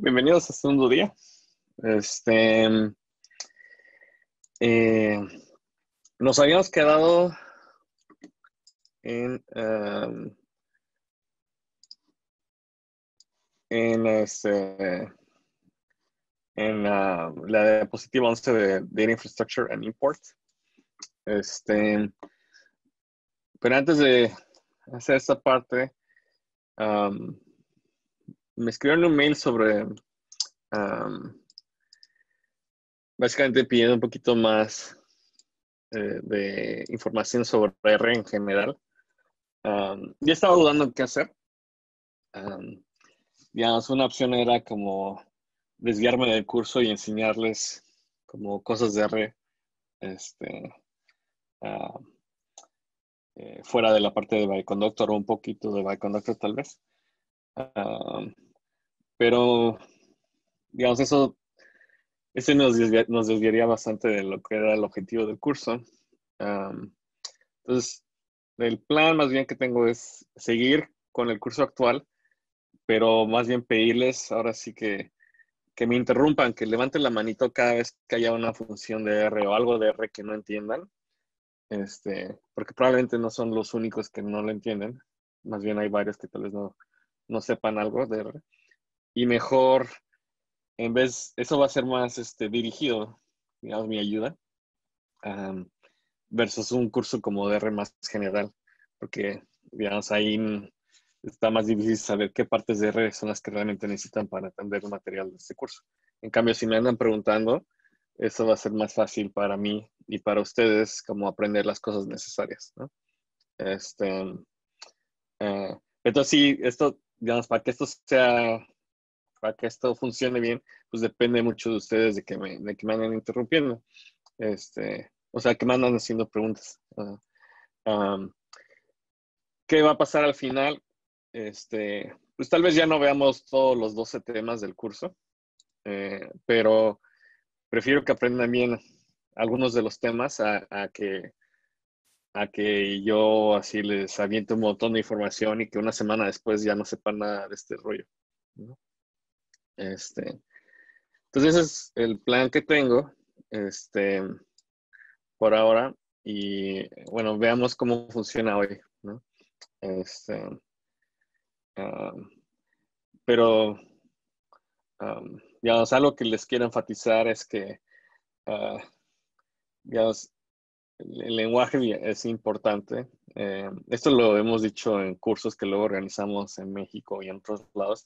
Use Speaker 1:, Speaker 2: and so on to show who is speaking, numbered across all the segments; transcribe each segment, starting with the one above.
Speaker 1: Bienvenidos a segundo día. Este, eh, Nos habíamos quedado en, en, este, en la diapositiva 11 de Data Infrastructure and Import. Este, pero antes de hacer esta parte, me escribieron un mail sobre, básicamente pidiendo un poquito más de información sobre R en general. Ya estaba dudando en qué hacer. Um, digamos, una opción era como desviarme del curso y enseñarles como cosas de R, este, uh, fuera de la parte de Bioconductor o un poquito de Bioconductor tal vez. Uh, pero, digamos, ese nos desviaría bastante de lo que era el objetivo del curso. Um, entonces, el plan más bien que tengo es seguir con el curso actual, pero más bien pedirles ahora sí que me interrumpan, que levanten la manito cada vez que haya una función de R o algo de R que no entiendan, porque probablemente no son los únicos que no lo entienden, más bien hay varios que tal vez no sepan algo de R. Y mejor, en vez, eso va a ser más dirigido, digamos, mi ayuda, um, versus un curso como de R más general, porque, digamos, ahí está más difícil saber qué partes de R son las que realmente necesitan para atender el material de este curso. En cambio, si me andan preguntando, eso va a ser más fácil para mí y para ustedes como aprender las cosas necesarias, ¿no? Este, entonces, sí, esto, digamos, para que esto funcione bien, pues depende mucho de ustedes de que me anden interrumpiendo. O sea, que me andan haciendo preguntas. Um, ¿Qué va a pasar al final? Pues tal vez ya no veamos todos los 12 temas del curso, pero prefiero que aprendan bien algunos de los temas a que yo así les aviente un montón de información y que una semana después ya no sepan nada de este rollo, ¿no? Entonces ese es el plan que tengo, este, por ahora, y bueno, veamos cómo funciona hoy, ¿no? Este, um, pero digamos, algo que les quiero enfatizar es que, uh, digamos, el lenguaje es importante. Esto lo hemos dicho en cursos que luego organizamos en México y en otros lados.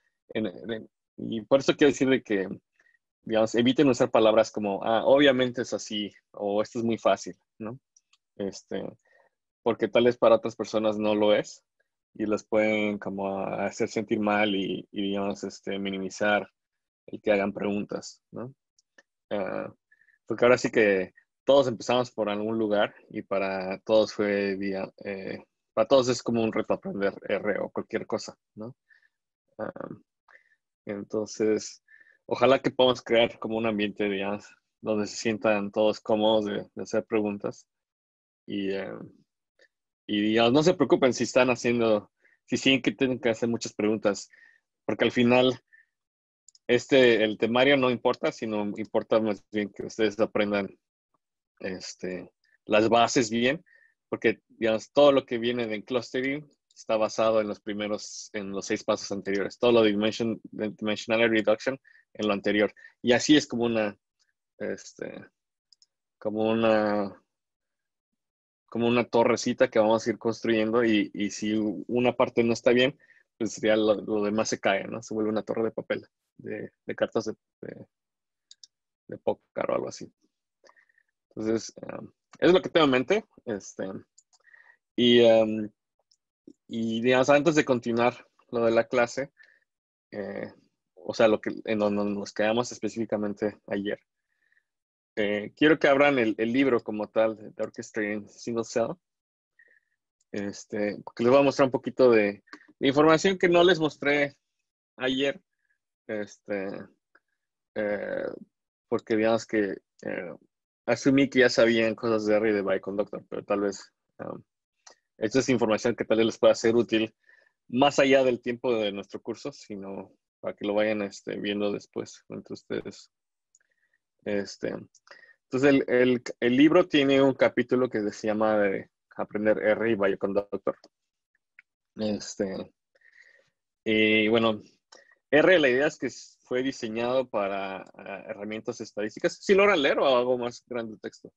Speaker 1: Y por eso quiero decir de que, digamos, eviten usar palabras como, obviamente es así, o esto es muy fácil, ¿no? Este, Porque tal vez para otras personas no lo es y les pueden como hacer sentir mal digamos, minimizar el que hagan preguntas, ¿no? Uh, Porque ahora sí que todos empezamos por algún lugar y para todos para todos es como un reto aprender R o cualquier cosa, ¿no? Uh, entonces, ojalá que podamos crear como un ambiente, digamos, donde se sientan todos cómodos de hacer preguntas y, digamos, no se preocupen si están si siguen que tienen que hacer muchas preguntas, porque al final el temario no importa, sino importa más bien que ustedes aprendan las bases bien, porque digamos, todo lo que viene de clustering está basado en en los 6 pasos anteriores, todo lo de dimensionality reduction en lo anterior. Y así es este, como una, como una torrecita que vamos a ir construyendo y si una parte no está bien, pues ya lo demás se cae, ¿no? Se vuelve una torre de papel, de cartas de póker o algo así. Entonces, es lo que tengo en mente. Y, um, y digamos, antes de continuar lo de la clase, o sea, en donde nos quedamos específicamente ayer, quiero que abran el libro como tal de Orchestrating Single Cell, porque les voy a mostrar un poquito de información que no les mostré ayer, este, eh, porque digamos que asumí que ya sabían cosas de R y de Bioconductor, pero tal vez esta es información que tal vez les pueda ser útil más allá del tiempo de nuestro curso, sino para que lo vayan viendo después entre ustedes. Entonces, el libro tiene un capítulo que se llama de Aprender R y Bioconductor. Y bueno, R, la idea es que fue diseñado para herramientas estadísticas. ¿Sí logran leer o hago más grande el texto?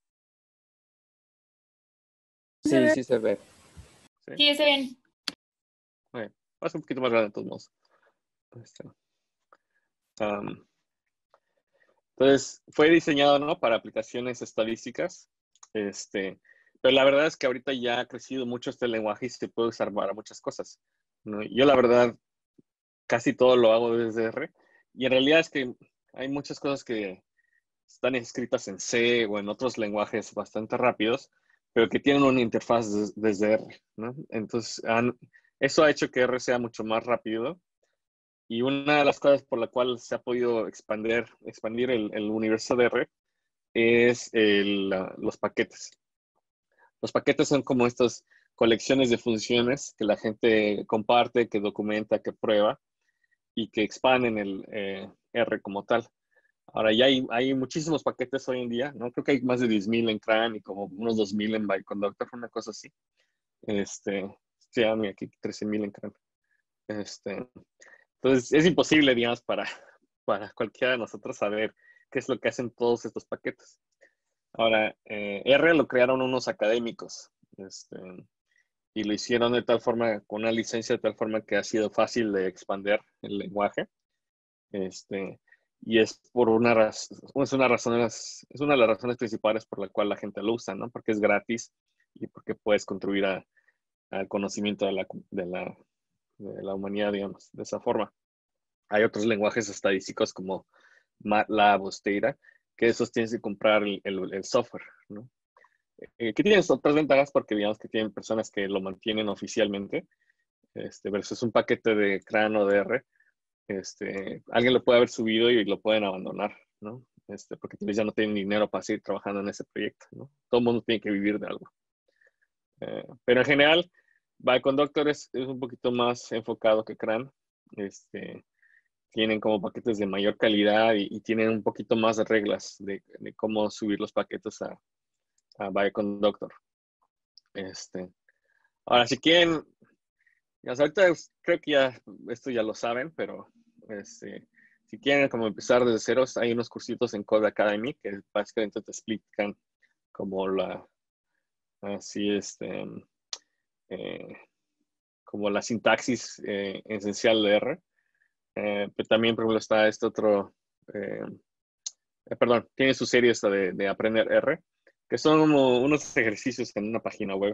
Speaker 2: Sí, sí se ve.
Speaker 3: Sí, está bien.
Speaker 1: Okay. Va a ser un poquito más grande de todos modos. Entonces, fue diseñado, ¿no?, para aplicaciones estadísticas. Pero la verdad es que ahorita ya ha crecido mucho este lenguaje y se puede usar para muchas cosas, ¿no? Yo, la verdad, casi todo lo hago desde R. Y en realidad es que hay muchas cosas que están escritas en C o en otros lenguajes bastante rápidos, pero que tienen una interfaz desde R, ¿no? Entonces, eso ha hecho que R sea mucho más rápido. Y una de las cosas por la cual se ha podido expandir el universo de R es los paquetes. Los paquetes son como estas colecciones de funciones que la gente comparte, que documenta, que prueba y que expanden el R como tal. Ahora ya hay muchísimos paquetes hoy en día, ¿no? Creo que hay más de 10,000 en CRAN y como unos 2,000 en Bioconductor, una cosa así. Sí, aquí 13,000 en CRAN. Entonces es imposible, digamos, para cualquiera de nosotros saber qué es lo que hacen todos estos paquetes. Ahora, R lo crearon unos académicos, y lo hicieron de tal forma, con una licencia de tal forma que ha sido fácil de expandir el lenguaje. Y es por una razón, es una de las razones principales por la cual la gente lo usa, ¿no? Porque es gratis y porque puedes contribuir al conocimiento de la humanidad, digamos, de esa forma. Hay otros lenguajes estadísticos como MATLAB o Stata, que esos tienes que comprar el software, ¿no? Que tienen otras ventajas porque digamos que tienen personas que lo mantienen oficialmente, versus un paquete de CRAN o de R. Alguien lo puede haber subido y lo pueden abandonar, ¿no? Porque tal vez ya no tienen dinero para seguir trabajando en ese proyecto, ¿no? Todo el mundo tiene que vivir de algo. Pero en general, Bioconductor es un poquito más enfocado que CRAN. Tienen como paquetes de mayor calidad y tienen un poquito más de reglas de cómo subir los paquetes a Bioconductor. Ahora, si quieren, ya ahorita creo que ya esto ya lo saben, pero si quieren como empezar desde cero, hay unos cursitos en Code Academy que básicamente te explican como eh, como la sintaxis esencial de R. Pero también, por ejemplo, está este otro, perdón, tiene su serie esta de Aprender R, que son como unos ejercicios en una página web,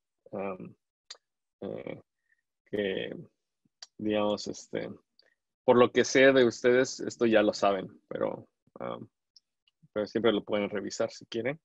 Speaker 1: que, digamos, por lo que sé de ustedes, esto ya lo saben, pero siempre lo pueden revisar si quieren.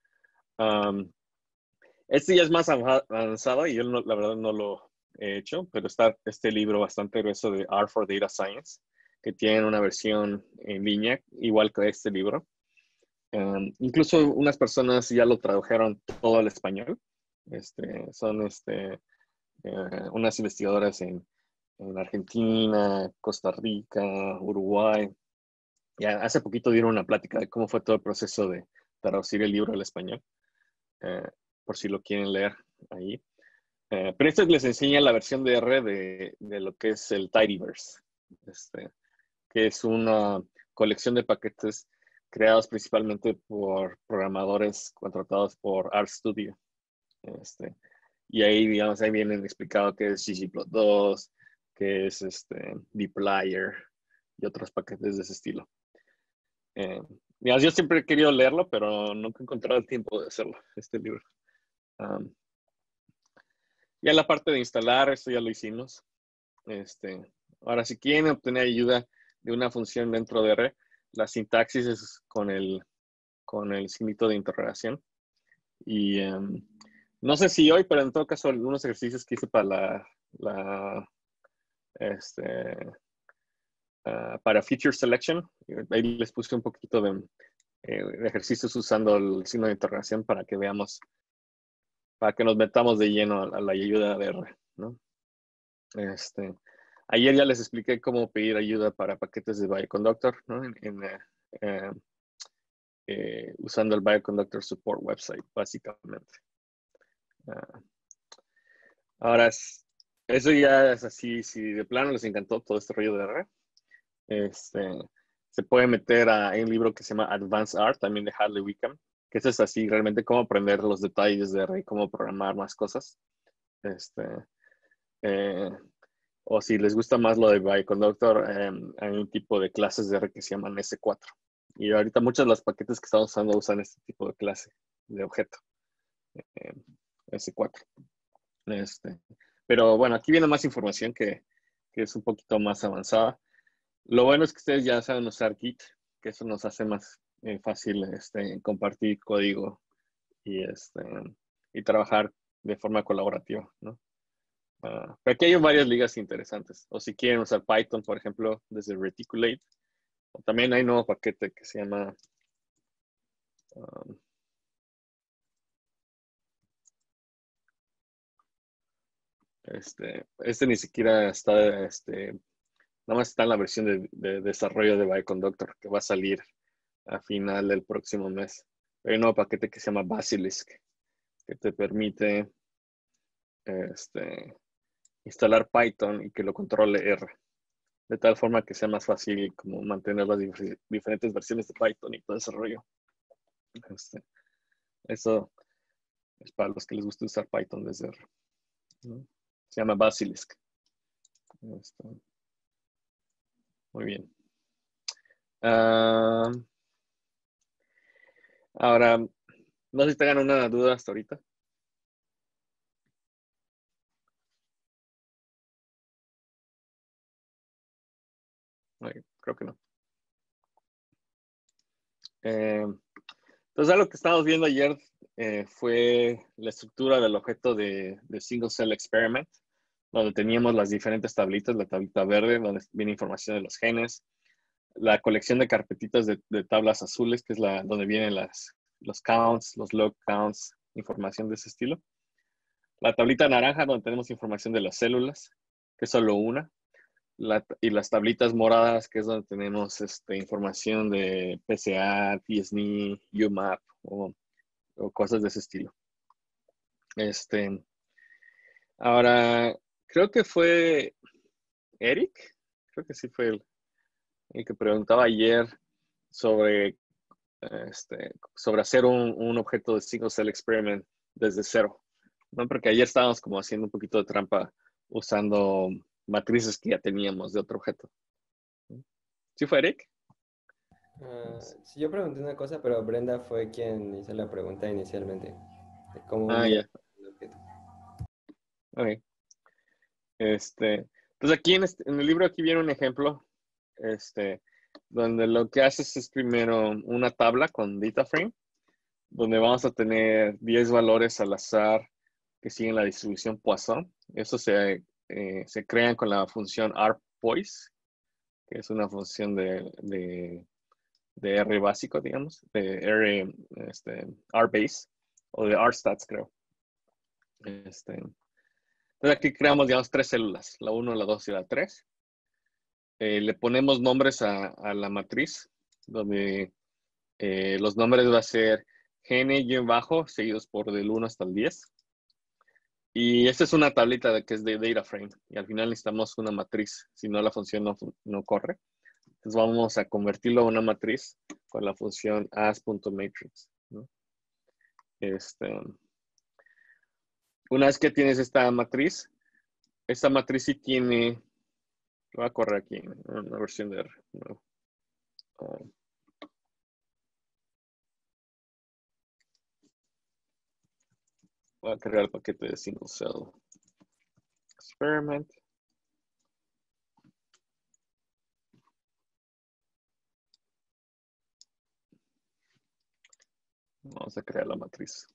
Speaker 1: Este ya es más avanzado y yo la verdad no lo he hecho, pero está este libro bastante grueso de R for Data Science, que tiene una versión en línea, igual que este libro. Incluso unas personas ya lo tradujeron todo al español. Son unas investigadoras en Argentina, Costa Rica, Uruguay. Ya hace poquito dieron una plática de cómo fue todo el proceso de traducir el libro al español, por si lo quieren leer ahí. Pero esto les enseña la versión de R de lo que es el Tidyverse, que es una colección de paquetes creados principalmente por programadores contratados por RStudio. Y ahí, digamos, ahí vienen explicado qué es ggplot2, qué es dplyr y otros paquetes de ese estilo. Digamos, yo siempre he querido leerlo, pero nunca he encontrado el tiempo de hacerlo, este libro. Ya la parte de instalar, esto ya lo hicimos. Ahora, si quieren obtener ayuda de una función dentro de R, la sintaxis es con el signito de interrogación. Y no sé si hoy, pero en todo caso, algunos ejercicios que hice para para feature selection, ahí les puse un poquito de ejercicios usando el signo de interrogación para que veamos, para que nos metamos de lleno a la ayuda de R, ¿no? Ayer ya les expliqué cómo pedir ayuda para paquetes de Bioconductor, ¿no? Usando el Bioconductor Support website, básicamente. Ahora, eso ya es así, si de plano les encantó todo este rollo de R, se puede meter a un libro que se llama Advanced Art, también de Hadley Wickham, que eso es así, realmente cómo aprender los detalles de R y cómo programar más cosas. O si les gusta más lo de Bioconductor, hay un tipo de clases de R que se llaman S4. Y ahorita muchos de los paquetes que estamos usando usan este tipo de clase, de objeto, S4. Pero bueno, aquí viene más información que es un poquito más avanzada. Lo bueno es que ustedes ya saben usar Git, que eso nos hace más fácil compartir código y trabajar de forma colaborativa, ¿no? Pero aquí hay varias ligas interesantes. O si quieren usar Python, por ejemplo, desde Reticulate. O también hay un nuevo paquete que se llama ni siquiera está, nada más está en la versión de desarrollo de Bioconductor que va a salir a final del próximo mes. Hay un nuevo paquete que se llama Basilisk, que te permite instalar Python y que lo controle R, de tal forma que sea más fácil como mantener las diferentes versiones de Python y todo ese rollo. Eso es para los que les gusta usar Python desde R, ¿no? Se llama Basilisk. Muy bien. Ahora, no sé si tengan una duda hasta ahorita. Creo que no. Entonces, algo que estábamos viendo ayer fue la estructura del objeto de Single Cell Experiment, donde teníamos las diferentes tablitas, la tablita verde, donde viene información de los genes, la colección de carpetitas de tablas azules, que es donde vienen los counts, los log counts, información de ese estilo. La tablita naranja, donde tenemos información de las células, que es solo una. Y las tablitas moradas, que es donde tenemos información de PCA, TSNE, UMAP o cosas de ese estilo. Ahora, creo que fue Eric, creo que sí fue el que preguntaba ayer sobre, sobre hacer un objeto de single cell experiment desde cero, ¿no? Porque ayer estábamos como haciendo un poquito de trampa usando matrices que ya teníamos de otro objeto. ¿Sí fue Eric?
Speaker 4: Sí, yo pregunté una cosa, pero Brenda fue quien hizo la pregunta inicialmente. De cómo
Speaker 1: Ya.
Speaker 4: el objeto.
Speaker 1: Ok. Entonces aquí en el libro aquí viene un ejemplo, donde lo que haces es primero una tabla con data frame, donde vamos a tener 10 valores al azar que siguen la distribución Poisson. Eso se crean con la función rpoise, que es una función de R básico, digamos, de R, RBase, o de RStats, creo. Entonces aquí creamos, digamos, 3 células, la 1, la 2 y la 3. Le ponemos nombres a la matriz, donde los nombres va a ser gn-bajo, seguidos por del 1 hasta el 10. Y esta es una tablita que es de data frame. Y al final necesitamos una matriz, si no la función no corre. Entonces vamos a convertirlo a una matriz con la función as.matrix, ¿no? Una vez que tienes esta matriz sí tiene, voy a correr aquí una versión de R. ¿No? Voy a crear el paquete de single cell experiment. Vamos a crear la matriz.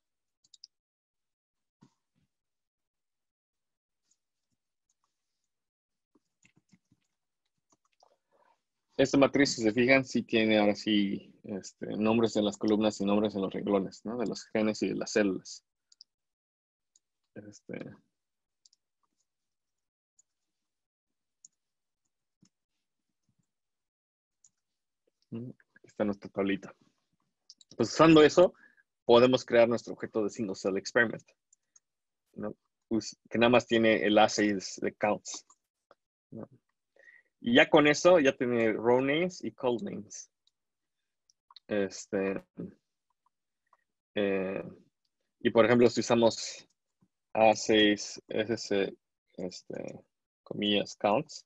Speaker 1: Esta matriz, si se fijan, sí tiene ahora sí nombres en las columnas y nombres en los renglones, ¿no? De los genes y de las células. Aquí está nuestra tablita. Pues usando eso, podemos crear nuestro objeto de single cell experiment, ¿no? Que nada más tiene el assay de counts, ¿no? Y ya con eso, ya tiene row names y column names. Y por ejemplo, si usamos A6, comillas, counts.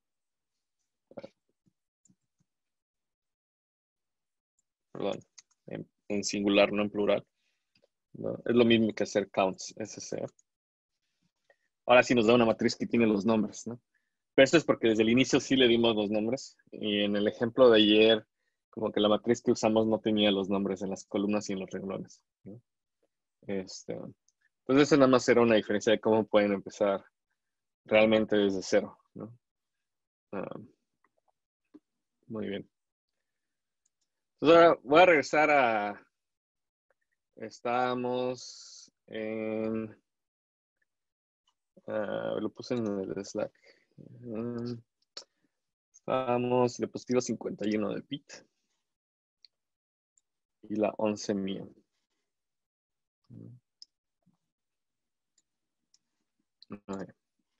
Speaker 1: Perdón, en singular, no en plural. ¿No? Es lo mismo que hacer counts, SC. Ahora sí nos da una matriz que tiene los nombres, ¿no? Pero esto es porque desde el inicio sí le dimos los nombres. Y en el ejemplo de ayer, como que la matriz que usamos no tenía los nombres en las columnas y en los renglones, ¿no? Entonces eso nada más era una diferencia de cómo pueden empezar realmente desde cero, ¿no? Muy bien. Entonces ahora voy a regresar a... Estamos en... lo puse en el Slack. Estamos en diapositiva 51 de Pete. Y la 11 mía. Entonces,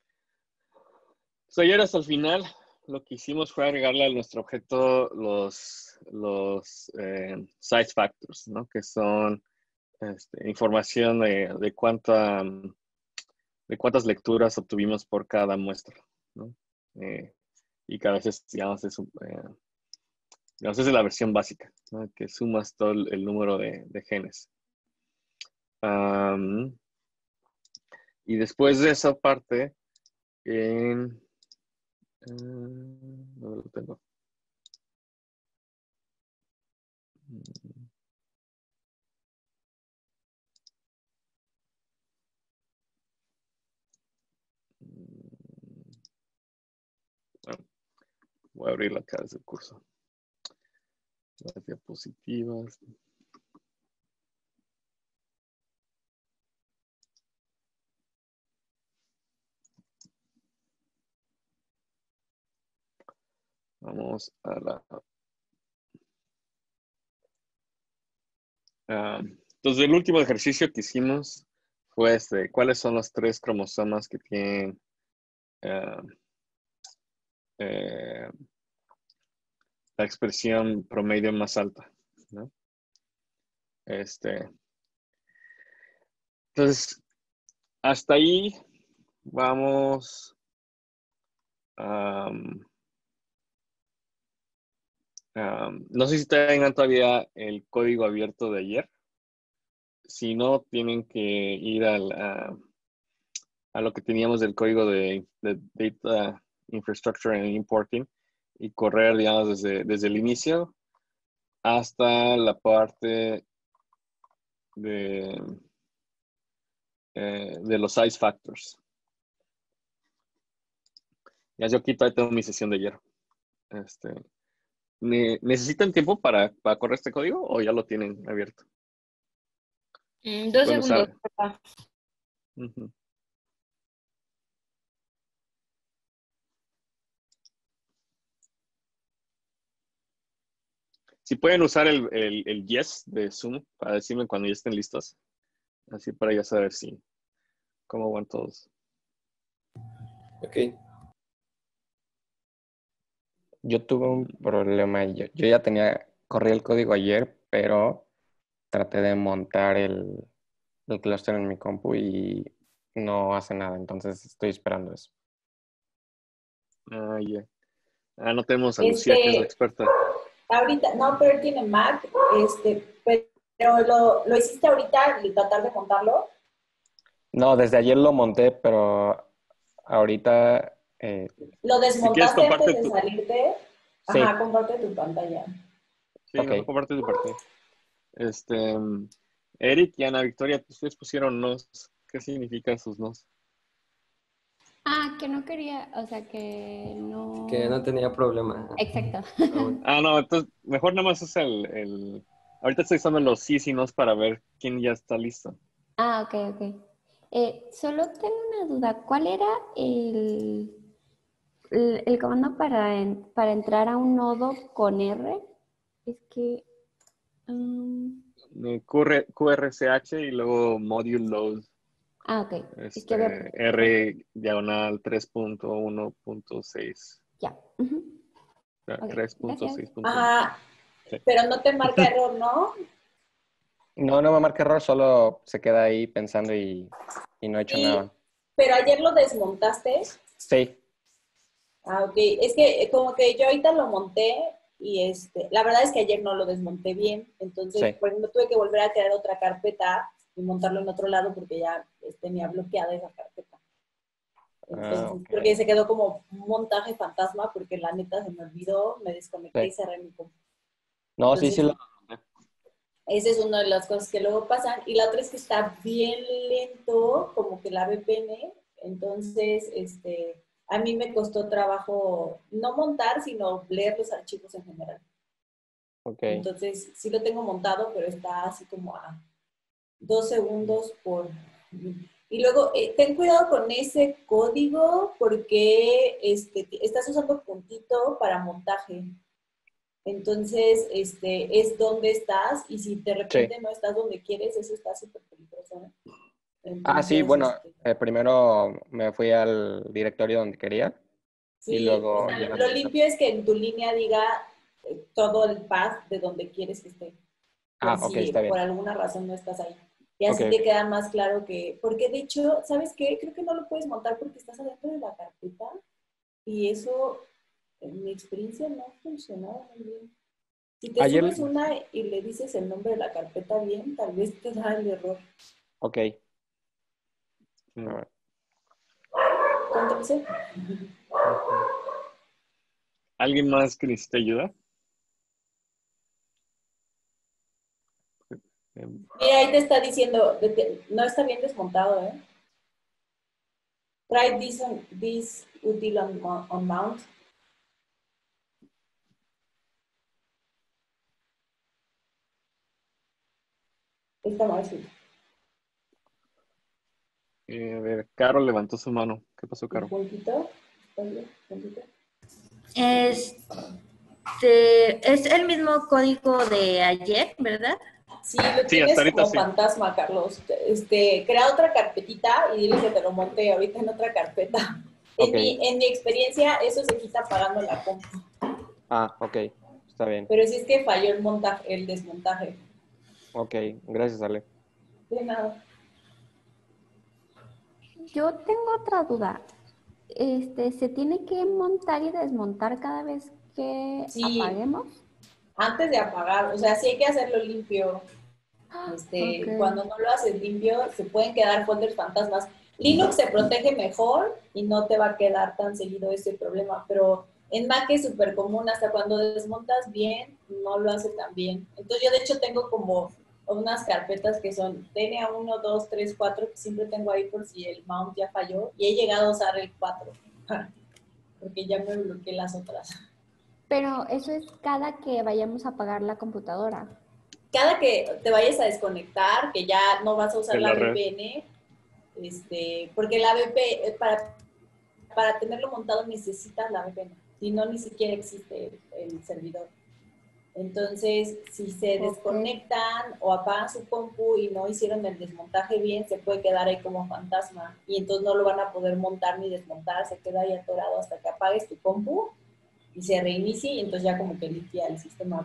Speaker 1: ayer hasta el final lo que hicimos fue agregarle a nuestro objeto los size factors, ¿no? Que son información de cuántas lecturas obtuvimos por cada muestra, ¿no? Y que a veces, digamos, es la versión básica, ¿no? Que sumas todo el número de genes. Y después de esa parte, no lo tengo. Bueno, voy a abrirla acá desde el curso. Las diapositivas. Vamos a la... entonces, el último ejercicio que hicimos fue ¿cuáles son los 3 cromosomas que tienen la expresión promedio más alta, ¿no? Entonces, hasta ahí vamos. No sé si tengan todavía el código abierto de ayer. Si no, tienen que ir a lo que teníamos del código de Data Infrastructure and Importing y correr, digamos, desde el inicio hasta la parte de los size factors. Ya yo aquí todavía tengo mi sesión de ayer. ¿Necesitan tiempo para correr este código o ya lo tienen abierto?
Speaker 3: 2 segundos.
Speaker 1: Uh-huh. Si pueden usar el yes de Zoom para decirme cuando ya estén listos. Así para ya saber cómo van todos.
Speaker 4: Ok.
Speaker 2: Yo tuve un problema. Yo ya corrí el código ayer, pero traté de montar el clúster en mi compu y no hace nada. Entonces estoy esperando eso.
Speaker 1: Ya. No tenemos a Lucía, que es la experta.
Speaker 5: Ahorita, no, pero él tiene Mac, pero lo hiciste ahorita y tratar de montarlo.
Speaker 2: No, desde ayer lo monté, pero ahorita...
Speaker 5: Lo desmontaste antes de
Speaker 1: tu...
Speaker 5: salirte.
Speaker 2: Sí.
Speaker 5: Ajá, comparte tu pantalla.
Speaker 1: Sí,
Speaker 2: okay.
Speaker 1: Comparte tu pantalla. Eric y Ana Victoria, ustedes pusieron nos. ¿Qué significan sus nos?
Speaker 3: Que no quería, o sea, que no...
Speaker 4: Que no tenía problema.
Speaker 3: Exacto.
Speaker 1: No, entonces mejor nada más usa ahorita estoy usando los sí y nos para ver quién ya está listo.
Speaker 3: Ok. Solo tengo una duda. ¿Cuál era el comando para entrar a un nodo con R? Es que...
Speaker 1: QRCH y luego module load.
Speaker 3: ok. Es que había...
Speaker 1: R diagonal 3.1.6.
Speaker 3: Ya. Ujú. Ok,
Speaker 1: 3.6.
Speaker 5: Ajá,
Speaker 1: Sí.
Speaker 5: pero no te marca error, ¿no?
Speaker 2: No, no me marca error, solo se queda ahí pensando y no he hecho
Speaker 5: Sí,
Speaker 2: nada.
Speaker 5: pero ayer lo desmontaste.
Speaker 2: Sí,
Speaker 5: Ah, ok. Es que como que yo ahorita lo monté y la verdad es que ayer no lo desmonté bien. Entonces,
Speaker 2: sí.
Speaker 5: por ejemplo, tuve que volver a crear otra carpeta y montarlo en otro lado porque ya tenía bloqueada esa carpeta. Entonces,
Speaker 2: Ok.
Speaker 5: porque se quedó como un montaje fantasma porque la neta se me olvidó, me desconecté y
Speaker 2: Sí.
Speaker 5: cerré mi compu.
Speaker 2: No, sí,
Speaker 5: Entonces,
Speaker 2: sí.
Speaker 5: esa es una de las cosas que luego pasan. Y la otra es que está bien lento, como que la VPN. Entonces, a mí me costó trabajo no montar, sino leer los archivos en general.
Speaker 2: Ok.
Speaker 5: Entonces, sí lo tengo montado, pero está así como a 2 segundos por... Y luego, ten cuidado con ese código porque estás usando puntito para montaje. Entonces, es donde estás y si de
Speaker 2: Sí.
Speaker 5: repente no estás donde quieres, eso está súper peligroso, ¿no?
Speaker 2: Ah, sí,
Speaker 5: Entonces,
Speaker 2: bueno, primero me fui al directorio donde quería y
Speaker 5: sí, o
Speaker 2: luego
Speaker 5: sea,
Speaker 2: ya la
Speaker 5: lo
Speaker 2: monté.
Speaker 5: limpio es que en tu línea diga todo el path de donde quieres que esté, por
Speaker 2: Ah, ok,
Speaker 5: si
Speaker 2: está bien.
Speaker 5: por alguna razón no estás ahí. Y
Speaker 2: Ok,
Speaker 5: así te
Speaker 2: ok.
Speaker 5: queda más claro que, porque de hecho, ¿sabes qué? Creo que no lo puedes montar porque estás adentro de la carpeta y eso, en mi experiencia, no funcionaba muy bien. Si te
Speaker 2: Ayer,
Speaker 5: subes una y le dices el nombre de la carpeta bien, tal vez te da el error.
Speaker 2: ok. A ver.
Speaker 5: ¿Cuánto dice?
Speaker 2: Ujú.
Speaker 1: ¿Alguien más que necesite ayuda?
Speaker 5: Mira, ahí te está diciendo, no está bien desmontado, ¿eh? Try this util on mount. Está mal escrito.
Speaker 1: A ver, Caro levantó su mano. ¿Qué pasó,
Speaker 5: ¿Un
Speaker 1: Caro?
Speaker 5: puntito? ¿Está bien? ¿Puntito?
Speaker 6: Es el mismo código de ayer, ¿verdad?
Speaker 5: Sí, lo
Speaker 1: Sí, hasta
Speaker 5: tienes
Speaker 1: ahorita
Speaker 5: como
Speaker 1: sí.
Speaker 5: fantasma, Carlos. Crea otra carpetita y dile que te lo monte ahorita en otra carpeta.
Speaker 2: Ok.
Speaker 5: En mi experiencia, eso se quita apagando la compu.
Speaker 2: Ah, ok. Está bien.
Speaker 5: Pero sí es que falló el desmontaje.
Speaker 2: Ok, gracias, Ale.
Speaker 5: De nada.
Speaker 3: Yo tengo otra duda. ¿Se tiene que montar y desmontar cada vez que
Speaker 5: Sí,
Speaker 3: apaguemos?
Speaker 5: antes de apagar, o sea, sí hay que hacerlo limpio.
Speaker 3: Ok.
Speaker 5: Cuando no lo haces limpio, se pueden quedar folders fantasmas. Linux se protege mejor y no te va a quedar tan seguido ese problema, pero en Mac es súper común, hasta cuando desmontas bien, no lo hace tan bien. Entonces yo de hecho tengo como unas carpetas que son DNA 1, 2, 3, 4, que siempre tengo ahí por si el mount ya falló, y he llegado a usar el 4, porque ya me bloqueé las otras.
Speaker 3: Pero eso es cada que vayamos a apagar la computadora.
Speaker 5: Cada que te vayas a desconectar, que ya no vas a usar
Speaker 1: De
Speaker 5: la
Speaker 1: la red.
Speaker 5: VPN, porque la VPN, para tenerlo montado necesitas la VPN, si no, ni siquiera existe el servidor. Entonces, si se
Speaker 3: Ok.
Speaker 5: desconectan o apagan su compu y no hicieron el desmontaje bien, se puede quedar ahí como fantasma y entonces no lo van a poder montar ni desmontar, se queda ahí atorado hasta que apagues tu compu y se reinicie y entonces ya como que limpia el sistema,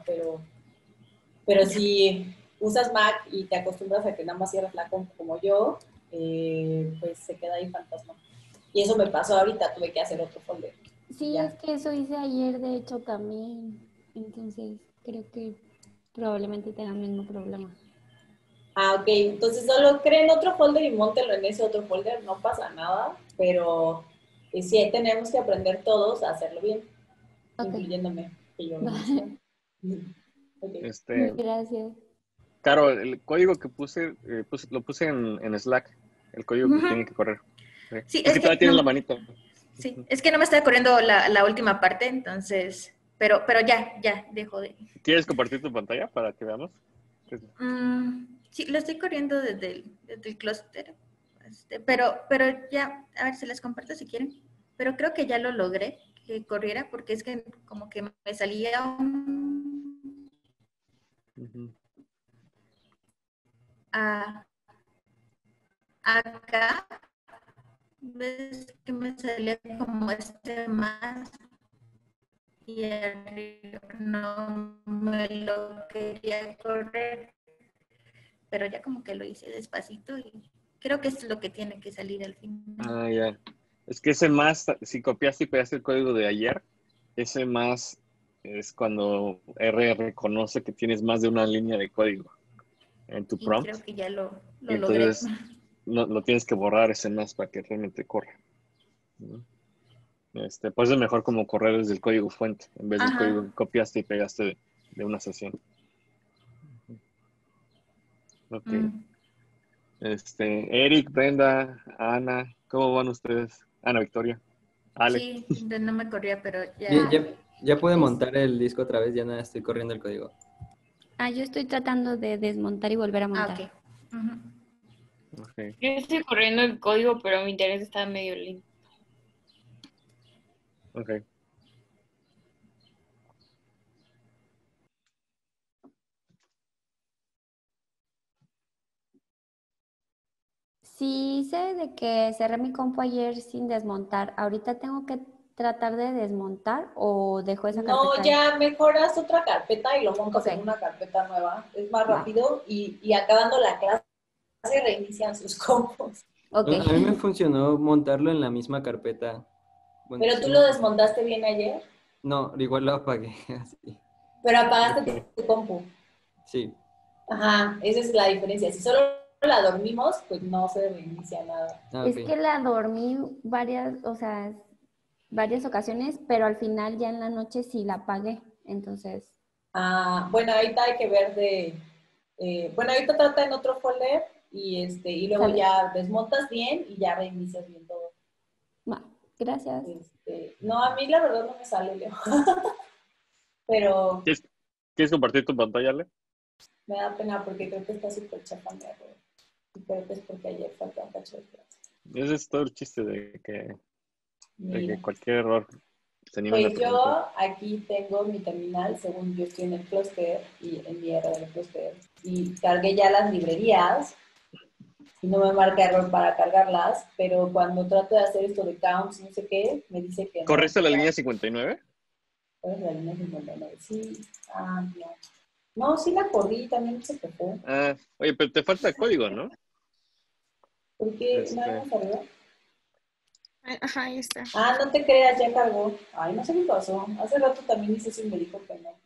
Speaker 5: pero si usas Mac y te acostumbras a que nada más cierras la compu como yo, pues se queda ahí fantasma. Y eso me pasó ahorita, tuve que hacer otro folder.
Speaker 3: Sí,
Speaker 5: Ya.
Speaker 3: es que eso hice ayer, de hecho, también. Entonces, creo que probablemente tenga el mismo problema.
Speaker 5: Ah, ok. Entonces solo creen otro folder y móntelo en ese otro folder, no pasa nada, pero sí tenemos que aprender todos a hacerlo bien,
Speaker 3: Ok.
Speaker 5: incluyéndome, que yo lo
Speaker 3: Vale.
Speaker 5: hice. Ok.
Speaker 3: Gracias.
Speaker 1: Caro, el código que lo puse en Slack. El código que tiene
Speaker 6: Ujú.
Speaker 1: que correr.
Speaker 6: Sí,
Speaker 1: Es que todavía tienes la manito.
Speaker 6: sí, es que no me está corriendo la última parte, entonces, pero ya, dejo de.
Speaker 1: ¿Quieres compartir tu pantalla para que veamos?
Speaker 6: Sí, lo estoy corriendo desde el clúster, pero ya, a ver, se les comparto si quieren, pero creo que ya lo logré que corriera, porque es que como que me salía a- acá, ves que me salía como más y arriba no me lo quería correr, pero ya como que lo hice despacito y creo que es lo que tiene que salir al final.
Speaker 1: Ah, ya. Es que ese más, si copiaste y pegaste el código de ayer, ese más es cuando R reconoce que tienes más de una línea de código en tu
Speaker 6: Y
Speaker 1: prompt.
Speaker 6: creo que ya lo
Speaker 1: Y
Speaker 6: logré.
Speaker 1: entonces lo tienes que borrar ese más para que realmente corra. ¿No? Pues es mejor como correr desde el código fuente en vez del
Speaker 6: Ajá.
Speaker 1: código que copiaste y pegaste de una sesión. Ok. Eric, Brenda, Ana, ¿cómo van ustedes? Ana, Victoria, Ale.
Speaker 6: Sí, no me corría, pero
Speaker 4: Ya,
Speaker 6: ya.
Speaker 4: ya pude montar el disco otra vez, ya nada, estoy corriendo el código.
Speaker 3: Yo estoy tratando de desmontar y volver a montar.
Speaker 6: Ok. Ujú.
Speaker 1: Okay.
Speaker 7: Yo estoy corriendo el código, pero mi internet está medio lento.
Speaker 1: Ok.
Speaker 3: Sí, sé de que cerré mi compu ayer sin desmontar. ¿Ahorita tengo que tratar de desmontar o dejo esa
Speaker 5: No,
Speaker 3: carpeta ahí?
Speaker 5: ya mejoras otra carpeta y lo montas
Speaker 3: Ok.
Speaker 5: en una carpeta nueva. Es más
Speaker 3: Va.
Speaker 5: rápido y acabando la clase reinician sus compus.
Speaker 3: Ok.
Speaker 4: A mí me funcionó montarlo en la misma carpeta. Bueno,
Speaker 5: Pero
Speaker 4: sí
Speaker 5: tú
Speaker 4: me
Speaker 5: lo
Speaker 4: funcionó.
Speaker 5: desmontaste bien ayer,
Speaker 4: No, igual lo apagué, así.
Speaker 5: pero apagaste
Speaker 1: Ok.
Speaker 5: tu compu.
Speaker 4: Sí.
Speaker 5: Ajá, esa es la diferencia. Si solo la dormimos, pues no se reinicia nada.
Speaker 4: Ah,
Speaker 3: Es
Speaker 4: ok.
Speaker 3: que la dormí varias ocasiones, pero al final ya en la noche sí la apagué. Entonces,
Speaker 5: Bueno, ahorita hay que ver bueno, ahorita trata en otro folder y luego
Speaker 3: sale.
Speaker 5: ya desmontas bien y ya reinicias bien todo.
Speaker 3: Va. Gracias.
Speaker 5: No, a mí la verdad no me sale, Leo. Pero
Speaker 1: ¿Quieres compartir tu pantalla, Ale?
Speaker 5: me da pena porque creo que está súper chafa mi error. Y creo que es porque ayer falta un cacho de clase.
Speaker 1: Ese es todo el chiste de que
Speaker 5: Mira,
Speaker 1: cualquier error se anime en la
Speaker 5: pues
Speaker 1: presentación.
Speaker 5: yo aquí tengo mi terminal, según yo estoy en el clúster y en mi error del clúster. Y cargué ya las librerías y no me marca error para cargarlas, pero cuando trato de hacer esto de counts, no sé qué, me dice que no.
Speaker 1: ¿Corriste la línea 59?
Speaker 5: ¿Cuál es la línea 59? Sí, no. No, sí la corrí, también se fue.
Speaker 1: Ah, oye, pero te falta código, ¿no?
Speaker 5: ¿Por qué no me cargó?
Speaker 7: Ajá, ahí está.
Speaker 5: No te creas, ya cargó. Ay, no sé qué pasó. Hace rato también hice eso y me dijo que no.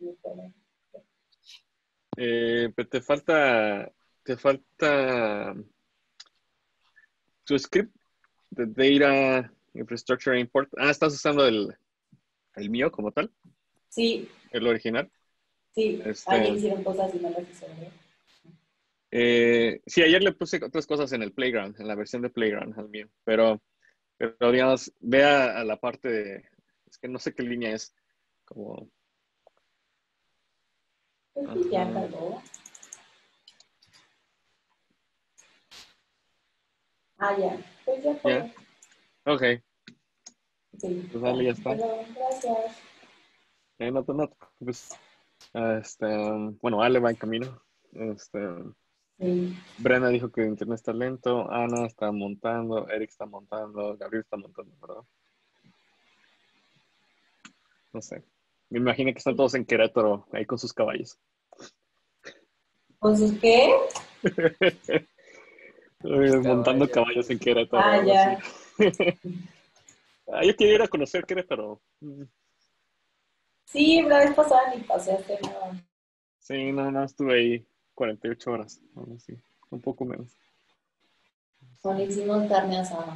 Speaker 1: Pero te falta tu script de Data Infrastructure Import. Estás usando el mío como tal,
Speaker 5: Sí,
Speaker 1: el original.
Speaker 5: sí. Ayer hicieron cosas y no las hice, ¿verdad?
Speaker 1: Sí, ayer le puse otras cosas en el Playground, en la versión de Playground al mío, pero digamos, vea a la parte es que no sé qué línea es, como,
Speaker 5: Pues sí, ya cargó. Ya. Pues ya
Speaker 1: ya,
Speaker 5: fue.
Speaker 1: ok,
Speaker 5: Sí,
Speaker 1: pues dale, ya está.
Speaker 5: pero gracias.
Speaker 1: No te preocupes. Bueno, Ale va en camino.
Speaker 5: Sí.
Speaker 1: Brenda dijo que el internet está lento, Ana está montando, Eric está montando, Gabriel está montando, ¿verdad? No sé. Me imagino que están todos en Querétaro, ahí con sus caballos.
Speaker 5: ¿Pues qué?
Speaker 1: Montando caballos en Querétaro, algo así.
Speaker 5: Ya.
Speaker 1: Yo quiero ir a conocer Querétaro.
Speaker 5: Sí, la vez pasada ni pasé a hacer nada.
Speaker 1: Sí, no, estuve ahí 48 horas, algo así, un poco menos.
Speaker 5: Bueno, hicimos carne asada.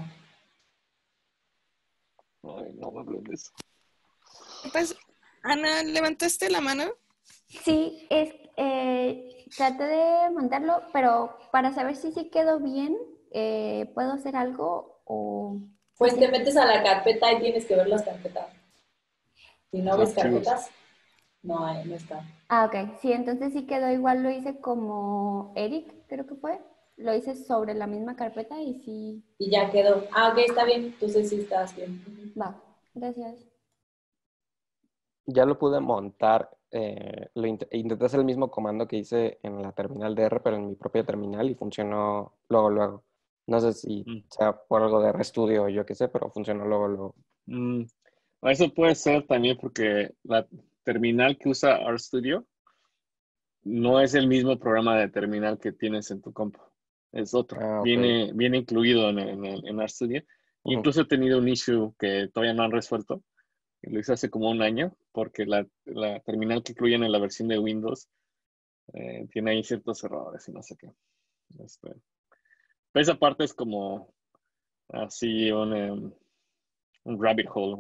Speaker 1: Ay, no me hablen de eso.
Speaker 7: Pues, Ana, ¿levantaste la mano?
Speaker 3: Sí, traté de montarlo, pero para saber si sí quedó bien, ¿puedo hacer algo o...?
Speaker 5: Pues
Speaker 3: sí,
Speaker 5: te
Speaker 3: sí.
Speaker 5: metes a la carpeta y tienes que ver las carpetas. Si no
Speaker 1: Los
Speaker 5: ves
Speaker 1: archivos.
Speaker 5: carpetas, no está.
Speaker 3: Ok. Sí, entonces sí quedó igual, lo hice como Eric, creo que fue. Lo hice sobre la misma carpeta y sí,
Speaker 5: Y ya quedó. Ok, está bien. Entonces sí estás bien.
Speaker 3: va. Gracias.
Speaker 2: Ya lo pude montar. intenté hacer el mismo comando que hice en la terminal de R, pero en mi propia terminal y funcionó luego. No sé si
Speaker 1: Mm.
Speaker 2: sea por algo de RStudio o yo qué sé, pero funcionó luego.
Speaker 1: Mm, Eso puede ser también porque la terminal que usa RStudio no es el mismo programa de terminal que tienes en tu compu. Es otro.
Speaker 2: Ah, ok.
Speaker 1: Viene incluido en RStudio.
Speaker 2: Ujú.
Speaker 1: Incluso he tenido un issue que todavía no han resuelto. Lo hice hace como un año porque la terminal que incluyen en la versión de Windows tiene ahí ciertos errores y no sé qué. Este, pero esa parte es como así un rabbit hole,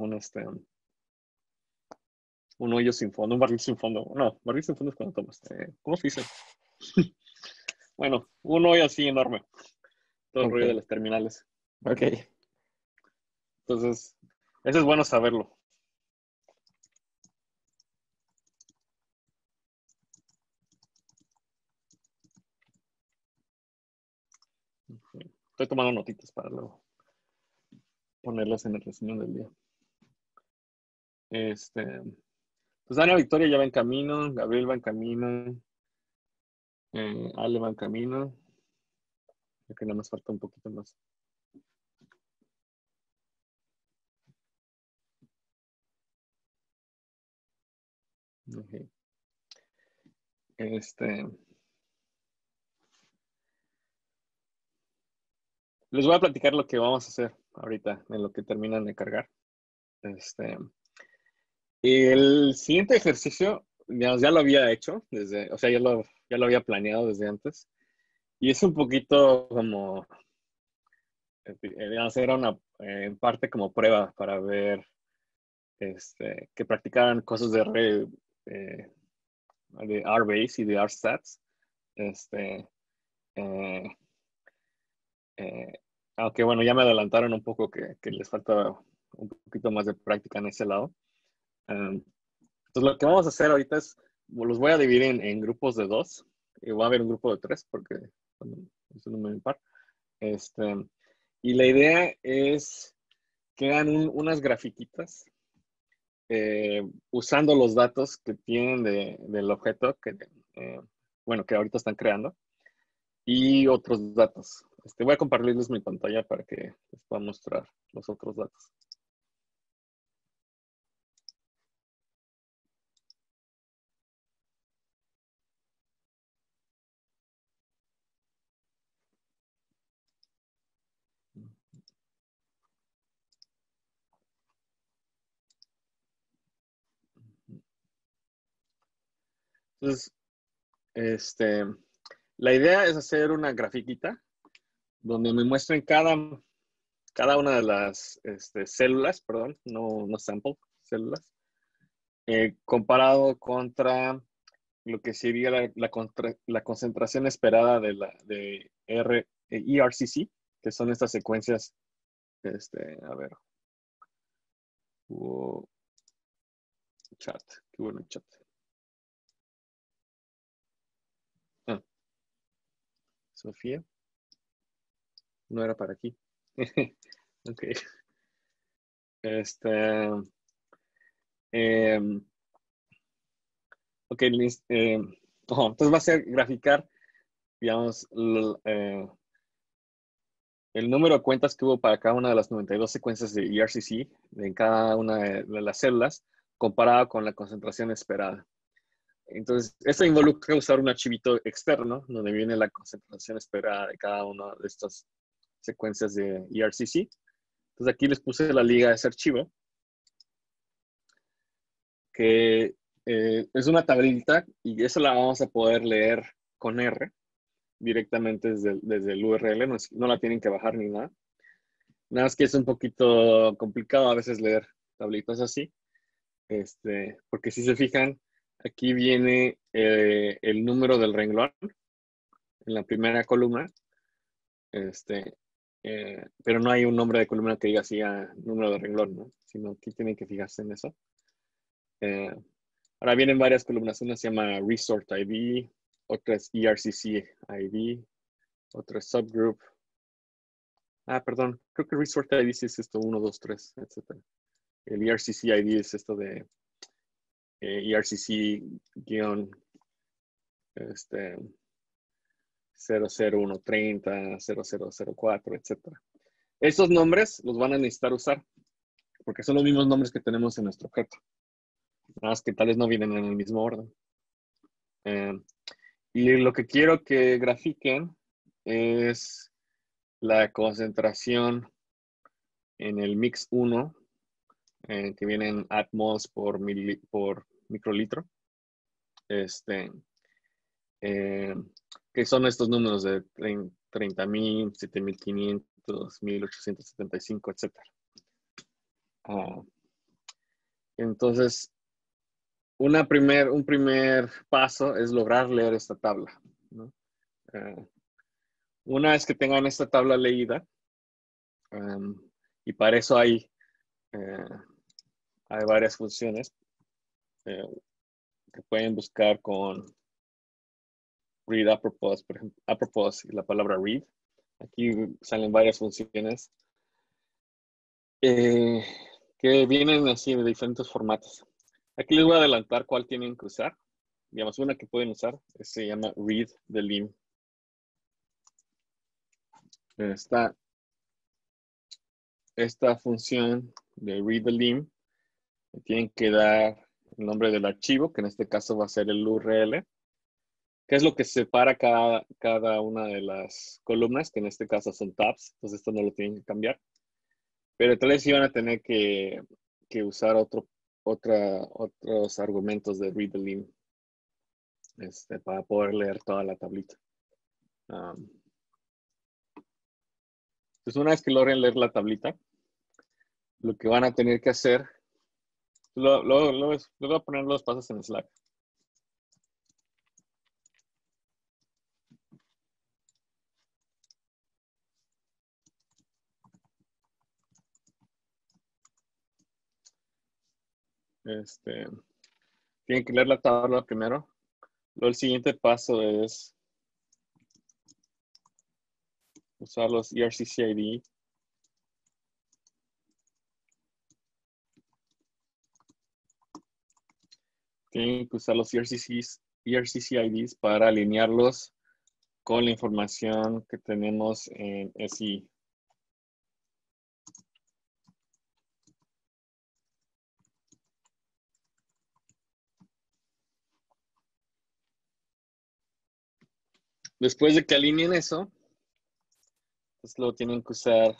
Speaker 1: un hoyo sin fondo, un barril sin fondo. No, barril sin fondo es cuando tomas. ¿Cómo se dice? Bueno, un hoyo así enorme. Todo el rollo de
Speaker 2: Ok.
Speaker 1: las terminales.
Speaker 2: Ok.
Speaker 1: Entonces, eso es bueno saberlo. Estoy tomando notitas para luego ponerlas en el resumen del día. Pues Ana Victoria ya va en camino, Gabriel va en camino, Ale va en camino. Creo que nada más falta un poquito más. Okay. Les voy a platicar lo que vamos a hacer ahorita, en lo que terminan de cargar. El siguiente ejercicio, digamos, ya lo había hecho o sea, ya lo había planeado desde antes. Y es un poquito como, digamos, era una, en parte como prueba para ver que practicaran cosas de RBase y de RStats. Este, eh, eh, Aunque bueno, ya me adelantaron un poco que les falta un poquito más de práctica en ese lado. Entonces lo que vamos a hacer ahorita es, los voy a dividir en grupos de 2. Y va a haber un grupo de 3 porque bueno, es un número impar. Y la idea es que hagan unas grafiquitas usando los datos que tienen del objeto bueno, que ahorita están creando y otros datos. Voy a compartirles mi pantalla para que les pueda mostrar los otros datos. Entonces, la idea es hacer una grafiquita donde me muestren cada una de las células, perdón, no sample, células, comparado contra lo que sería la concentración esperada de ERCC, que son estas secuencias, a ver, hubo chat, qué bueno el chat. Ah, Sofía, no era para aquí. Ok. Ok, entonces va a ser graficar, digamos, el número de cuentas que hubo para cada una de las 92 secuencias de ERCC en cada una de las células, comparado con la concentración esperada. Entonces, esto involucra usar un archivito externo donde viene la concentración esperada de cada una de estas secuencias de ERCC. Entonces, aquí les puse la liga de ese archivo, que es una tablita y eso la vamos a poder leer con R directamente desde el URL, no la tienen que bajar ni nada. Nada más que es un poquito complicado a veces leer tablitas así, porque si se fijan, aquí viene el número del renglón en la primera columna, pero no hay un nombre de columna que diga así número de renglón, ¿no? Sino aquí tienen que fijarse en eso. Ahora vienen varias columnas, una se llama Resort ID, otra es ERCC ID, otra es Subgroup. Perdón, creo que Resort ID es esto, 1, 2, 3, etc. El ERCC ID es esto de ERCC 00130, 0004, etc. Estos nombres los van a necesitar usar porque son los mismos nombres que tenemos en nuestro objeto. Nada más que tal vez no vienen en el mismo orden. Y lo que quiero que grafiquen es la concentración en el mix 1, que viene en atmos por microlitro. Que son estos números de 30,000, 7,500, 1,875, etc. Entonces, un primer paso es lograr leer esta tabla, ¿no? Una vez que tengan esta tabla leída, y para eso hay varias funciones que pueden buscar con read apropos, por ejemplo, apropos y la palabra read. Aquí salen varias funciones que vienen así de diferentes formatos. Aquí les voy a adelantar cuál tienen que usar. Digamos, una que pueden usar se llama read the lim. Esta función de read the lim tienen que dar el nombre del archivo, que en este caso va a ser el URL, que es lo que separa cada una de las columnas, que en este caso son tabs, entonces esto no lo tienen que cambiar. Pero tal vez sí van a tener que usar otros argumentos de read the lim para poder leer toda la tablita. Entonces, una vez que logren leer la tablita, lo que van a tener que hacer, les voy a poner los pasos en Slack. Tienen que leer la tabla primero. Luego el siguiente paso es usar los ERCCID. Tienen que usar los ERCCIDs para alinearlos con la información que tenemos en SI. Después de que alineen eso, pues luego tienen que usar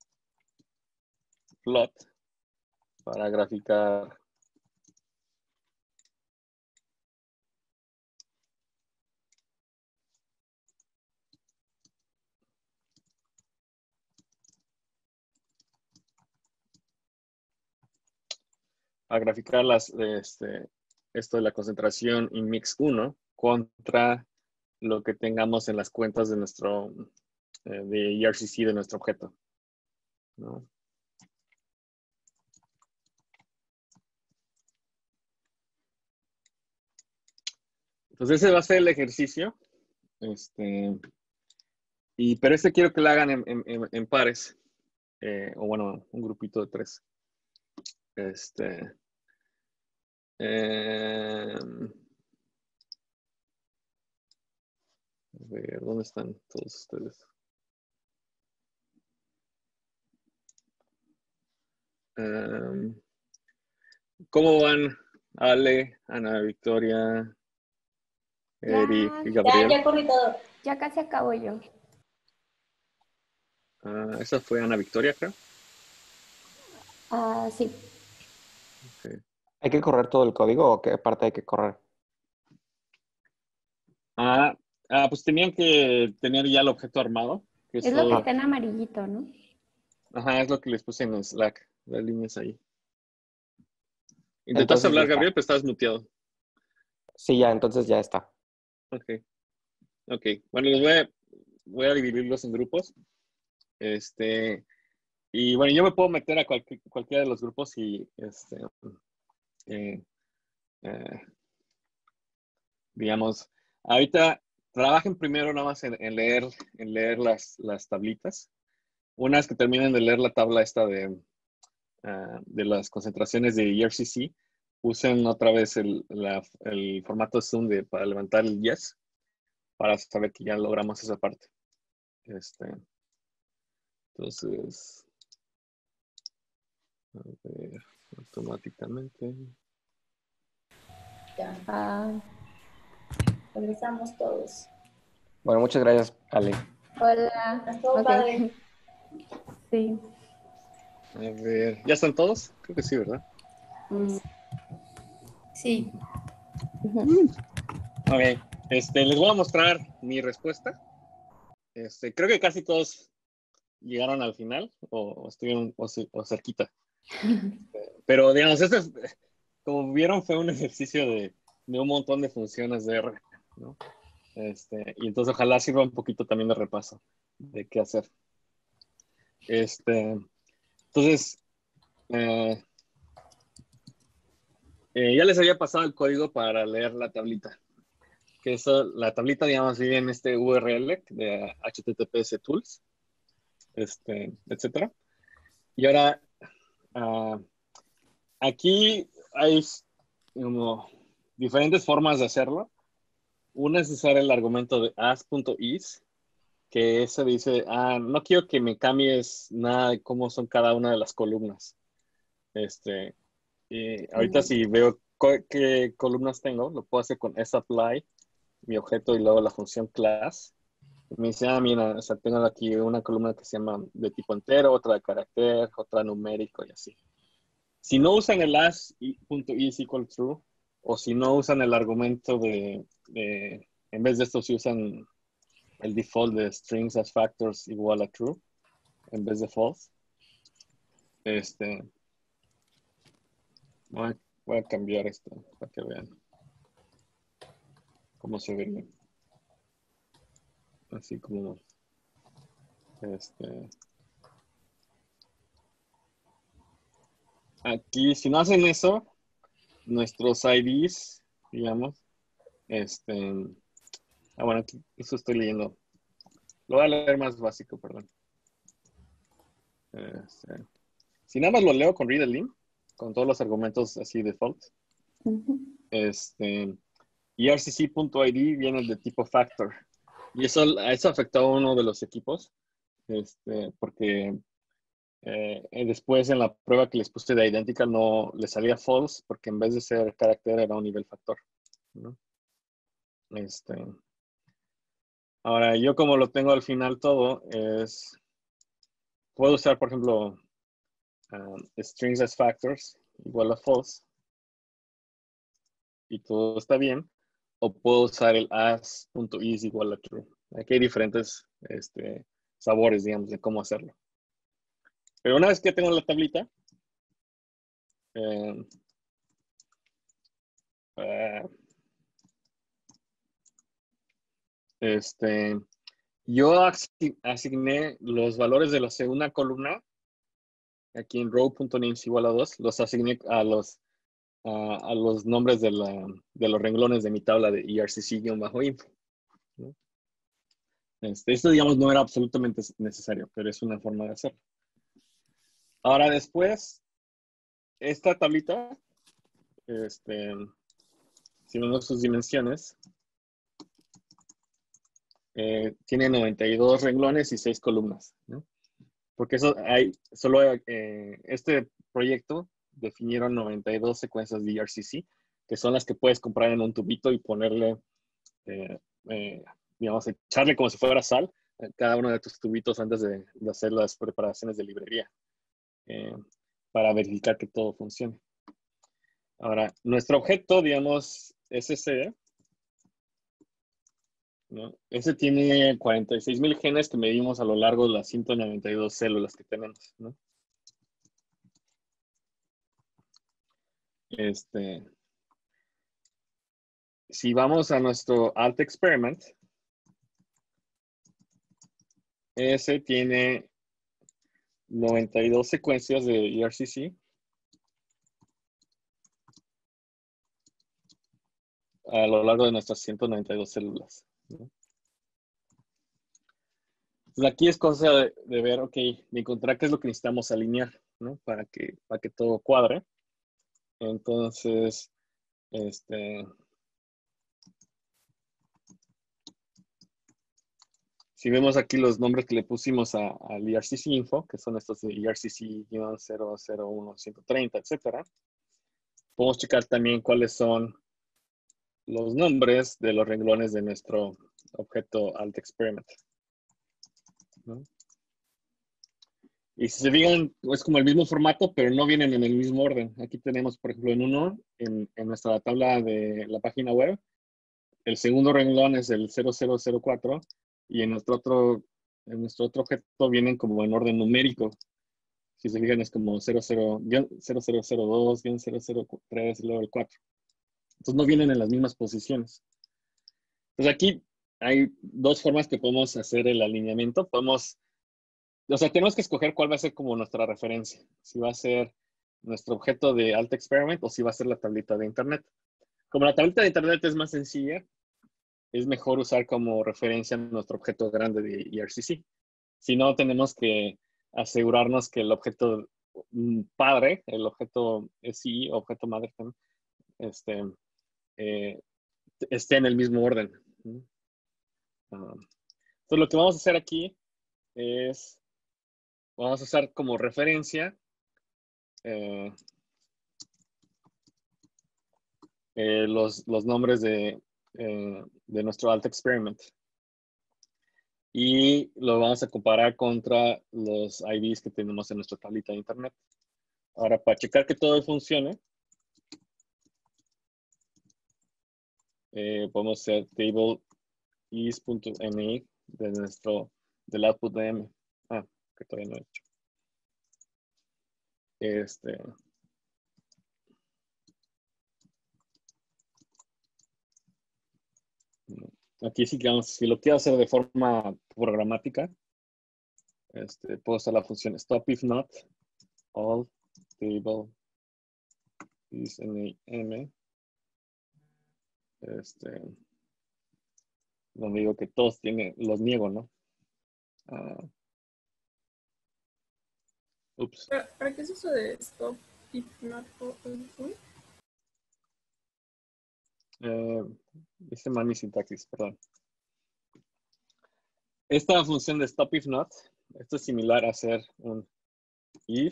Speaker 1: plot para graficar esto de la concentración en mix 1 contra lo que tengamos en las cuentas de nuestro de ERCC de nuestro objeto, ¿no? Entonces ese va a ser el ejercicio. Pero quiero que lo hagan en pares. O bueno, un grupito de 3. A ver, ¿dónde están todos ustedes? ¿Cómo van Ale, Ana Victoria, Eric y Gabriel?
Speaker 5: Ya corrí todo.
Speaker 3: Ya casi acabo yo.
Speaker 1: Esa fue Ana Victoria, creo.
Speaker 3: Sí.
Speaker 1: Okay.
Speaker 2: ¿Hay que correr todo el código o qué parte hay que correr?
Speaker 1: Pues tenían que tener ya el objeto armado.
Speaker 3: Es lo que está en amarillito, ¿no?
Speaker 1: Ajá, es lo que les puse en Slack. Las líneas ahí. Intentaste hablar, Gabriel, pero estabas muteado.
Speaker 2: Sí, ya, entonces ya está.
Speaker 1: Ok. Bueno, los voy a dividirlos en grupos. Y bueno, yo me puedo meter a cualquiera de los grupos y digamos, ahorita trabajen primero nada más en leer las tablitas. Una vez que terminen de leer la tabla esta de las concentraciones de ERCC, usen otra vez el formato Zoom para levantar el yes, para saber que ya logramos esa parte. Entonces, a ver, automáticamente.
Speaker 5: Ya,
Speaker 3: Ah,
Speaker 5: regresamos todos.
Speaker 2: Bueno, muchas gracias, Ale.
Speaker 3: hola.
Speaker 5: Estuvo
Speaker 3: Ok.
Speaker 5: padre.
Speaker 3: Sí.
Speaker 1: A ver, ¿ya están todos? Creo que sí, ¿verdad?
Speaker 3: Mm,
Speaker 6: Sí.
Speaker 3: ujú.
Speaker 1: Ok, les voy a mostrar mi respuesta. Creo que casi todos llegaron al final o estuvieron o cerquita. Pero digamos, como vieron, fue un ejercicio de un montón de funciones de R, ¿no? Y entonces ojalá sirva un poquito también de repaso de qué hacer. Entonces, eh, ya les había pasado el código para leer la tablita. Que eso, la tablita, digamos, viene en este URL de HTTPS Tools, etcétera. Y ahora, aquí hay como diferentes formas de hacerlo. Una es usar el argumento de as.is, que eso dice, no quiero que me cambies nada de cómo son cada una de las columnas. Y ahorita si veo qué columnas tengo, lo puedo hacer con sapply, mi objeto, y luego la función class. Y me dice, mira, o sea, tengo aquí una columna que se llama de tipo entero, otra de carácter, otra numérico y así. Si no usan el as.is equal true, o si no usan el argumento en vez de esto, si usan el default de strings as factors igual a true, en vez de false, voy a cambiar esto para que vean cómo se ve. Así como, aquí, si no hacen eso, nuestros IDs, digamos, bueno, aquí, eso estoy leyendo. Lo voy a leer más básico, perdón. Si nada más lo leo con readLib, con todos los argumentos así default,
Speaker 3: Ujú.
Speaker 1: ERCC.id viene de tipo factor. Y eso afectó a uno de los equipos, porque después en la prueba que les puse de Identical no le salía false, porque en vez de ser carácter era un nivel factor, ¿no? Ahora, yo como lo tengo al final todo, puedo usar, por ejemplo, strings as factors igual a false, y todo está bien, o puedo usar el as.is igual a true. Aquí hay diferentes sabores, digamos, de cómo hacerlo. Pero una vez que tengo la tablita, eh, yo asigné los valores de la segunda columna, aquí en row.names igual a 2, los asigné a los nombres de los renglones de mi tabla de ERCC-info, ¿no? Esto, digamos, no era absolutamente necesario, pero es una forma de hacerlo. Ahora después, esta tablita, si vemos sus dimensiones, tiene 92 renglones y 6 columnas, ¿no? Porque este proyecto definieron 92 secuencias de ERCC, que son las que puedes comprar en un tubito y ponerle, digamos, echarle como si fuera sal a cada uno de tus tubitos antes de hacer las preparaciones de librería, para verificar que todo funcione. Ahora, nuestro objeto, digamos, SC, ¿no? Ese tiene 46,000 genes que medimos a lo largo de las 192 células que tenemos, ¿no? Si vamos a nuestro alt experiment, ese tiene 92 secuencias de ERCC a lo largo de nuestras 192 células, ¿no? Entonces aquí es cosa de ver, ok, de encontrar qué es lo que necesitamos alinear, ¿no? Para que todo cuadre. Entonces, si vemos aquí los nombres que le pusimos al ERCC info, que son estos de ERCC-001130, etcétera, podemos checar también cuáles son los nombres de los renglones de nuestro objeto alt experiment, ¿no? Y si se fijan, es como el mismo formato, pero no vienen en el mismo orden. Aquí tenemos, por ejemplo, en nuestra tabla de la página web, el segundo renglón es el 0004 y en nuestro otro objeto vienen como en orden numérico. Si se fijan, es como 0002, 003 y luego el 4. Entonces no vienen en las mismas posiciones. Entonces aquí hay dos formas que podemos hacer el alineamiento. Tenemos que escoger cuál va a ser como nuestra referencia. Si va a ser nuestro objeto de alt experiment o si va a ser la tablita de internet. Como la tablita de internet es más sencilla, es mejor usar como referencia nuestro objeto grande de ERCC. Si no, tenemos que asegurarnos que el objeto padre, el objeto SI, objeto madre, esté en el mismo orden. Entonces, lo que vamos a hacer aquí es, vamos a usar como referencia los nombres de nuestro alt experiment. Y lo vamos a comparar contra los IDs que tenemos en nuestra tablita de internet. Ahora, para checar que todo funcione, podemos hacer table is.mi del output de m. Que todavía no he hecho. Aquí sí que si lo quiero hacer de forma programática, puedo usar la función stop if not all table is m. Donde digo que todos los niego, ¿no? Ups.
Speaker 8: ¿Para qué es eso de stop if not all?
Speaker 1: Hice mal mi sintaxis, perdón. Esta función de stop if not, esto es similar a hacer un if,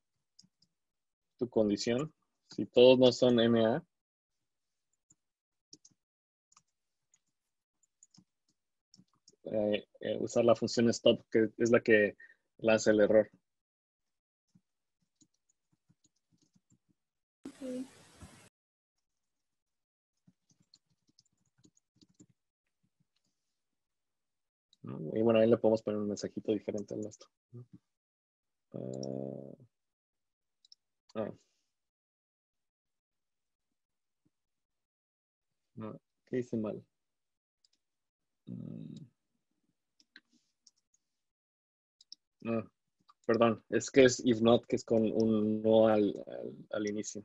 Speaker 1: tu condición, si todos no son MA, usar la función stop, que es la que lanza el error.
Speaker 8: Okay.
Speaker 1: Y bueno, ahí le podemos poner un mensajito diferente al nuestro. No, ¿qué hice mal? No, perdón, es que es if not, que es con un no al inicio.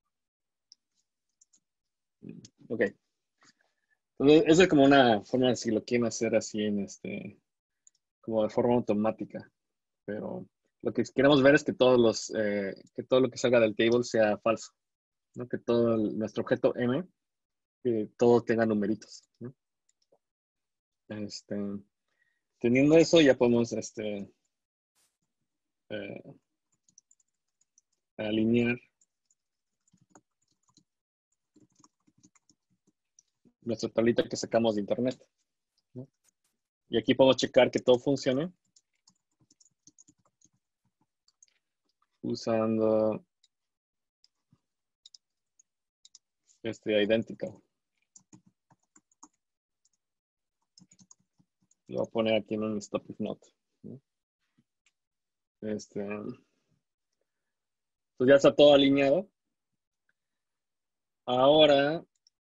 Speaker 1: Ok. Entonces, esa es como una forma, si lo quieren hacer así como de forma automática. Pero lo que queremos ver es que todo lo que salga del table sea falso, ¿no? Que todo nuestro objeto M, que todo tenga numeritos, ¿no? Teniendo eso, ya podemos alinear nuestra tablita que sacamos de internet, ¿no? Y aquí podemos checar que todo funcione usando idéntico. Lo voy a poner aquí en un stop if not, ¿no? Entonces ya está todo alineado. Ahora,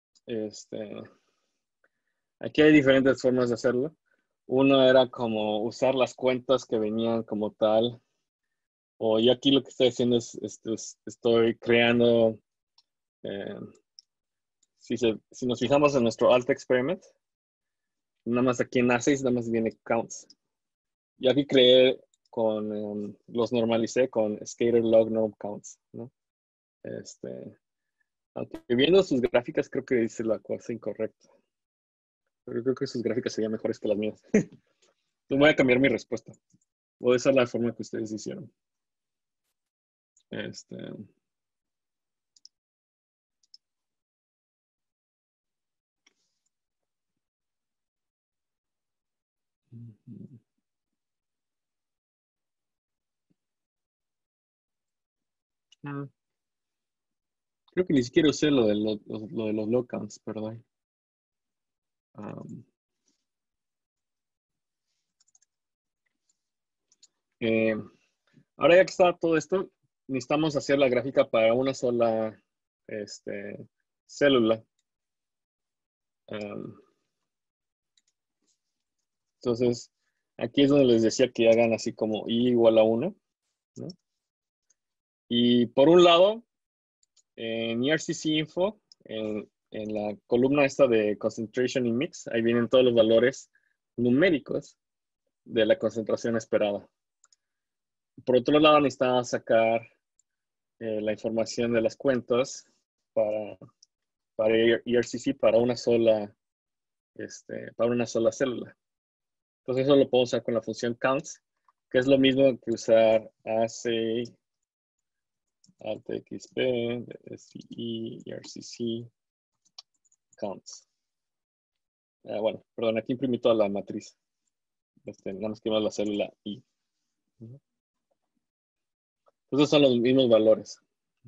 Speaker 1: aquí hay diferentes formas de hacerlo. Uno era como usar las cuentas que venían como tal. O yo aquí lo que estoy haciendo es estoy creando, si nos fijamos en nuestro alt experiment, nada más aquí en A6 nada más viene counts. Y aquí creé los normalicé con scatter log norm counts, ¿no? Aunque viendo sus gráficas creo que dice la cosa incorrecta. Pero creo que sus gráficas serían mejores que las mías. No voy a cambiar mi respuesta. O esa es la forma que ustedes hicieron. Creo que ni siquiera usé lo de los lockouts, perdón. Ahora ya que está todo esto, necesitamos hacer la gráfica para una sola célula. Entonces, aquí es donde les decía que hagan así como I igual a 1, ¿no? Y por un lado, en ERCC Info, en la columna esta de Concentration in Mix, ahí vienen todos los valores numéricos de la concentración esperada. Por otro lado, necesitamos sacar la información de las cuentas para ERCC para una sola célula. Entonces eso lo puedo usar con la función counts, que es lo mismo que usar AC, AltXP, SCE, ERCC, counts. Bueno, perdón, aquí imprimí toda la matriz. Nada más que más la célula I. Entonces son los mismos valores.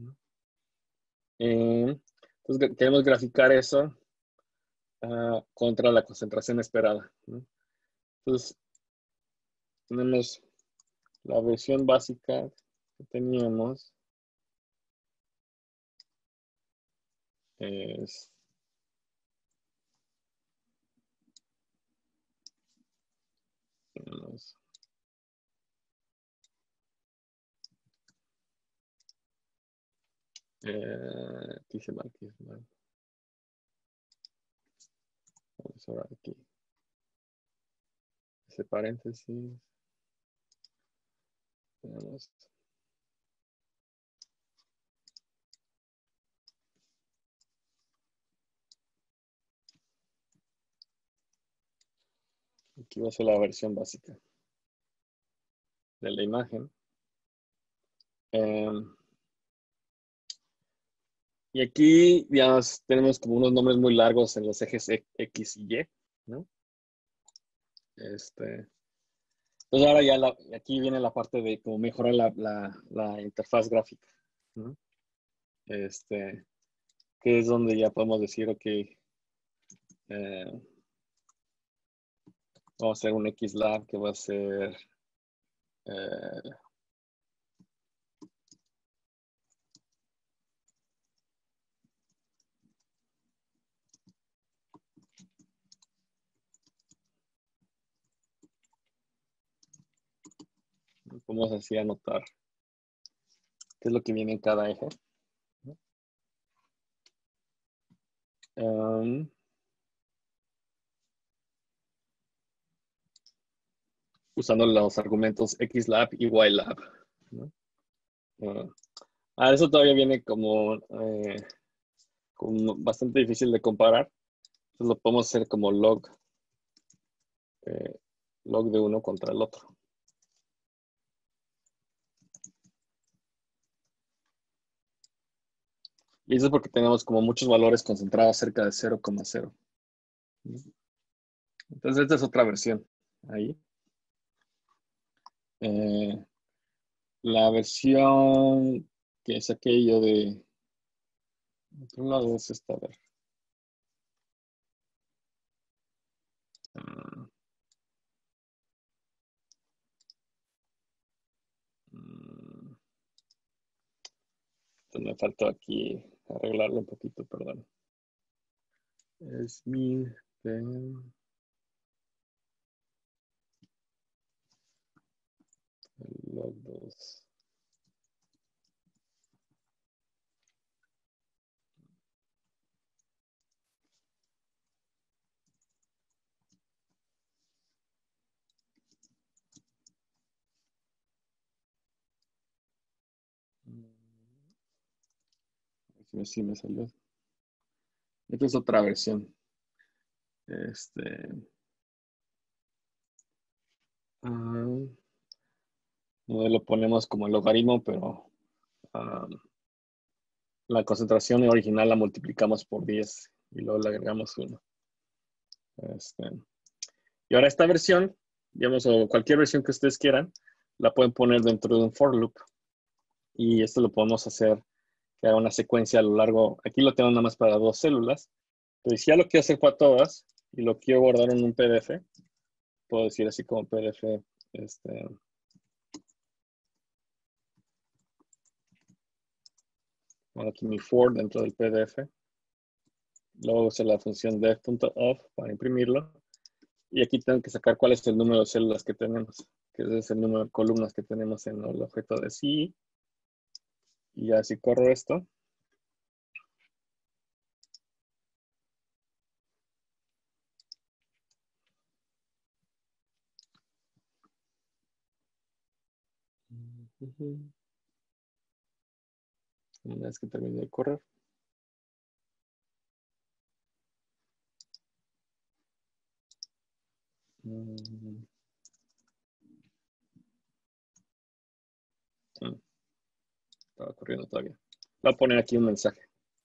Speaker 1: Entonces queremos graficar eso contra la concentración esperada, ¿no? Entonces tenemos la versión básica que teníamos. Tenemos aquí se mal. Vamos ahora aquí. Ese paréntesis. Tenemos aquí va a ser la versión básica de la imagen. Y aquí ya tenemos como unos nombres muy largos en los ejes X y Y, ¿no? Entonces ahora ya aquí viene la parte de cómo mejorar la interfaz gráfica, ¿no? Que es donde ya podemos decir, ok, vamos a hacer un XLab que va a ser vamos así a anotar qué es lo que viene en cada eje. Usando los argumentos XLab y YLab, ¿no? Eso todavía viene como bastante difícil de comparar. Entonces lo podemos hacer como log de uno contra el otro. Y eso es porque tenemos como muchos valores concentrados cerca de 0,0. Entonces esta es otra versión ahí. La versión que saqué yo de otro lado es esta, a ver. Me faltó aquí arreglarlo un poquito, perdón. Es mi log 2. Sí me salió. Esta es otra versión. Lo ponemos como el logaritmo, pero la concentración original la multiplicamos por 10 y luego le agregamos 1. Y ahora esta versión, digamos, o cualquier versión que ustedes quieran, la pueden poner dentro de un for loop. Y esto lo podemos hacer que haga una secuencia a lo largo. Aquí lo tengo nada más para 2 células. Pero si ya lo quiero hacer para todas y lo quiero guardar en un PDF, puedo decir así como PDF, pongo aquí mi for dentro del PDF. Luego uso la función def.off para imprimirlo. Y aquí tengo que sacar cuál es el número de células que tenemos, que es el número de columnas que tenemos en el objeto de sí. Y así corro esto. Una vez que termine de correr. Estaba corriendo todavía. Voy a poner aquí un mensaje.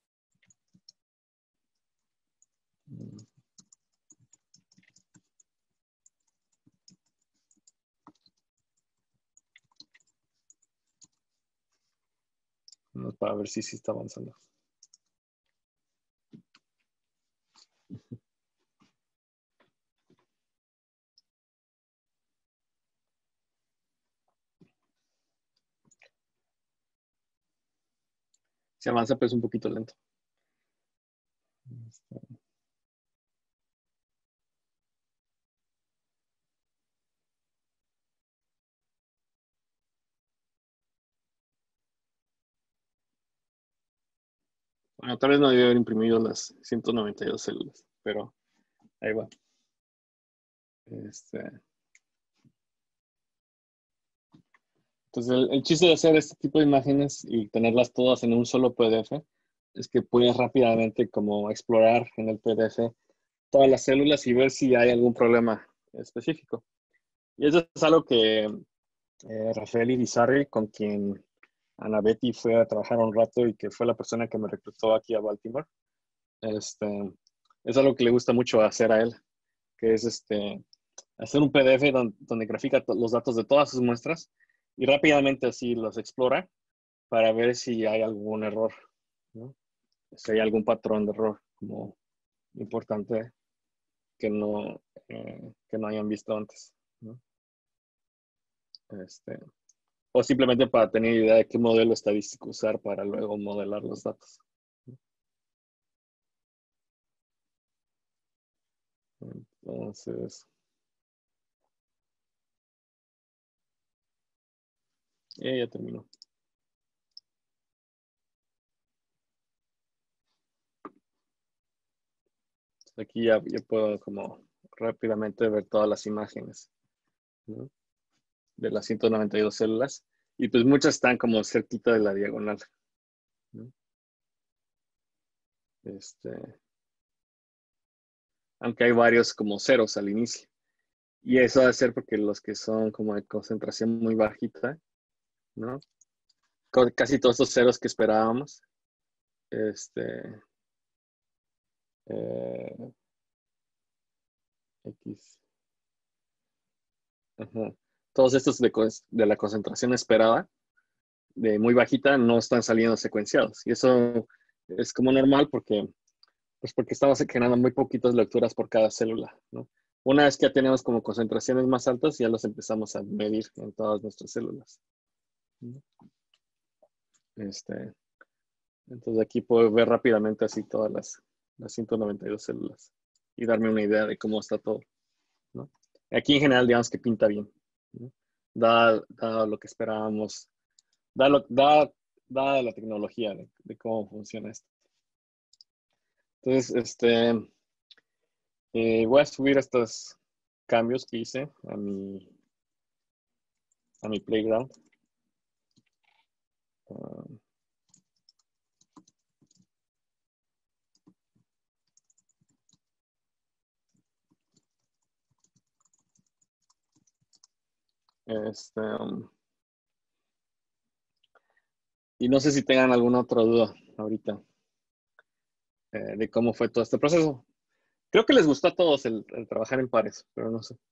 Speaker 1: Para ver si sí está avanzando. Si avanza, pero es un poquito lento. Bueno, tal vez no debía haber imprimido las 192 células, pero ahí va. Entonces, el chiste de hacer este tipo de imágenes y tenerlas todas en un solo PDF es que puedes rápidamente como explorar en el PDF todas las células y ver si hay algún problema específico. Y eso es algo que Rafael Irizarry, con quien Ana Betty fue a trabajar un rato y que fue la persona que me reclutó aquí a Baltimore, es algo que le gusta mucho hacer a él, que es hacer un PDF donde grafica los datos de todas sus muestras y rápidamente así los explora para ver si hay algún error, ¿no? Si hay algún patrón de error como importante que no hayan visto antes, ¿no? O simplemente para tener idea de qué modelo estadístico usar para luego modelar los datos. Entonces, ya terminó. Aquí ya puedo como rápidamente ver todas las imágenes, ¿no? De las 192 células. Y pues muchas están como cerquita de la diagonal, ¿no? Aunque hay varios como ceros al inicio. Y eso debe ser porque los que son como de concentración muy bajita, ¿no? Casi todos estos ceros que esperábamos. X. Ajá. Todos estos de la concentración esperada, de muy bajita, no están saliendo secuenciados. Y eso es como normal porque estamos generando muy poquitas lecturas por cada célula, ¿no? Una vez que ya tenemos como concentraciones más altas, ya los empezamos a medir en todas nuestras células, ¿no? Entonces aquí puedo ver rápidamente así todas las 192 células y darme una idea de cómo está todo, ¿no? Aquí en general digamos que pinta bien, ¿no? Dado lo que esperábamos, dada la tecnología de cómo funciona esto. Entonces, voy a subir estos cambios que hice a mi playground. Este, y no sé si tengan alguna otra duda ahorita de cómo fue todo este proceso. Creo que les gustó a todos el trabajar en pares, pero no sé.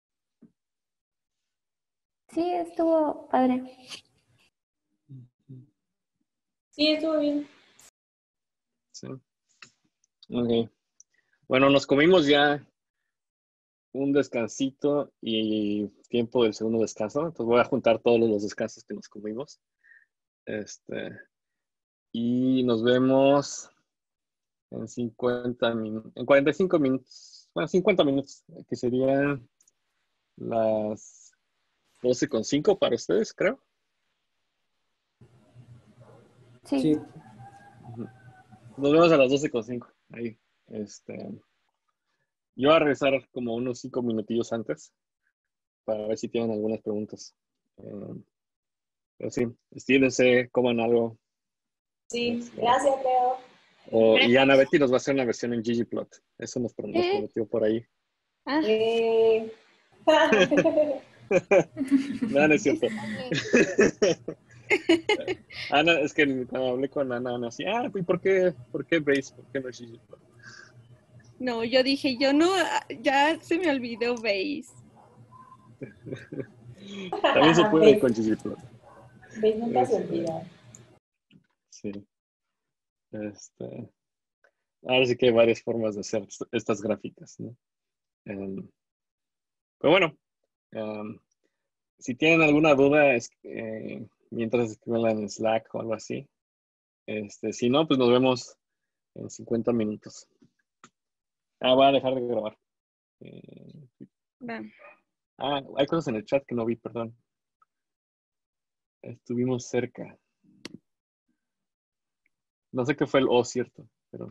Speaker 3: Sí, estuvo padre.
Speaker 5: Sí, estuvo bien.
Speaker 1: Sí. Ok. Bueno, nos comimos ya un descansito y tiempo del segundo descanso. Entonces voy a juntar todos los descansos que nos comimos. Y nos vemos en 50 minutos, en 45 minutos, bueno, 50 minutos, que serían las 12:05 para ustedes, creo.
Speaker 3: Sí.
Speaker 4: Sí.
Speaker 1: Ujú. Nos vemos a las 12:05. Ahí. Yo voy a regresar como unos 5 minutillos antes para ver si tienen algunas preguntas. Pero sí, estírense, coman algo.
Speaker 5: Sí, gracias, Leo.
Speaker 1: Y Ana Betty nos va a hacer una versión en ggplot. Eso nos prometió por ahí.
Speaker 7: Ah,
Speaker 5: Eh...
Speaker 1: No, no es cierto. Ana, es que cuando hablé con Ana así, ¿y por qué Base? ¿Por qué no ggplot?
Speaker 8: No, yo dije, yo no, ya se me olvidó Base.
Speaker 1: También se puede
Speaker 5: ¿Ves?
Speaker 1: con ggplot.
Speaker 5: ¿Ves? Nunca se olvida.
Speaker 1: Sí. Ahora sí que hay varias formas de hacer estas gráficas, ¿no? Pero bueno, si tienen alguna duda, mientras escribenla en Slack o algo así. Si no, pues nos vemos en 50 minutos. Voy a dejar de grabar.
Speaker 8: Va.
Speaker 1: Hay cosas en el chat que no vi, perdón. Estuvimos cerca. No sé qué fue el cierto, pero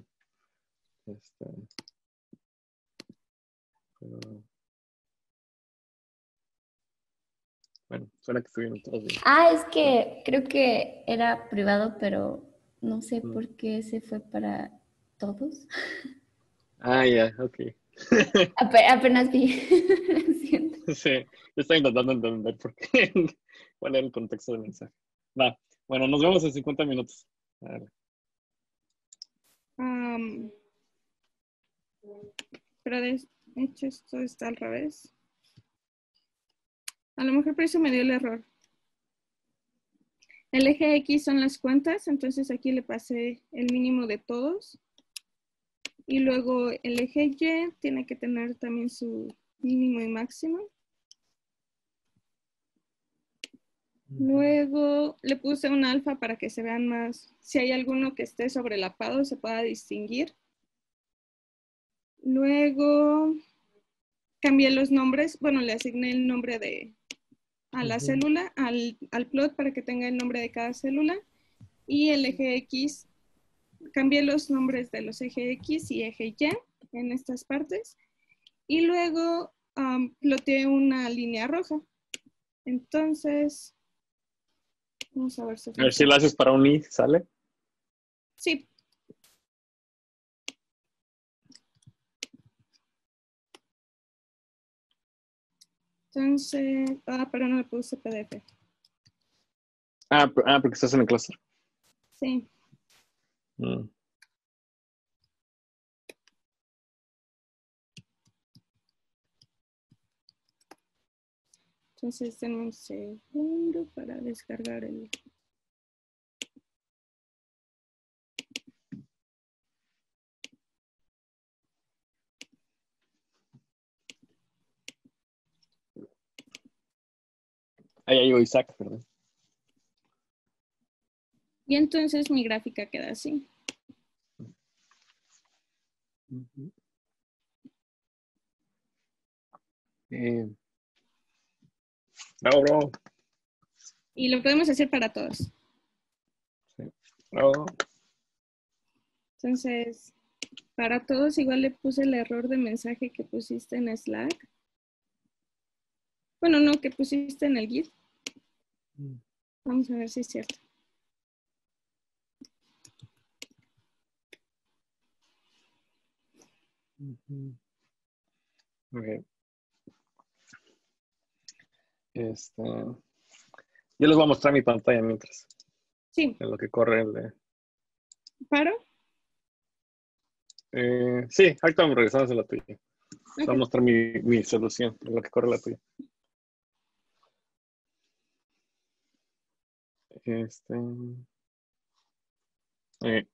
Speaker 1: bueno, suena que estuvieron todos bien.
Speaker 3: Es que creo que era privado, pero no sé por qué se fue para todos.
Speaker 1: Ya, ok.
Speaker 3: Apenas vi. Siento.
Speaker 1: Sí, yo estoy intentando entender por qué, cuál era el contexto del mensaje. Va, bueno, nos vemos en 50 minutos. A ver.
Speaker 8: Pero de hecho esto está al revés. A lo mejor por eso me dio el error. El eje X son las cuentas, entonces aquí le pasé el mínimo de todos. Y luego el eje Y tiene que tener también su mínimo y máximo. Luego le puse un alfa para que se vean más. Si hay alguno que esté sobrelapado, se pueda distinguir. Luego cambié los nombres. Bueno, le asigné el nombre a la célula, al plot para que tenga el nombre de cada célula. Y el eje X, cambié los nombres de los eje X y eje Y en estas partes. Y luego ploteé una línea roja. Entonces, vamos a ver si
Speaker 1: A ver si lo haces para un ¿sale?
Speaker 8: Sí. Entonces, pero no le puse PDF.
Speaker 1: Porque estás en el cluster.
Speaker 8: Sí. Entonces, denme un segundo para descargar el...
Speaker 1: Ahí llegó Isaac, perdón.
Speaker 8: Y entonces mi gráfica queda así.
Speaker 1: Bravo.
Speaker 8: Y lo podemos hacer para todos.
Speaker 1: Sí. Bravo.
Speaker 8: Entonces, para todos igual le puse el error de mensaje que pusiste en Slack. Bueno, no, que pusiste en el Git. Vamos a ver si es cierto.
Speaker 1: Okay. Yo les voy a mostrar mi pantalla mientras,
Speaker 8: Sí,
Speaker 1: en lo que corre el...
Speaker 8: ¿paro?
Speaker 1: sí, ahorita vamos regresando a la tuya. Voy a
Speaker 8: Ok.
Speaker 1: mostrar mi solución, en lo que corre la tuya. Eh,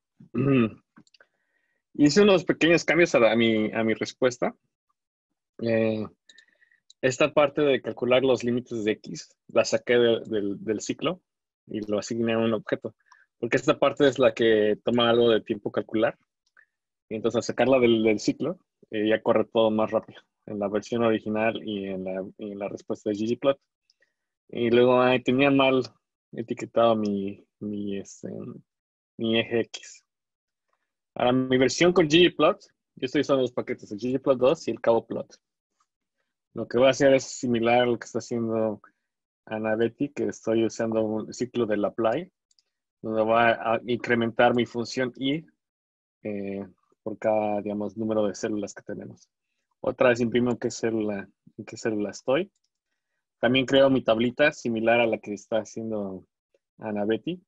Speaker 1: hice unos pequeños cambios a mi respuesta. Esta parte de calcular los límites de X la saqué del ciclo y lo asigné a un objeto. Porque esta parte es la que toma algo de tiempo calcular. Y entonces al sacarla del ciclo, ya corre todo más rápido en la versión original y en la respuesta de ggplot. Y luego tenía mal etiquetado mi eje X. Ahora, mi versión con ggplot, yo estoy usando los paquetes, el ggplot 2 y el caboplot. Lo que voy a hacer es similar a lo que está haciendo Ana Betty, que estoy usando un ciclo del apply, donde voy a incrementar mi función i por cada, digamos, número de células que tenemos. Otra vez imprimo en qué célula estoy. También creo mi tablita similar a la que está haciendo Ana Betty.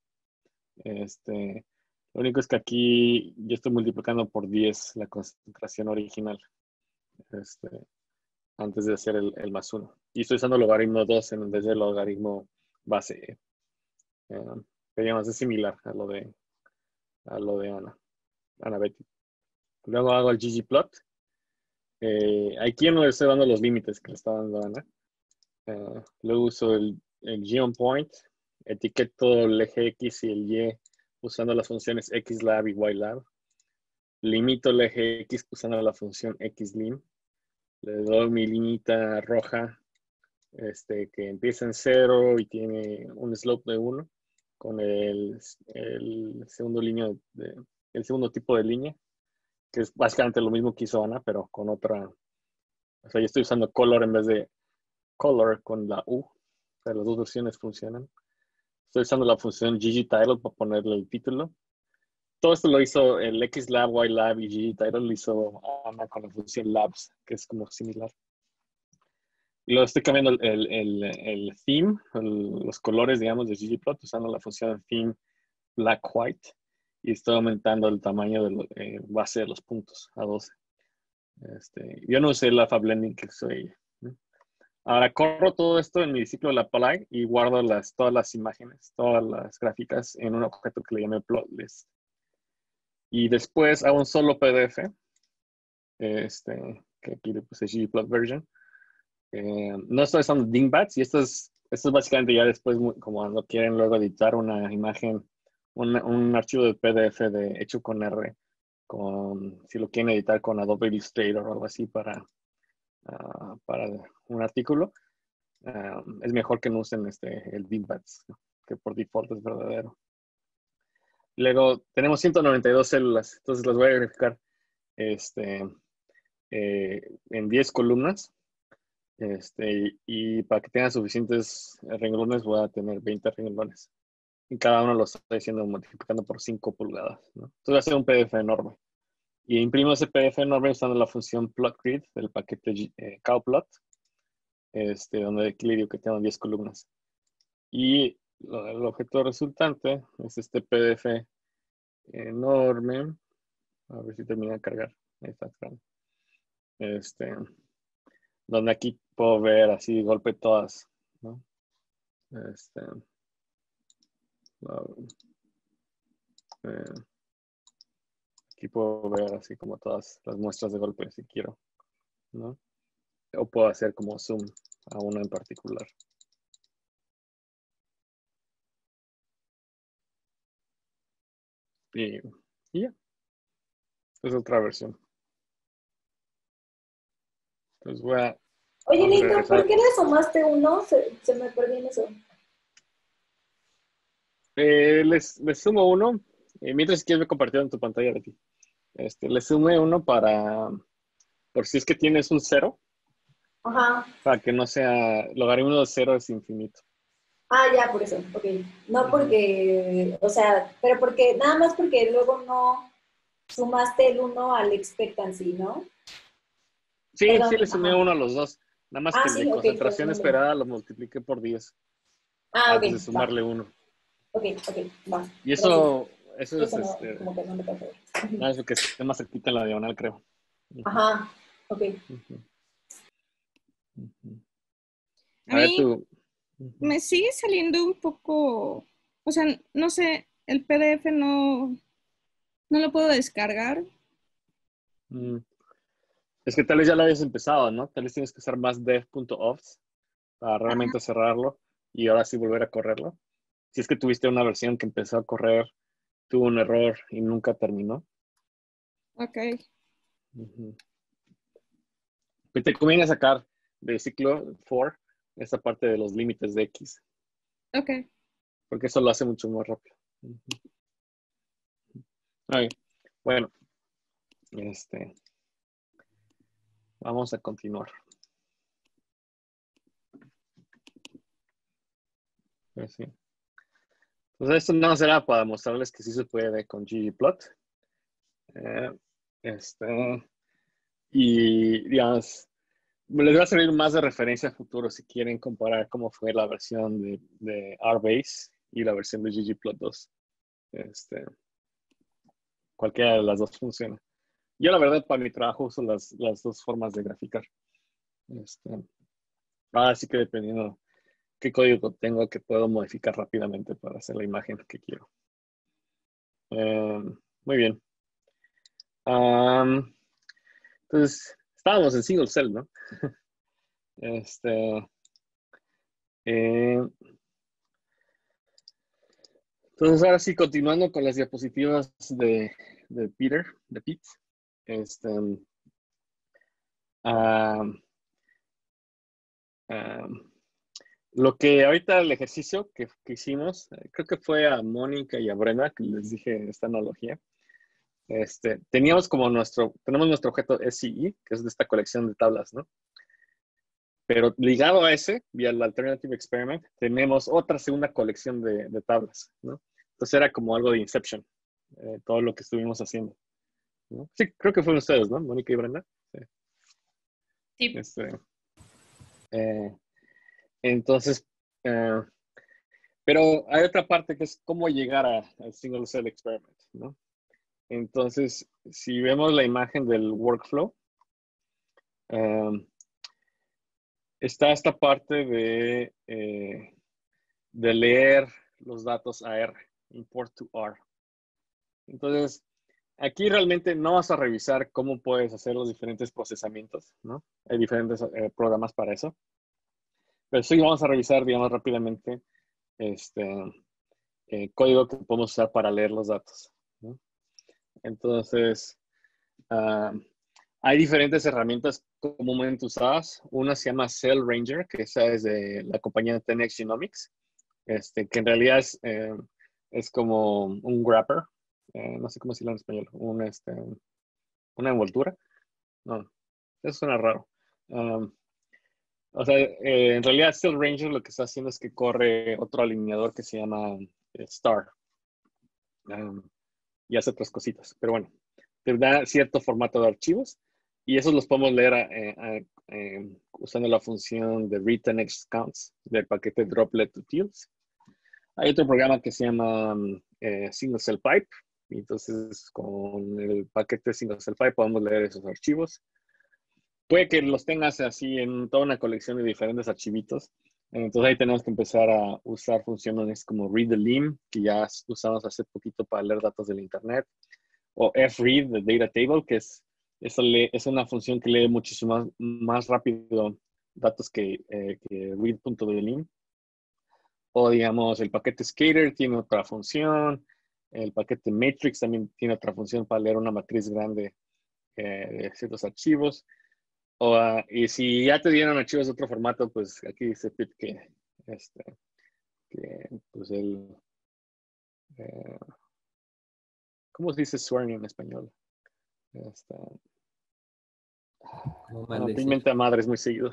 Speaker 1: Lo único es que aquí yo estoy multiplicando por 10 la concentración original. Antes de hacer el más 1. Y estoy usando el logaritmo 2 en vez del logaritmo base. Digamos, es similar a lo de Ana Betty. Luego hago el ggplot. Aquí no le estoy dando los límites que le está dando Ana. Luego uso el geonPoint. Etiqueto el eje X y el Y usando las funciones xlab y ylab. Limito el eje X usando la función xlim. Le doy mi liñita roja que empieza en 0 y tiene un slope de 1 con el segundo el segundo tipo de línea, que es básicamente lo mismo que hizo Ana, pero con otra. O sea, yo estoy usando color en vez de color con la U. O sea, las dos versiones funcionan. Estoy usando la función ggtitle para ponerle el título. Todo esto lo hizo el xlab, ylab y ggtitle lo hizo Ana con la función labs, que es como similar. Y luego estoy cambiando el theme, los colores, digamos, de ggplot usando la función theme black-white y estoy aumentando el tamaño de base de los puntos a 12. Yo no usé la FabLending que usó ella, ¿no? Ahora corro todo esto en mi ciclo de la apply y guardo todas las imágenes, todas las gráficas en un objeto que le llamé plotlist. Y después hago un solo PDF, que aquí le puse ggplot version. No estoy usando dingbats y esto es básicamente ya después, como cuando quieren luego editar una imagen, un archivo de PDF hecho con R, si lo quieren editar con Adobe Illustrator o algo así para un artículo, es mejor que no usen el dingbats, que por default es verdadero. Luego tenemos 192 células, entonces las voy a graficar en 10 columnas. Y para que tengan suficientes renglones voy a tener 20 renglones. Y cada uno lo estoy haciendo multiplicando por 5 pulgadas, ¿no? Entonces voy a hacer un PDF enorme. Y imprimo ese PDF enorme usando la función plotgrid del paquete cowplot, donde aquí le digo que tengo 10 columnas. Y el objeto resultante es este PDF enorme. A ver si termina de cargar. Ahí está. Donde aquí puedo ver así de golpe todas, ¿no? Aquí puedo ver así como todas las muestras de golpe si quiero, ¿no? O puedo hacer como zoom a una en particular. Y ya. Es otra versión. Entonces voy a...
Speaker 5: Oye, Nito, ¿por qué le sumaste 1? Se me perdió en eso.
Speaker 1: Les sumo 1. Mientras quieres compartir en tu pantalla, Betty. Le sumé 1 por si es que tienes un 0.
Speaker 5: Ajá.
Speaker 1: Para que no sea... Logaritmo de 0 es infinito.
Speaker 5: Ah, ya, por eso. Ok. No porque... O sea, pero porque... Nada más porque luego no sumaste el 1 al expectancy, ¿no?
Speaker 1: Sí,
Speaker 5: Perdón,
Speaker 1: sí le sumé
Speaker 5: ajá.
Speaker 1: 1 a los dos. Nada más
Speaker 5: Ah,
Speaker 1: que el
Speaker 5: sí,
Speaker 1: de
Speaker 5: ok,
Speaker 1: concentración
Speaker 5: pues,
Speaker 1: esperada lo multipliqué por 10
Speaker 5: Ah,
Speaker 1: antes de
Speaker 5: ok, va.
Speaker 1: sumarle 1.
Speaker 5: Ok, va.
Speaker 1: Y
Speaker 5: Gracias.
Speaker 1: eso es,
Speaker 5: Eso no, como que no me pasó.
Speaker 1: nada, eso que esté más cerquita en la diagonal, creo.
Speaker 5: Ajá, ok.
Speaker 1: Ujú, ujú.
Speaker 8: A
Speaker 1: A ver
Speaker 8: mí
Speaker 1: tú.
Speaker 8: me sigue saliendo un poco, o sea, no sé, el PDF no lo puedo descargar.
Speaker 1: Mm, Es que tal vez ya lo habías empezado, ¿no? Tal vez tienes que usar más dev.offs para realmente cerrarlo y ahora sí volver a correrlo. Si es que tuviste una versión que empezó a correr, tuvo un error y nunca terminó.
Speaker 8: Ok,
Speaker 1: Ujú. Pues te conviene sacar de ciclo for esa parte de los límites de X,
Speaker 8: ok.
Speaker 1: porque eso lo hace mucho más rápido. Ujú. Ay, bueno, vamos a continuar. Pues sí. Entonces esto no será para mostrarles que sí se puede con ggplot. Eh, y digamos, les va a servir más de referencia a futuro si quieren comparar cómo fue la versión de RBase y la versión de ggplot2. Cualquiera de las dos funciona. Yo la verdad para mi trabajo uso las dos formas de graficar. Ahora sí que dependiendo qué código tengo que puedo modificar rápidamente para hacer la imagen que quiero. Muy bien. Entonces, estábamos en single cell, ¿no? Eh, entonces, ahora sí, continuando con las diapositivas de Pete. Um, um, Lo que ahorita el ejercicio que hicimos, creo que fue a Mónica y a Brenda que les dije esta analogía. Tenemos nuestro objeto SCE, que es de esta colección de tablas, ¿no? Pero ligado a ese, vía el Alternative Experiment, tenemos otra segunda colección de tablas, ¿no? Entonces era como algo de Inception, todo lo que estuvimos haciendo, ¿no? Sí, creo que fueron ustedes, ¿no? Mónica y Brenda. Sí.
Speaker 7: Sí.
Speaker 1: Entonces, pero hay otra parte que es cómo llegar al Single Cell Experiment, ¿no? Entonces, si vemos la imagen del workflow, está esta parte de leer los datos a R, import to R. Entonces, aquí realmente no vas a revisar cómo puedes hacer los diferentes procesamientos, ¿no? Hay diferentes programas para eso. Pero sí vamos a revisar, digamos, rápidamente código que podemos usar para leer los datos, ¿no? Entonces, hay diferentes herramientas comúnmente usadas. Una se llama Cell Ranger, que esa es de la compañía 10x Genomics, que en realidad es como un wrapper, no sé cómo decirlo en español, una envoltura. No, eso suena raro. O sea, en realidad Cell Ranger lo que está haciendo es que corre otro alineador que se llama Star y hace otras cositas. Pero bueno, te da cierto formato de archivos y esos los podemos leer usando la función de read10x counts del paquete droplet utils. Hay otro programa que se llama Single Cell Pipe. Y entonces con el paquete Single Cell Pipe podemos leer esos archivos. Puede que los tengas así en toda una colección de diferentes archivitos. Entonces ahí tenemos que empezar a usar funciones como read_the_lim, que ya usamos hace poquito para leer datos del internet, o fread, the data table, que es una función que lee muchísimo más rápido datos que read.lim. O digamos, el paquete Skater tiene otra función, el paquete Matrix también tiene otra función para leer una matriz grande de ciertos archivos. Y si ya te dieron archivos de otro formato, pues aquí dice Pete que pues ¿cómo se dice swearing en español?
Speaker 4: Como maldecir.
Speaker 1: Pigmenta a madres muy seguido.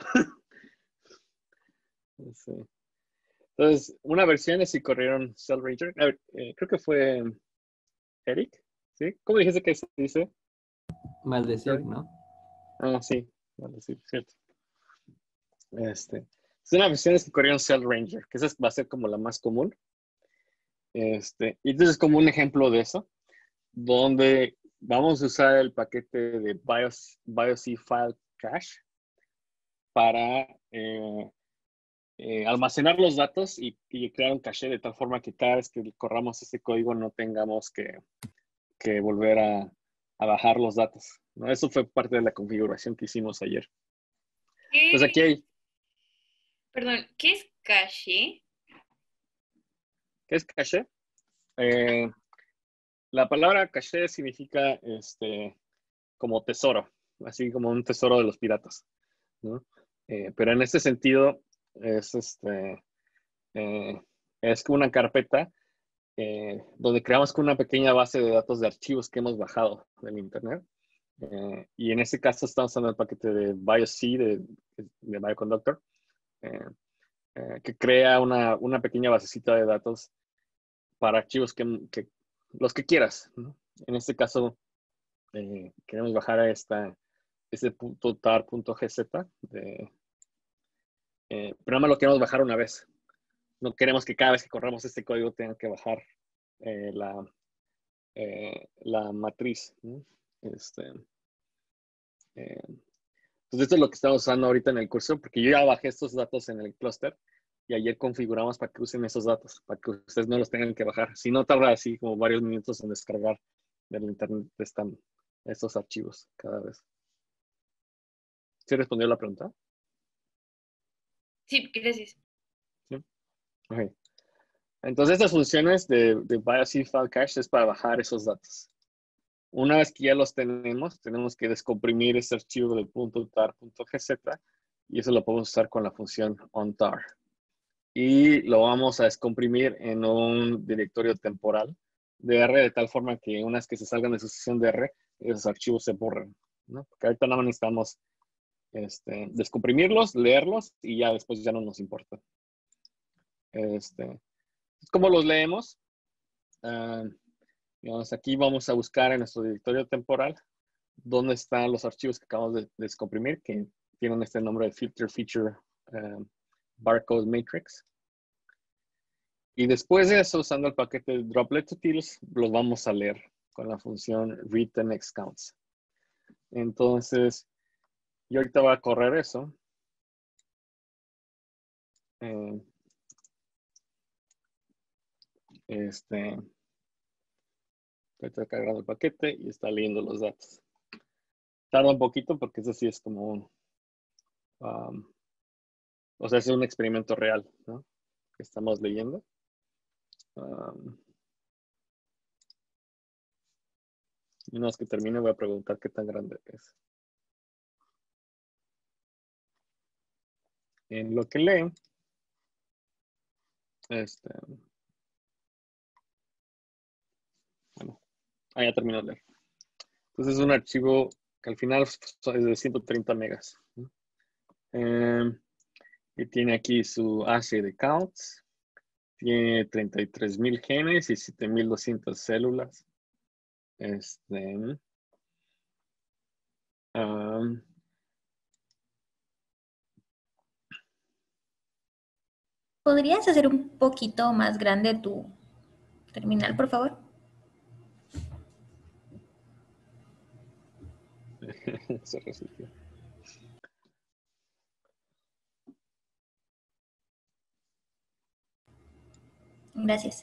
Speaker 1: Sí. Entonces, una versión es si corrieron Cell Ranger. A ver, creo que fue Eric, ¿sí? ¿Cómo dijiste que se dice?
Speaker 4: Maldecir, ¿no?
Speaker 1: Sí, maldecir, cierto. Es una versión que corrió en Cell Ranger, que esa va a ser como la más común. Y entonces es como un ejemplo de eso, donde vamos a usar el paquete de BIOC File Cache para almacenar los datos y crear un caché de tal forma que cada vez que corramos este código no tengamos que volver a bajar los datos, ¿no? Eso fue parte de la configuración que hicimos ayer. Pues aquí hay...
Speaker 7: Perdón, ¿qué es caché?
Speaker 1: ¿Qué es caché? La palabra caché significa como tesoro, así como un tesoro de los piratas, ¿no? Pero en este sentido es una carpeta donde creamos una pequeña base de datos de archivos que hemos bajado del internet. Y en este caso estamos usando el paquete de BIOC de Bioconductor, que crea una pequeña basecita de datos para archivos los que quieras, ¿no? En este caso, queremos bajar a este .tar.gz, pero nada más lo queremos bajar una vez. No queremos que cada vez que corramos este código tenga que bajar la matriz, ¿no? Entonces esto es lo que estamos usando ahorita en el curso, porque yo ya bajé estos datos en el clúster y ayer configuramos para que usen esos datos, para que ustedes no los tengan que bajar. Si no, tarda así como varios minutos en descargar del internet estos archivos cada vez. ¿Sí respondió la pregunta?
Speaker 7: Sí, gracias.
Speaker 1: ¿Sí? Okay. Entonces estas funciones de BIOC File Cache es para bajar esos datos. Una vez que ya los tenemos que descomprimir ese archivo de .tar.gz y eso lo podemos usar con la función onTar. Y lo vamos a descomprimir en un directorio temporal de R de tal forma que una vez que se salgan de su sesión de R, esos archivos se borran, ¿no? Porque ahorita nada más necesitamos descomprimirlos, leerlos y ya después ya no nos importa. ¿Cómo los leemos? Digamos, aquí vamos a buscar en nuestro directorio temporal dónde están los archivos que acabamos de descomprimir, que tienen este nombre de Filter Feature Barcode Matrix. Y después de eso, usando el paquete de Droplet Utils, los vamos a leer con la función readTheNextCounts. Entonces, yo ahorita voy a correr eso. Estoy cargando el paquete y está leyendo los datos. Tarda un poquito porque eso sí es como o sea, es un experimento real, ¿no? Que estamos leyendo. Y una vez que termine voy a preguntar qué tan grande es. En lo que lee, bueno, ya terminó de leer. Entonces es un archivo que al final es de 130 megas, ¿no? Y tiene aquí su ACID de counts. Tiene 33,000 genes y 7,200 células.
Speaker 3: ¿Podrías hacer un poquito más grande tu terminal, por favor?
Speaker 1: Se resistió.
Speaker 3: Gracias.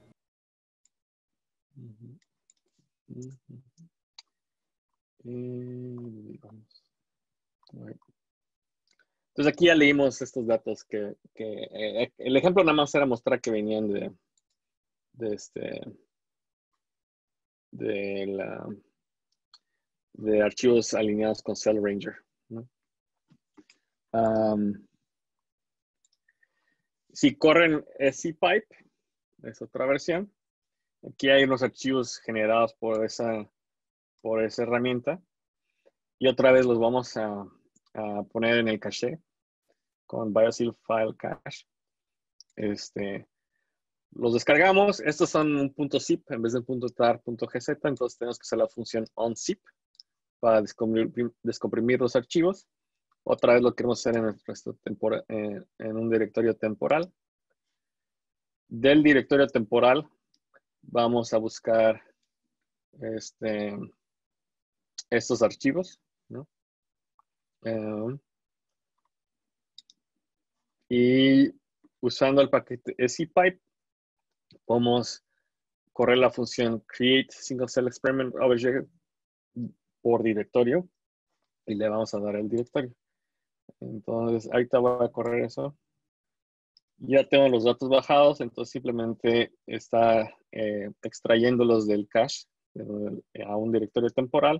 Speaker 1: Entonces aquí ya leímos estos datos que el ejemplo nada más era mostrar que venían de archivos alineados con Cell Ranger, ¿no? Si corren SCPipe, es otra versión. Aquí hay unos archivos generados por esa herramienta. Y otra vez los vamos a poner en el caché con BIOC File Cache. Los descargamos. Estos son un .zip en vez de .tar.gz. Entonces tenemos que usar la función onZip para descomprimir los archivos. Otra vez lo queremos hacer en un directorio temporal. Del directorio temporal vamos a buscar estos archivos, ¿no? Y usando el paquete scpipe, podemos correr la función create single cell experiment object por directorio y le vamos a dar el directorio. Entonces, ahorita voy a correr eso. Ya tengo los datos bajados, entonces simplemente está extrayéndolos del cache a un directorio temporal.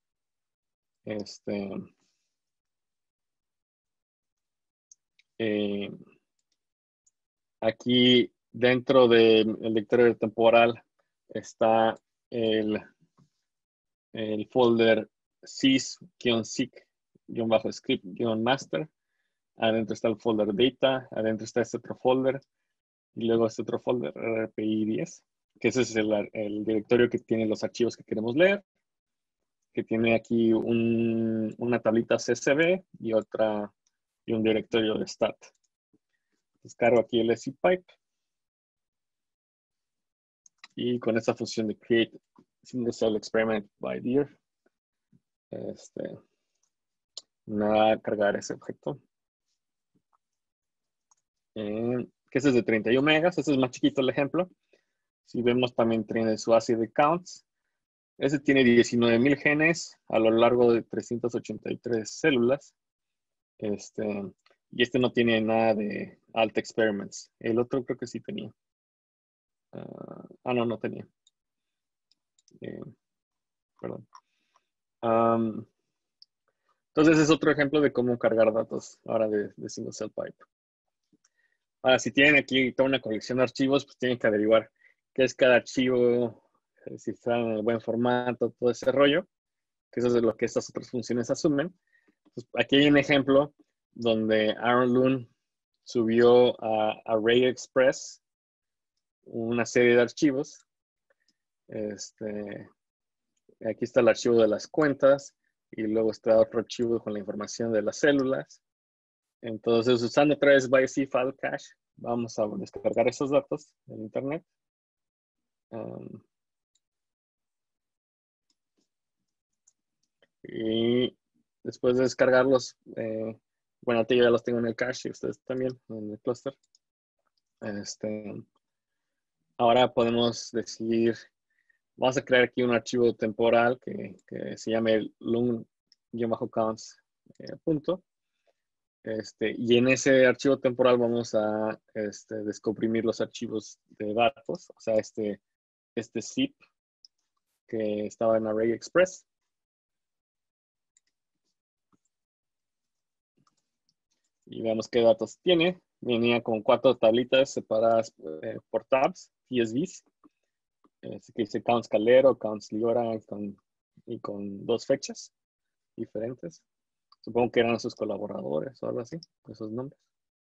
Speaker 1: Aquí dentro del directorio temporal está el folder sys-seek-script-master. Adentro está el folder data, adentro está este otro folder y luego este otro folder RPI10, que ese es el directorio que tiene los archivos que queremos leer, que tiene aquí una tablita CSV y un directorio de stat. Descargo aquí el scpipe y con esta función de create single cell experiment by dir me va a cargar ese objeto. Que ese es de 31 megas, ese es más chiquito el ejemplo. Si vemos también tiene su ACID counts. Ese tiene 19,000 genes a lo largo de 383 células. Y este no tiene nada de alt experiments. El otro creo que sí tenía. No tenía. Perdón. Entonces es otro ejemplo de cómo cargar datos ahora de single cell pipe. Ahora, si tienen aquí toda una colección de archivos, pues tienen que averiguar qué es cada archivo, si está en el buen formato, todo ese rollo, que eso es lo que estas otras funciones asumen. Pues aquí hay un ejemplo donde Aaron Loon subió a ArrayExpress una serie de archivos. Aquí está el archivo de las cuentas y luego está otro archivo con la información de las células. Entonces, usando otra vez BioC File Cache, vamos a descargar esos datos en internet. Y después de descargarlos, bueno, aquí ya los tengo en el cache y ustedes también en el cluster. Ahora podemos decir, vamos a crear aquí un archivo temporal que se llame loon-counts punto. Y en ese archivo temporal vamos a descomprimir los archivos de datos, o sea, este zip que estaba en ArrayExpress. Y veamos qué datos tiene. Venía con 4 tablitas separadas por tabs, TSVs. Que dice counts Calero, counts Liora y con 2 fechas diferentes. Supongo que eran sus colaboradores o algo así, esos nombres.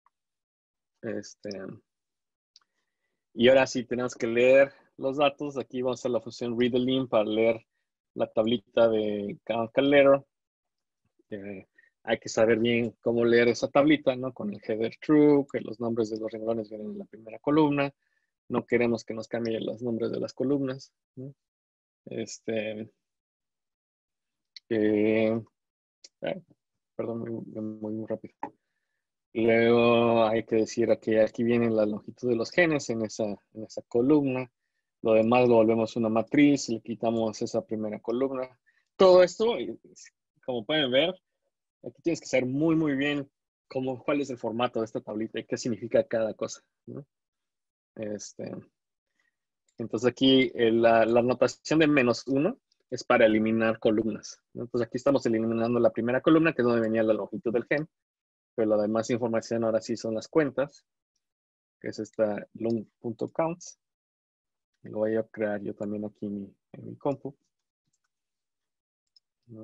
Speaker 1: Y ahora sí tenemos que leer los datos. Aquí vamos a hacer la función readLine para leer la tablita de count Calero. Hay que saber bien cómo leer esa tablita, ¿no? Con el header true, que los nombres de los renglones vienen en la primera columna. No queremos que nos cambien los nombres de las columnas, ¿no? Perdón, muy rápido. Luego hay que decir que aquí viene la longitud de los genes en esa columna. Lo demás lo volvemos una matriz, le quitamos esa primera columna. Todo esto, como pueden ver, aquí tienes que saber muy bien cuál es el formato de esta tablita y qué significa cada cosa, ¿no? Entonces aquí la notación de -1 es para eliminar columnas, ¿no? Entonces aquí estamos eliminando la primera columna, que es donde venía la longitud del gen, pero la demás información ahora sí son las cuentas, que es esta long.counts. Lo voy a crear yo también aquí en mi compu, ¿no?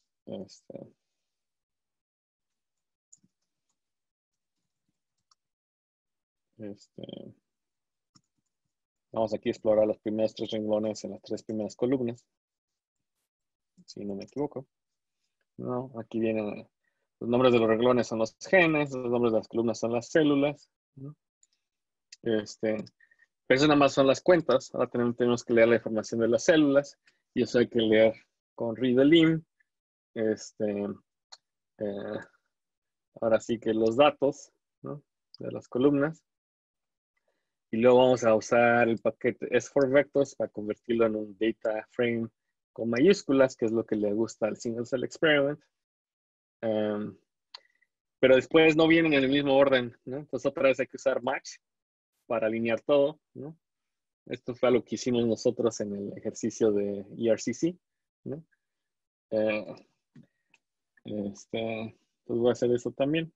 Speaker 1: Vamos aquí a explorar los primeros 3 renglones en las 3 primeras columnas. Si no me equivoco. No, aquí viene Los nombres de los renglones son los genes, los nombres de las columnas son las células, ¿no? Pero eso nada más son las cuentas. Ahora tenemos que leer la información de las células, y eso hay que leer con read-lim. Ahora sí que los datos, ¿no?, de las columnas. Y luego vamos a usar el paquete S4Vectors para convertirlo en un data frame con mayúsculas, que es lo que le gusta al single cell experiment. Pero después no vienen en el mismo orden, ¿no? Entonces otra vez hay que usar match para alinear todo, ¿no? Esto fue lo que hicimos nosotros en el ejercicio de ERCC, ¿no? Pues voy a hacer eso también.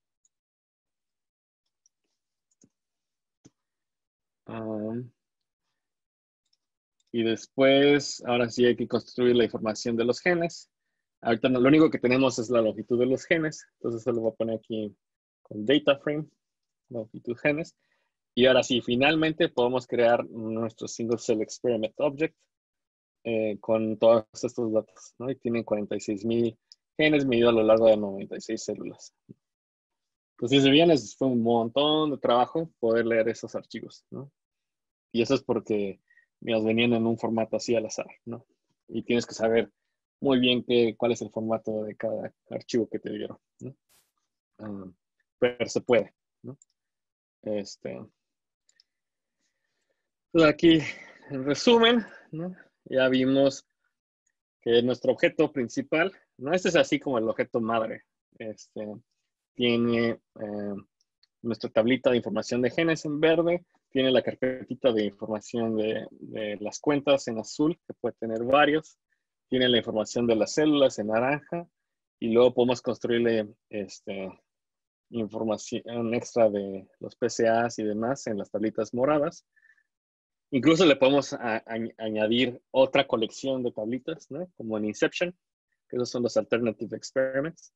Speaker 1: Y después, ahora sí hay que construir la información de los genes. Ahorita lo único que tenemos es la longitud de los genes. Entonces eso lo voy a poner aquí con data frame, longitud genes. Y ahora sí, finalmente podemos crear nuestro single cell experiment object con todos estos datos, ¿no? Y tienen 46,000 genes medidos a lo largo de 96 células. Entonces, si bien fue un montón de trabajo poder leer esos archivos, ¿no? Y eso es porque nos venían en un formato así al azar, ¿no? Y tienes que saber muy bien cuál es el formato de cada archivo que te dieron, ¿no? Pero se puede, ¿no? Entonces aquí, en resumen, ¿no?, ya vimos que nuestro objeto principal, ¿no? Este es así como el objeto madre. Tiene nuestra tablita de información de genes en verde, tiene la carpetita de información de las cuentas en azul, que puede tener varios, tiene la información de las células en naranja, y luego podemos construirle información extra de los PCAs y demás en las tablitas moradas. Incluso le podemos añadir otra colección de tablitas, ¿no?, como en Inception, que esos son los Alternative Experiments,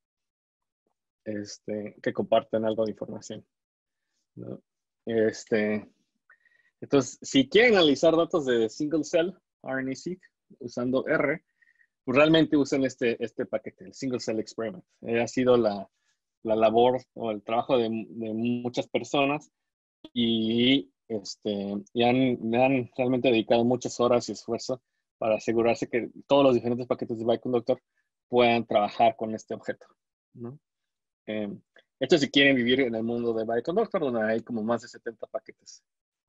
Speaker 1: que comparten algo de información, ¿no? Entonces, si quieren analizar datos de single cell RNA-seq usando R, pues realmente usen este paquete, el single cell experiment. Ha sido la labor o el trabajo de muchas personas, y me han realmente dedicado muchas horas y esfuerzo para asegurarse que todos los diferentes paquetes de Bioconductor puedan trabajar con este objeto, ¿no? Esto si quieren vivir en el mundo de Bioconductor, donde hay como más de 70 paquetes.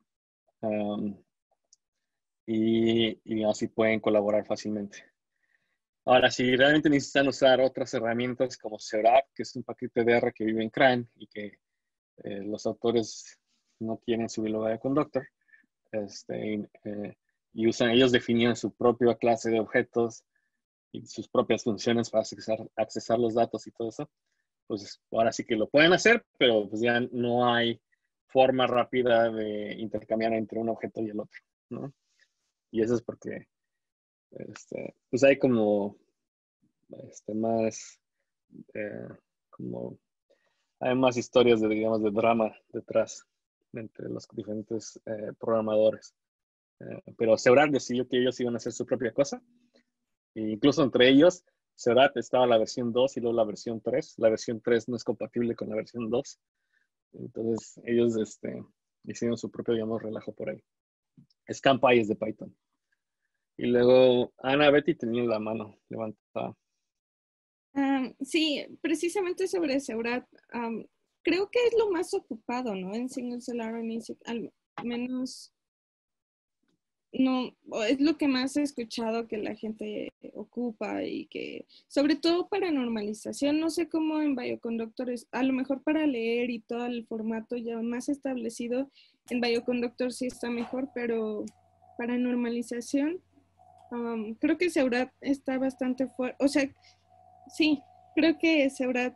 Speaker 1: Y así pueden colaborar fácilmente. Ahora, si realmente necesitan usar otras herramientas como Seurat, que es un paquete de R que vive en CRAN y que los autores no quieren subirlo a Bioconductor, y ellos definían su propia clase de objetos y sus propias funciones para accesar los datos y todo eso, pues ahora sí que lo pueden hacer, pero pues ya no hay forma rápida de intercambiar entre un objeto y el otro, ¿no? Y eso es porque pues hay como más como hay más historias digamos, de drama detrás entre los diferentes programadores. Pero Seurat decidió que ellos iban a hacer su propia cosa. E incluso entre ellos, Seurat estaba la versión 2 y luego la versión 3. La versión 3 no es compatible con la versión 2. Entonces ellos hicieron su propio, digamos, relajo por ahí. Scampy es de Python. Y luego Ana Betty tenía la mano levantada.
Speaker 8: Sí, precisamente sobre Seurat, creo que es lo más ocupado, ¿no? En single cell RNA-seq, al menos no, es lo que más he escuchado que la gente ocupa, y que sobre todo para normalización, no sé cómo en Bioconductor, a lo mejor para leer y todo el formato ya más establecido, en Bioconductor sí está mejor, pero para normalización creo que Seurat está bastante fuerte, o sea, sí, creo que Seurat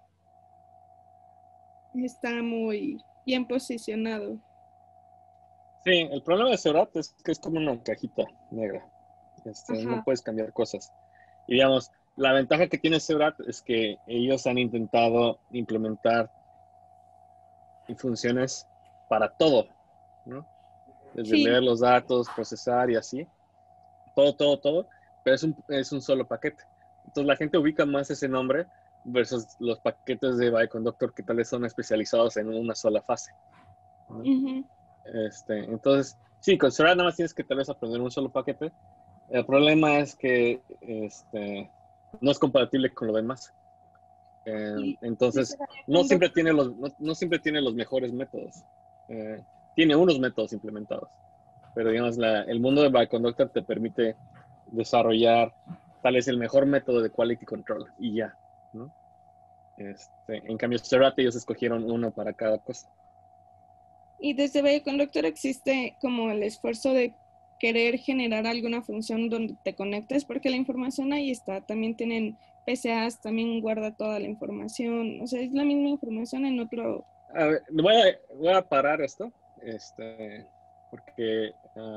Speaker 8: está muy bien posicionado.
Speaker 1: Sí, el problema de Seurat es que es como una cajita negra. No puedes cambiar cosas. Y digamos, la ventaja que tiene Seurat es que ellos han intentado implementar funciones para todo, ¿no? Desde leer los datos, procesar y así. Todo, pero es un solo paquete. Entonces la gente ubica más ese nombre versus los paquetes de Bioconductor que tal vez son especializados en una sola fase, ¿no?
Speaker 8: Ujú.
Speaker 1: Entonces, sí, con Seurat nada más tienes que tal vez aprender un solo paquete. El problema es que no es compatible con lo demás.
Speaker 8: Y
Speaker 1: Entonces,
Speaker 8: dice
Speaker 1: no siempre
Speaker 8: Bioconductor,
Speaker 1: tiene no siempre tiene los mejores métodos. Tiene unos métodos implementados, pero digamos, el mundo de Bioconductor te permite desarrollar tal vez el mejor método de quality control y ya, ¿no? En cambio, Seurat ellos escogieron uno para cada cosa.
Speaker 8: y desde Bioconductor existe como el esfuerzo de querer generar alguna función donde te conectes, porque la información ahí está. También tienen PCAs, también guarda toda la información. O sea, es la misma información en otro.
Speaker 1: A ver, voy a parar esto, porque,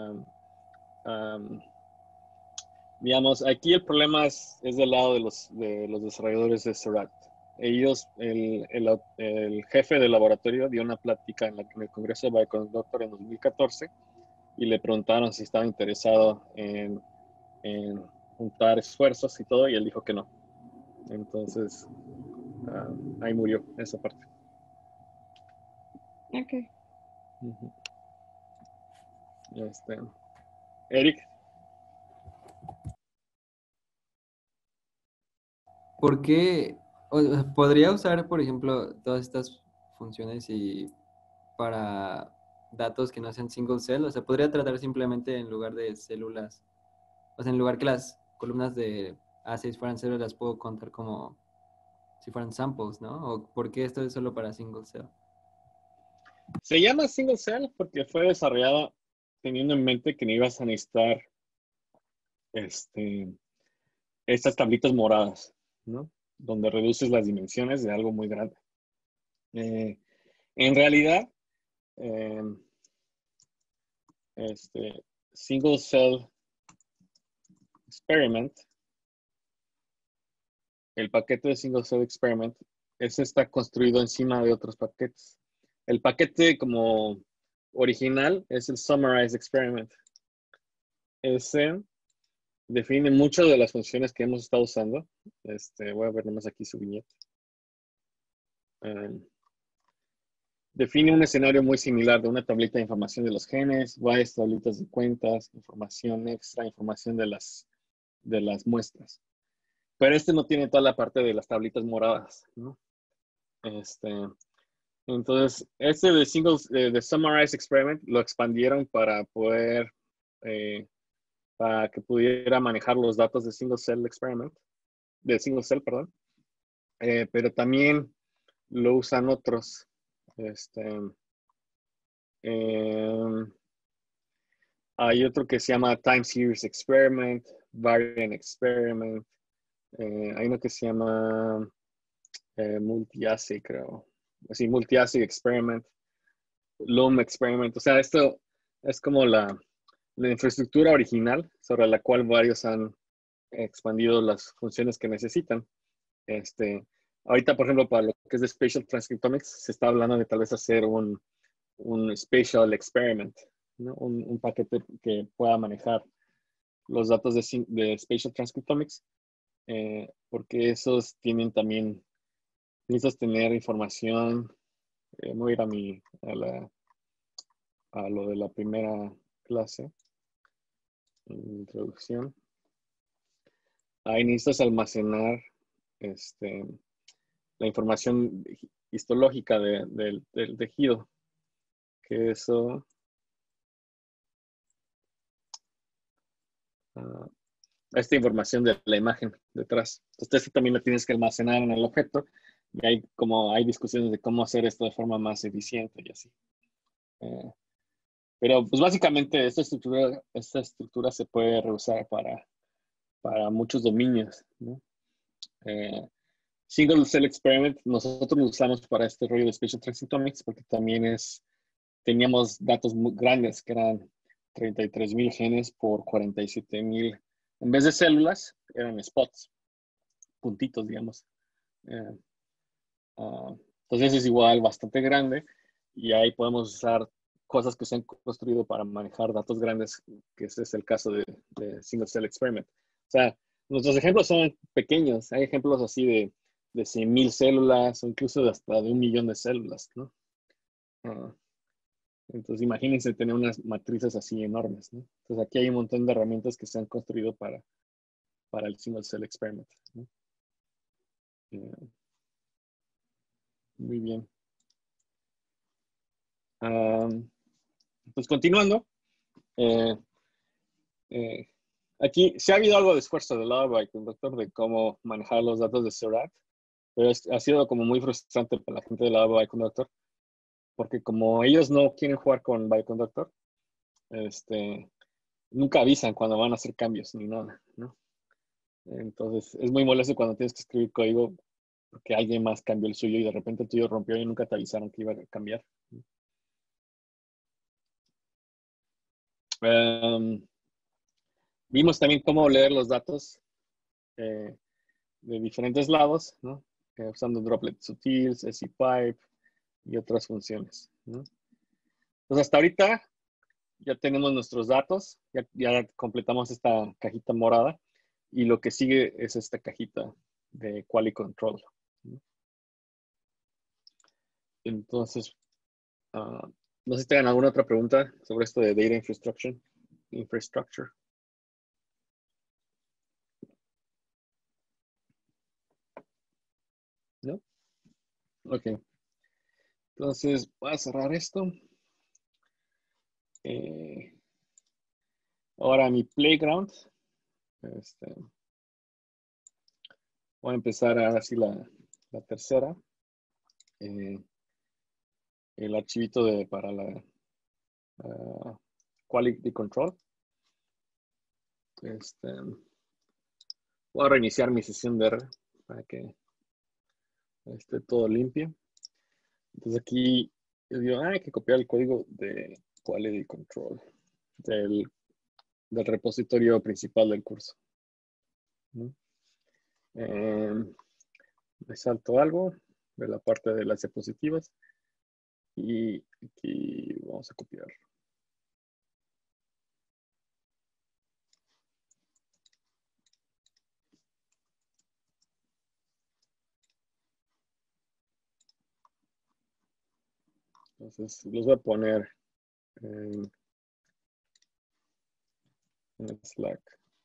Speaker 1: digamos, aquí el problema es del lado de los desarrolladores de Seurat. Ellos, el jefe del laboratorio dio una plática en el Congreso de Bioconductor en 2014 y le preguntaron si estaba interesado en juntar esfuerzos y todo, y él dijo que no. Entonces, ahí murió esa parte.
Speaker 8: Ok.
Speaker 1: Uh-huh. Eric.
Speaker 4: ¿Por qué podría usar, por ejemplo, todas estas funciones y para datos que no sean single cell? O sea, podría tratar simplemente en lugar de células, o sea, en lugar que las columnas de A6 fueran células, puedo contar como si fueran samples, ¿no? ¿O por qué esto es solo para single cell?
Speaker 1: Se llama single cell porque fue desarrollada teniendo en mente que no ibas a necesitar estas tablitas moradas, ¿no? Donde reduces las dimensiones de algo muy grande. En realidad, eh, single cell experiment, el paquete de single cell experiment, ese está construido encima de otros paquetes. El paquete como original es el summarized experiment. Ese define muchas de las funciones que hemos estado usando. Voy a ver nomás aquí su viñeta. Define un escenario muy similar de una tablita de información de los genes, varias tablitas de cuentas, información extra, información de las muestras. Pero no tiene toda la parte de las tablitas moradas, ¿no? Entonces, de Summarize Experiment lo expandieron para poder, para que pudiera manejar los datos de single cell, perdón. Pero también lo usan otros. Hay otro que se llama Time Series Experiment, Variant Experiment. Hay uno que se llama Multi-Assay, creo. Así, Multi-Assay Experiment, Loom Experiment. O sea, esto es como la infraestructura original sobre la cual varios han expandido las funciones que necesitan. Ahorita, por ejemplo, para lo que es de Spatial Transcriptomics, se está hablando de tal vez hacer un Spatial Experiment, ¿no? Un paquete que pueda manejar los datos de Spatial Transcriptomics, porque esos tienen también, necesitas tener información. Voy a ir a lo de la primera clase, introducción. Ahí necesitas almacenar la información histológica del tejido, que eso esta información de la imagen detrás. Entonces, esto también lo tienes que almacenar en el objeto, y hay discusiones de cómo hacer esto de forma más eficiente y así. Pero pues básicamente esta estructura se puede reusar para muchos dominios, ¿no? Single Cell Experiment nosotros lo usamos para este rollo de Spatial Transcriptomics porque también teníamos datos muy grandes que eran 33,000 genes por 47,000. En vez de células, eran spots, puntitos, digamos. Entonces es igual bastante grande y ahí podemos usar cosas que se han construido para manejar datos grandes, que ese es el caso de Single Cell Experiment. O sea, nuestros ejemplos son pequeños. Hay ejemplos así de de 100,000 células o incluso de hasta de 1,000,000 de células, ¿no? Entonces, imagínense tener unas matrices así enormes, ¿no? Entonces, aquí hay un montón de herramientas que se han construido para el single cell experiment, ¿no? Muy bien. Pues continuando, aquí sí ha habido algo de esfuerzo del lado de Bioconductor de cómo manejar los datos de Seurat, pero ha sido como muy frustrante para la gente del lado de Bioconductor, porque como ellos no quieren jugar con Bioconductor, nunca avisan cuando van a hacer cambios ni nada, ¿no? Entonces es muy molesto cuando tienes que escribir código porque alguien más cambió el suyo y de repente el tuyo rompió y nunca te avisaron que iba a cambiar. Vimos también cómo leer los datos de diferentes lados, ¿no? Usando droplets utils, SCPipe y otras funciones, ¿no? Entonces hasta ahorita ya tenemos nuestros datos, ya completamos esta cajita morada y lo que sigue es esta cajita de Quality Control, ¿no? Entonces, no sé si tengan alguna otra pregunta sobre esto de Data Infrastructure. ¿No? Ok. Entonces, voy a cerrar esto. Ahora mi playground. Voy a empezar ahora sí la tercera. El archivito para la Quality Control. Voy a reiniciar mi sesión de R para que esté todo limpio. Entonces aquí yo digo, hay que copiar el código de Quality Control del repositorio principal del curso, ¿no? Me salto algo de la parte de las diapositivas y aquí vamos a copiar. Entonces los voy a poner en Slack.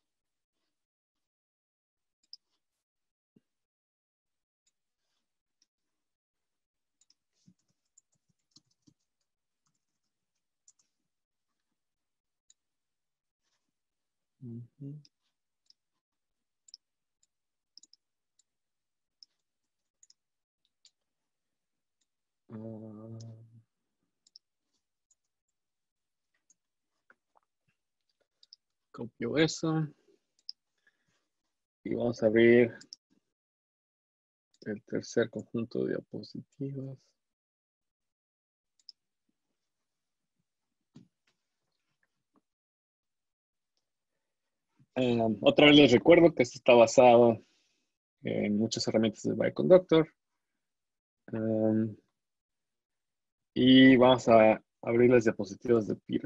Speaker 1: Copio eso y vamos a abrir el tercer conjunto de diapositivas. Otra vez les recuerdo que esto está basado en muchas herramientas de Bioconductor. Y vamos a abrir las diapositivas de Peter.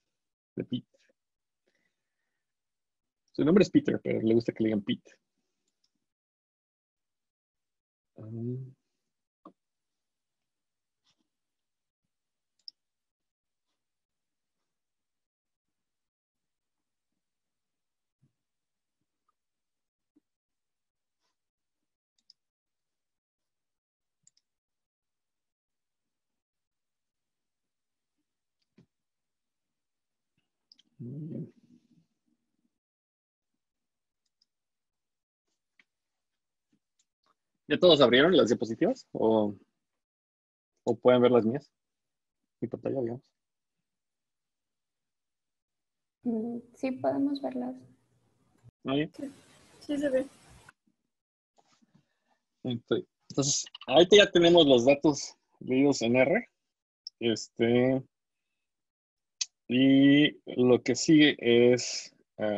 Speaker 1: Su nombre es Peter, pero le gusta que le digan Pete. Muy bien. ¿Ya todos abrieron las diapositivas? ¿O pueden ver las mías? Mi pantalla, digamos.
Speaker 3: Sí, podemos verlas.
Speaker 1: Muy bien.
Speaker 8: Sí se ve.
Speaker 1: Entonces, ahorita ya tenemos los datos leídos en R. Y lo que sigue es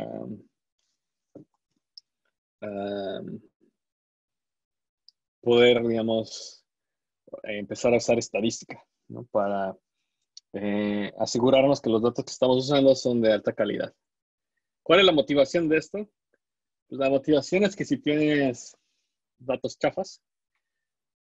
Speaker 1: poder, digamos, empezar a usar estadística, ¿no? Para asegurarnos que los datos que estamos usando son de alta calidad. ¿Cuál es la motivación de esto? Pues la motivación es que si tienes datos chafas,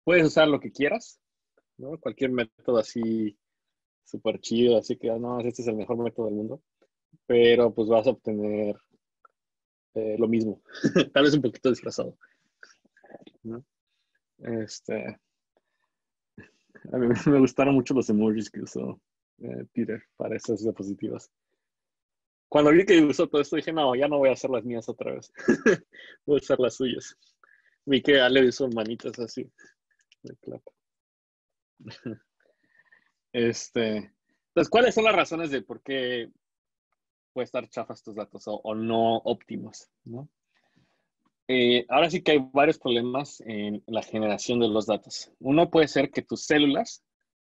Speaker 1: puedes usar lo que quieras, ¿no? Cualquier método así súper chido, así que no, este es el mejor método del mundo, pero pues vas a obtener lo mismo, tal vez un poquito disfrazado, ¿no? A mí me gustaron mucho los emojis que usó Peter para esas diapositivas. Cuando vi que usó todo esto, dije, no, ya no voy a hacer las mías otra vez. Voy a usar las suyas. Vi que Ale usó manitas así. De clap. Entonces, ¿cuáles son las razones de por qué puede estar chafas tus datos o no óptimos, ¿no? Ahora sí que hay varios problemas en la generación de los datos. Uno puede ser que tus células,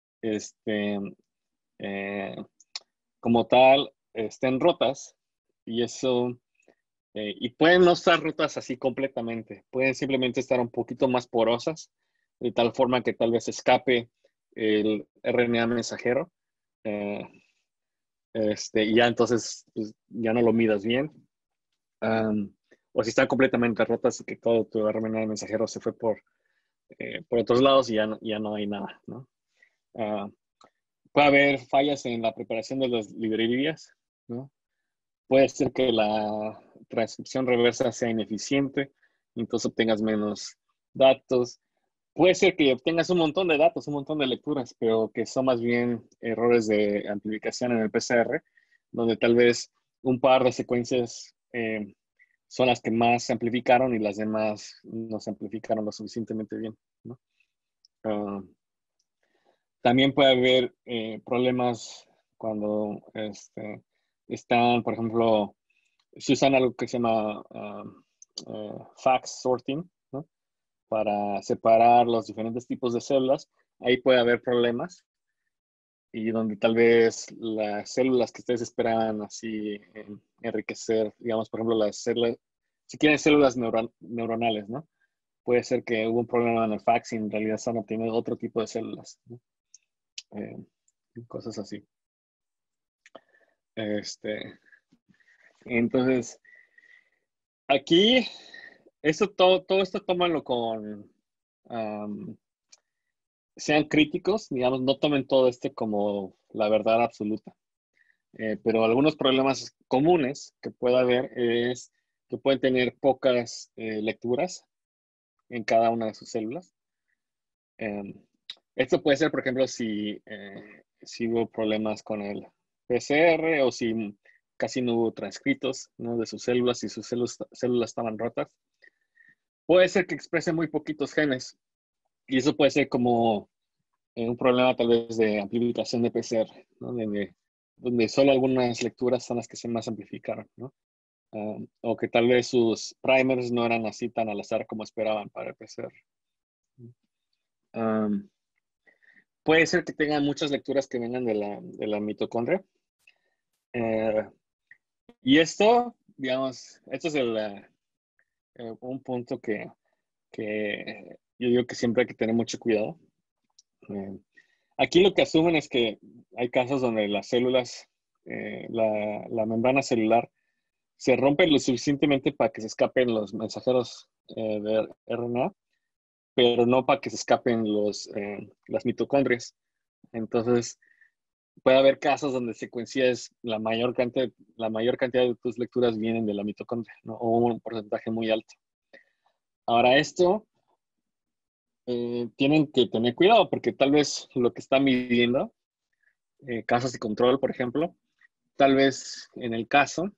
Speaker 1: como tal, estén rotas y eso, y pueden no estar rotas así completamente, pueden simplemente estar un poquito más porosas, de tal forma que tal vez escape el RNA mensajero, y ya entonces pues, ya no lo midas bien. O si están completamente rotas y que todo tu RNA mensajero se fue por otros lados y ya no hay nada, ¿no? Puede haber fallas en la preparación de las librerías, ¿no? Puede ser que la transcripción reversa sea ineficiente, entonces obtengas menos datos. Puede ser que obtengas un montón de datos, un montón de lecturas, pero que son más bien errores de amplificación en el PCR, donde tal vez un par de secuencias son las que más se amplificaron y las demás no se amplificaron lo suficientemente bien, ¿no? También puede haber problemas cuando están, por ejemplo, si usan algo que se llama fax sorting, ¿no? Para separar los diferentes tipos de células. Ahí puede haber problemas y donde tal vez las células que ustedes esperaban así enriquecer, digamos, por ejemplo, las células, si quieren células neuronales, ¿no? Puede ser que hubo un problema en el fax y en realidad están obteniendo otro tipo de células, ¿no? Cosas así. Entonces, aquí, todo esto tómalo con, sean críticos, digamos, no tomen todo esto como la verdad absoluta. Pero algunos problemas comunes que puede haber es que pueden tener pocas lecturas en cada una de sus células. Esto puede ser, por ejemplo, si hubo problemas con el PCR o si casi no hubo transcritos, ¿no? De sus células y sus células estaban rotas. Puede ser que exprese muy poquitos genes y eso puede ser como un problema tal vez de amplificación de PCR, ¿no? Donde solo algunas lecturas son las que se más amplificaron, ¿no? O que tal vez sus primers no eran así tan al azar como esperaban para el PCR. Puede ser que tengan muchas lecturas que vengan de la mitocondria. Y esto, digamos, esto es un punto que yo digo que siempre hay que tener mucho cuidado. Aquí lo que asumen es que hay casos donde las células, la membrana celular, se rompe lo suficientemente para que se escapen los mensajeros de RNA, pero no para que se escapen las mitocondrias. Entonces, puede haber casos donde secuencias la mayor cantidad de tus lecturas vienen de la mitocondria, ¿no? O un porcentaje muy alto. Ahora, esto tienen que tener cuidado porque tal vez lo que están midiendo, casos de control, por ejemplo, tal vez en el caso,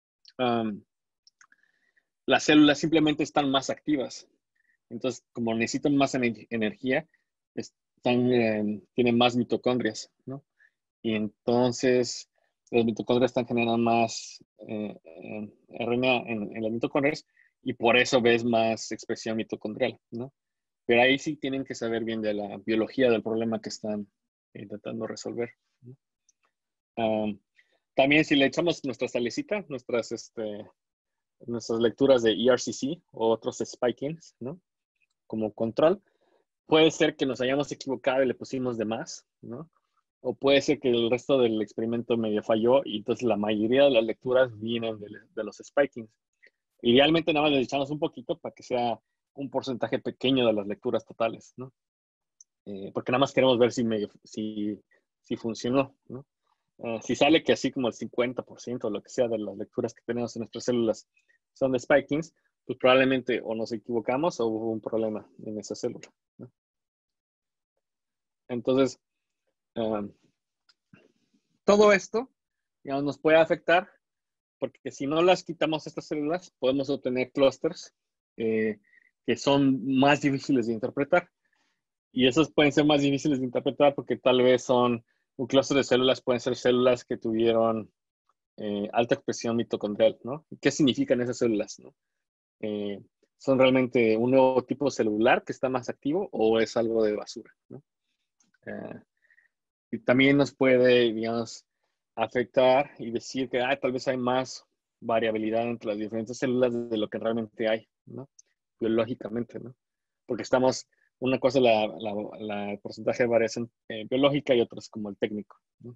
Speaker 1: las células simplemente están más activas. Entonces, como necesitan más energía, tienen más mitocondrias, ¿no? Y entonces las mitocondrias están generando más RNA en las mitocondrias y por eso ves más expresión mitocondrial, ¿no? Pero ahí sí tienen que saber bien de la biología del problema que están intentando resolver, ¿no? También si le echamos nuestra salecita, nuestras lecturas de ERCC o otros spikings, ¿no? Como control, puede ser que nos hayamos equivocado y le pusimos de más, ¿no? O puede ser que el resto del experimento medio falló y entonces la mayoría de las lecturas vienen de los spikings. Idealmente nada más le echamos un poquito para que sea un porcentaje pequeño de las lecturas totales, ¿no? porque nada más queremos ver si funcionó, ¿no? Si sale que así como el 50% o lo que sea de las lecturas que tenemos en nuestras células son de spikings, pues probablemente o nos equivocamos o hubo un problema en esa célula, ¿no? Entonces, todo esto, digamos, nos puede afectar porque si no las quitamos estas células, podemos obtener clústeres que son más difíciles de interpretar. Y esos pueden ser más difíciles de interpretar porque tal vez son un clúster de células, pueden ser células que tuvieron alta expresión mitocondrial, ¿no? ¿Qué significan esas células, no? ¿Son realmente un nuevo tipo celular que está más activo o es algo de basura, ¿no? Y también nos puede, digamos, afectar y decir que tal vez hay más variabilidad entre las diferentes células de lo que realmente hay, ¿no? Biológicamente, ¿no? Porque una cosa es el porcentaje de variación biológica y otra es como el técnico, ¿no?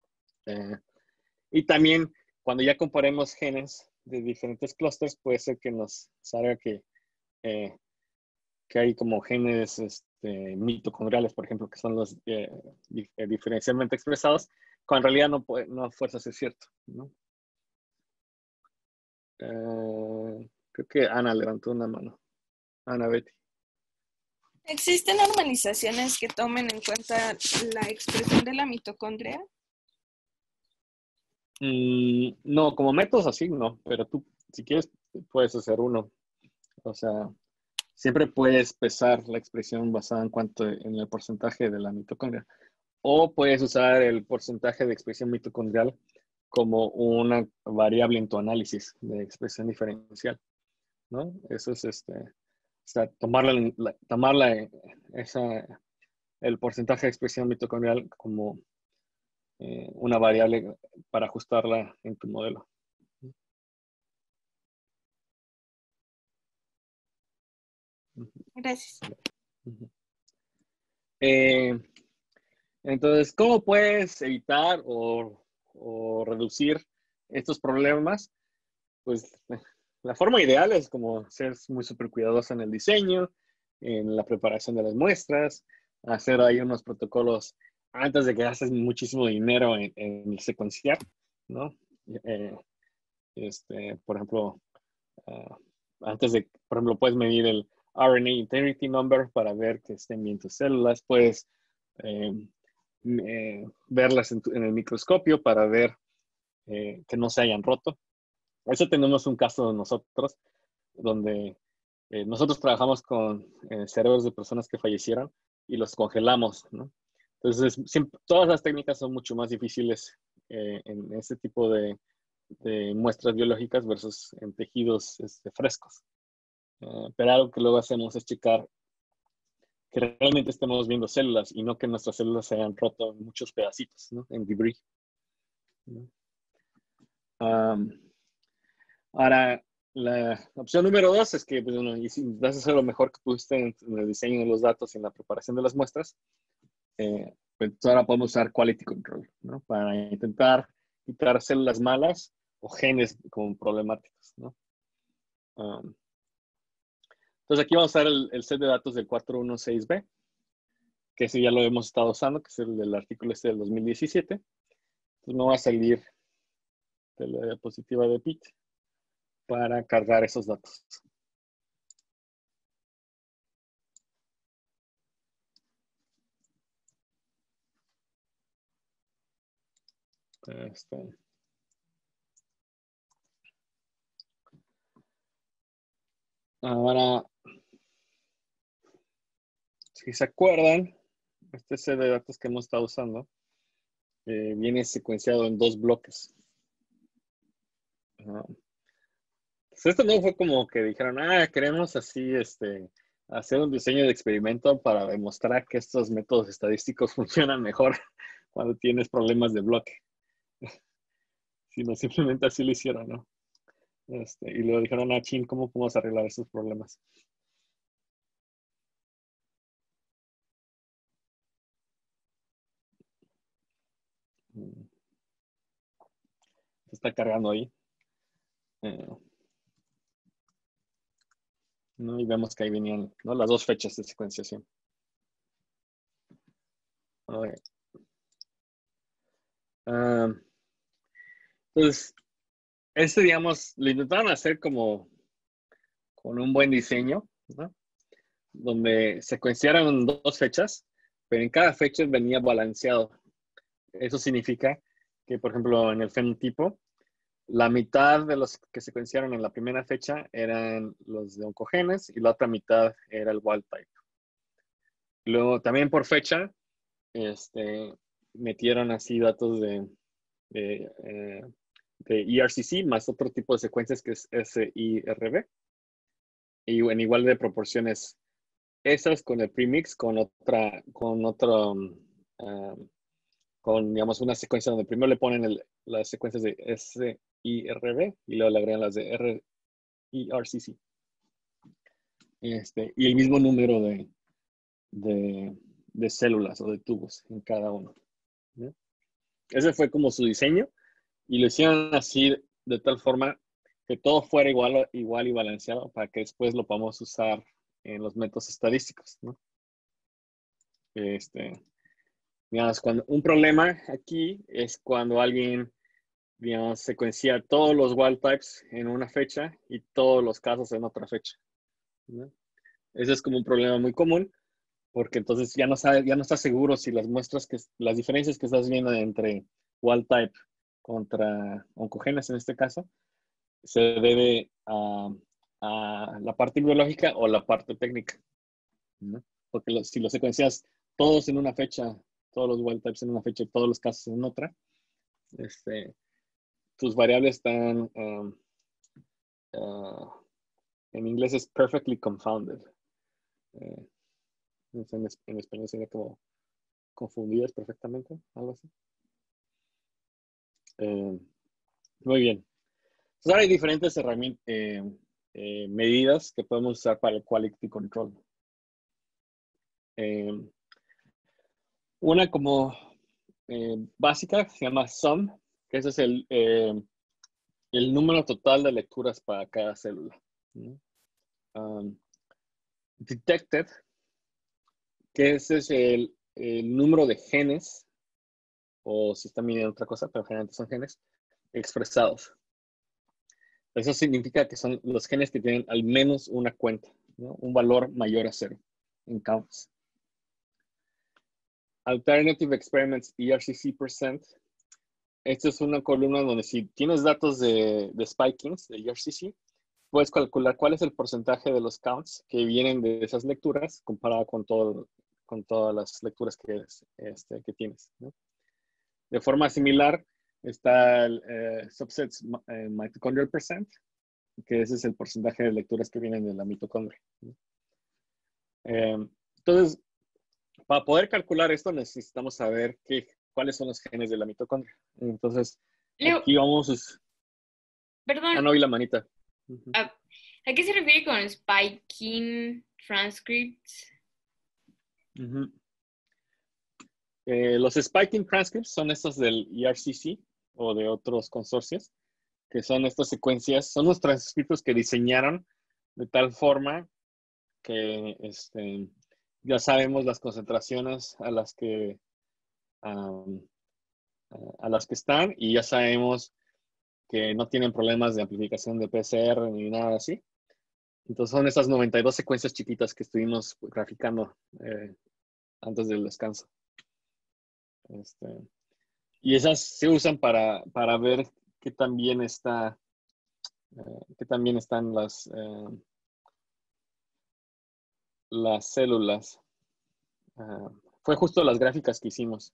Speaker 1: Y también cuando ya comparemos genes de diferentes clústeres, puede ser que nos salga que hay como genes mitocondriales, por ejemplo, que son los diferencialmente expresados, cuando en realidad no a fuerzas es cierto, ¿no? Creo que Ana levantó una mano. Ana Betty.
Speaker 8: ¿Existen normalizaciones que tomen en cuenta la expresión de la mitocondria?
Speaker 1: No, como métodos así, no, pero tú, si quieres, puedes hacer uno. O sea, siempre puedes pesar la expresión basada en el porcentaje de la mitocondria. O puedes usar el porcentaje de expresión mitocondrial como una variable en tu análisis de expresión diferencial, ¿no? Eso es o sea, el porcentaje de expresión mitocondrial como una variable para ajustarla en tu modelo.
Speaker 8: Gracias.
Speaker 1: Entonces, ¿cómo puedes evitar o reducir estos problemas? Pues la forma ideal es como ser muy súper cuidadoso en el diseño, en la preparación de las muestras, hacer ahí unos protocolos antes de que gastes muchísimo dinero en secuenciar, ¿no? Por ejemplo, por ejemplo, puedes medir el RNA Integrity Number para ver que estén bien tus células, puedes verlas en el microscopio para ver que no se hayan roto. Eso tenemos un caso de nosotros, donde nosotros trabajamos con cerebros de personas que fallecieron y los congelamos, ¿no? Entonces, todas las técnicas son mucho más difíciles en este tipo de muestras biológicas versus en tejidos frescos. Pero algo que luego hacemos es checar que realmente estemos viendo células y no que nuestras células se hayan roto en muchos pedacitos, ¿no? En debris, ¿no? Ahora, la opción número 2 es que, pues, bueno, y si vas a hacer lo mejor que pudiste en el diseño de los datos y en la preparación de las muestras, pues ahora podemos usar quality control, ¿no? Para intentar quitar células malas o genes como problemáticos, ¿no? Entonces aquí vamos a usar el set de datos del 416B, que ese ya lo hemos estado usando, que es el del artículo del 2017. Entonces me voy a salir de la diapositiva de Pete para cargar esos datos. Ahora, si se acuerdan, este set de datos que hemos estado usando viene secuenciado en 2 bloques. Pues esto no fue como que dijeron, queremos así hacer un diseño de experimento para demostrar que estos métodos estadísticos funcionan mejor cuando tienes problemas de bloque. Sino simplemente así lo hicieron, ¿no? Y luego dijeron, chin, ¿cómo podemos arreglar esos problemas? Se está cargando ahí. ¿No? Y vemos que ahí venían, ¿no?, las 2 fechas de secuenciación. Ok. Entonces, digamos, lo intentaron hacer como con un buen diseño, ¿no? Donde secuenciaron 2 fechas, pero en cada fecha venía balanceado. Eso significa que, por ejemplo, en el fenotipo, la mitad de los que secuenciaron en la primera fecha eran los de oncogenes y la otra mitad era el wild type. Luego, también por fecha, metieron así datos de ERCC más otro tipo de secuencias que es SIRB. Y en igual de proporciones esas con el premix, con digamos una secuencia donde primero le ponen las secuencias de SIRB y luego le agregan las de ERCC. Y el mismo número de células o de tubos en cada uno, ¿no? Ese fue como su diseño y lo hicieron así de tal forma que todo fuera igual y balanceado para que después lo podamos usar en los métodos estadísticos, ¿no? Digamos, un problema aquí es cuando alguien, digamos, secuencia todos los wild types en una fecha y todos los casos en otra fecha, ¿no? Ese es como un problema muy común, porque entonces ya no estás seguro si las diferencias que estás viendo entre wild type contra oncogenes en este caso, se debe a la parte biológica o la parte técnica, ¿no? Porque si lo secuencias todos en una fecha, todos los wild types en una fecha y todos los casos en otra, tus variables están, en inglés es perfectly confounded. En español sería como confundidas perfectamente, algo así. Muy bien. Entonces ahora hay diferentes herramientas, medidas que podemos usar para el quality control. Una como básica se llama SUM, que ese es el número total de lecturas para cada célula, ¿no? Detected, que ese es el número de genes, o si están midiendo otra cosa, pero generalmente son genes, expresados. Eso significa que son los genes que tienen al menos una cuenta, ¿no? Un valor mayor a 0 en counts. Alternative Experiments ERCC%. Esta es una columna donde si tienes datos de spikings, de ERCC, puedes calcular cuál es el porcentaje de los counts que vienen de esas lecturas comparado con todas las lecturas que tienes, ¿no? De forma similar está el subsets mitochondrial percent, que ese es el porcentaje de lecturas que vienen de la mitocondria, ¿no? Entonces, para poder calcular esto necesitamos saber cuáles son los genes de la mitocondria. Entonces,
Speaker 7: Leo,
Speaker 1: aquí vamos...
Speaker 7: perdón,
Speaker 1: no vi la manita.
Speaker 7: ¿a qué se refiere con spiking transcripts?
Speaker 1: Los spiking transcripts son estos del ERCC o de otros consorcios, que son estas secuencias, son los transcriptos que diseñaron de tal forma que ya sabemos las concentraciones a las que están y ya sabemos que no tienen problemas de amplificación de PCR ni nada así. Entonces son esas 92 secuencias chiquitas que estuvimos graficando antes del descanso. Y esas se usan para ver qué tan bien están las células. Fue justo las gráficas que hicimos.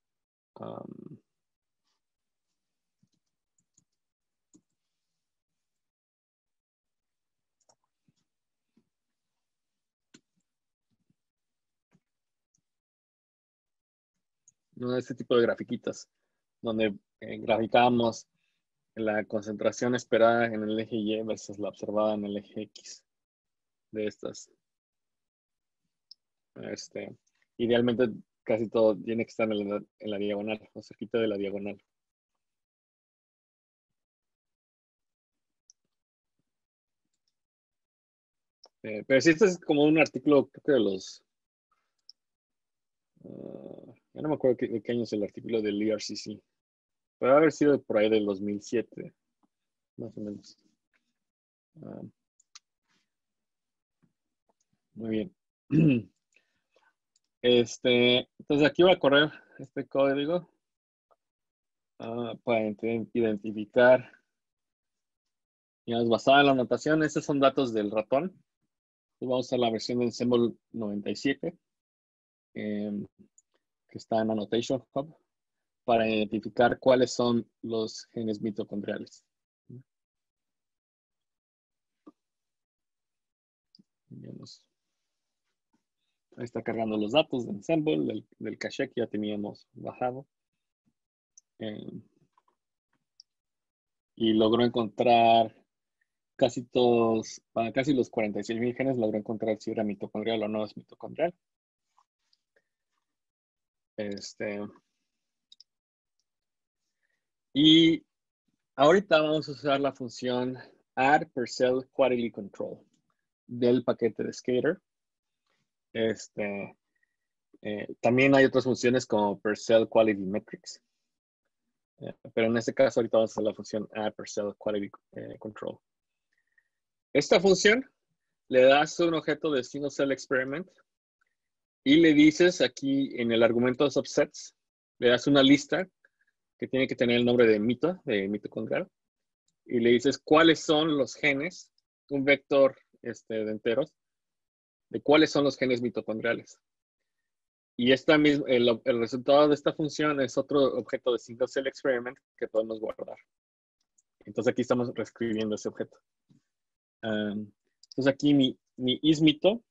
Speaker 1: ¿No? Este tipo de grafiquitas, donde graficábamos la concentración esperada en el eje Y versus la observada en el eje X de estas. Idealmente casi todo tiene que estar en la diagonal, o cerquita de la diagonal. Pero sí, este es como un artículo, creo que de los Ya no me acuerdo de qué año es el artículo del ERCC. Puede haber sido por ahí del 2007, más o menos. Muy bien. Entonces aquí voy a correr este código para identificar, digamos, basado en la anotación. Estos son datos del ratón. Entonces vamos a usar la versión de Ensemble 97, que está en Annotation Hub, para identificar cuáles son los genes mitocondriales. Digamos, ahí está cargando los datos de Ensemble, del caché que ya teníamos bajado. Y logró encontrar casi todos, para casi los 46,000 genes, logró encontrar si era mitocondrial o no es mitocondrial. Y ahorita vamos a usar la función add per cell quality control del paquete de Skater. También hay otras funciones como per cell quality metrics. Pero en este caso ahorita vamos a usar la función add per cell quality control. Esta función le das un objeto de single cell experiment y le dices aquí en el argumento de subsets, le das una lista que tiene que tener el nombre de mitocondrial, y le dices cuáles son los genes, un vector de enteros, de cuáles son los genes mitocondriales. Y el resultado de esta función es otro objeto de single cell experiment que podemos guardar. Entonces aquí estamos reescribiendo ese objeto. Entonces aquí mi ismito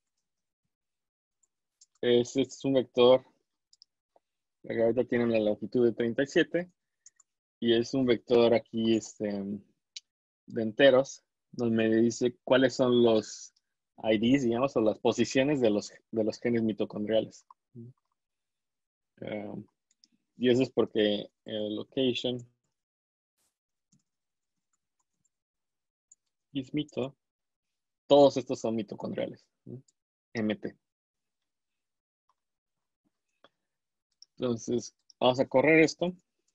Speaker 1: es un vector que ahorita tiene la longitud de 37 y es un vector aquí de enteros donde me dice cuáles son los IDs, digamos, o las posiciones de los genes mitocondriales. Y eso es porque el location is mito. Todos estos son mitocondriales. MT. Entonces, vamos a correr esto.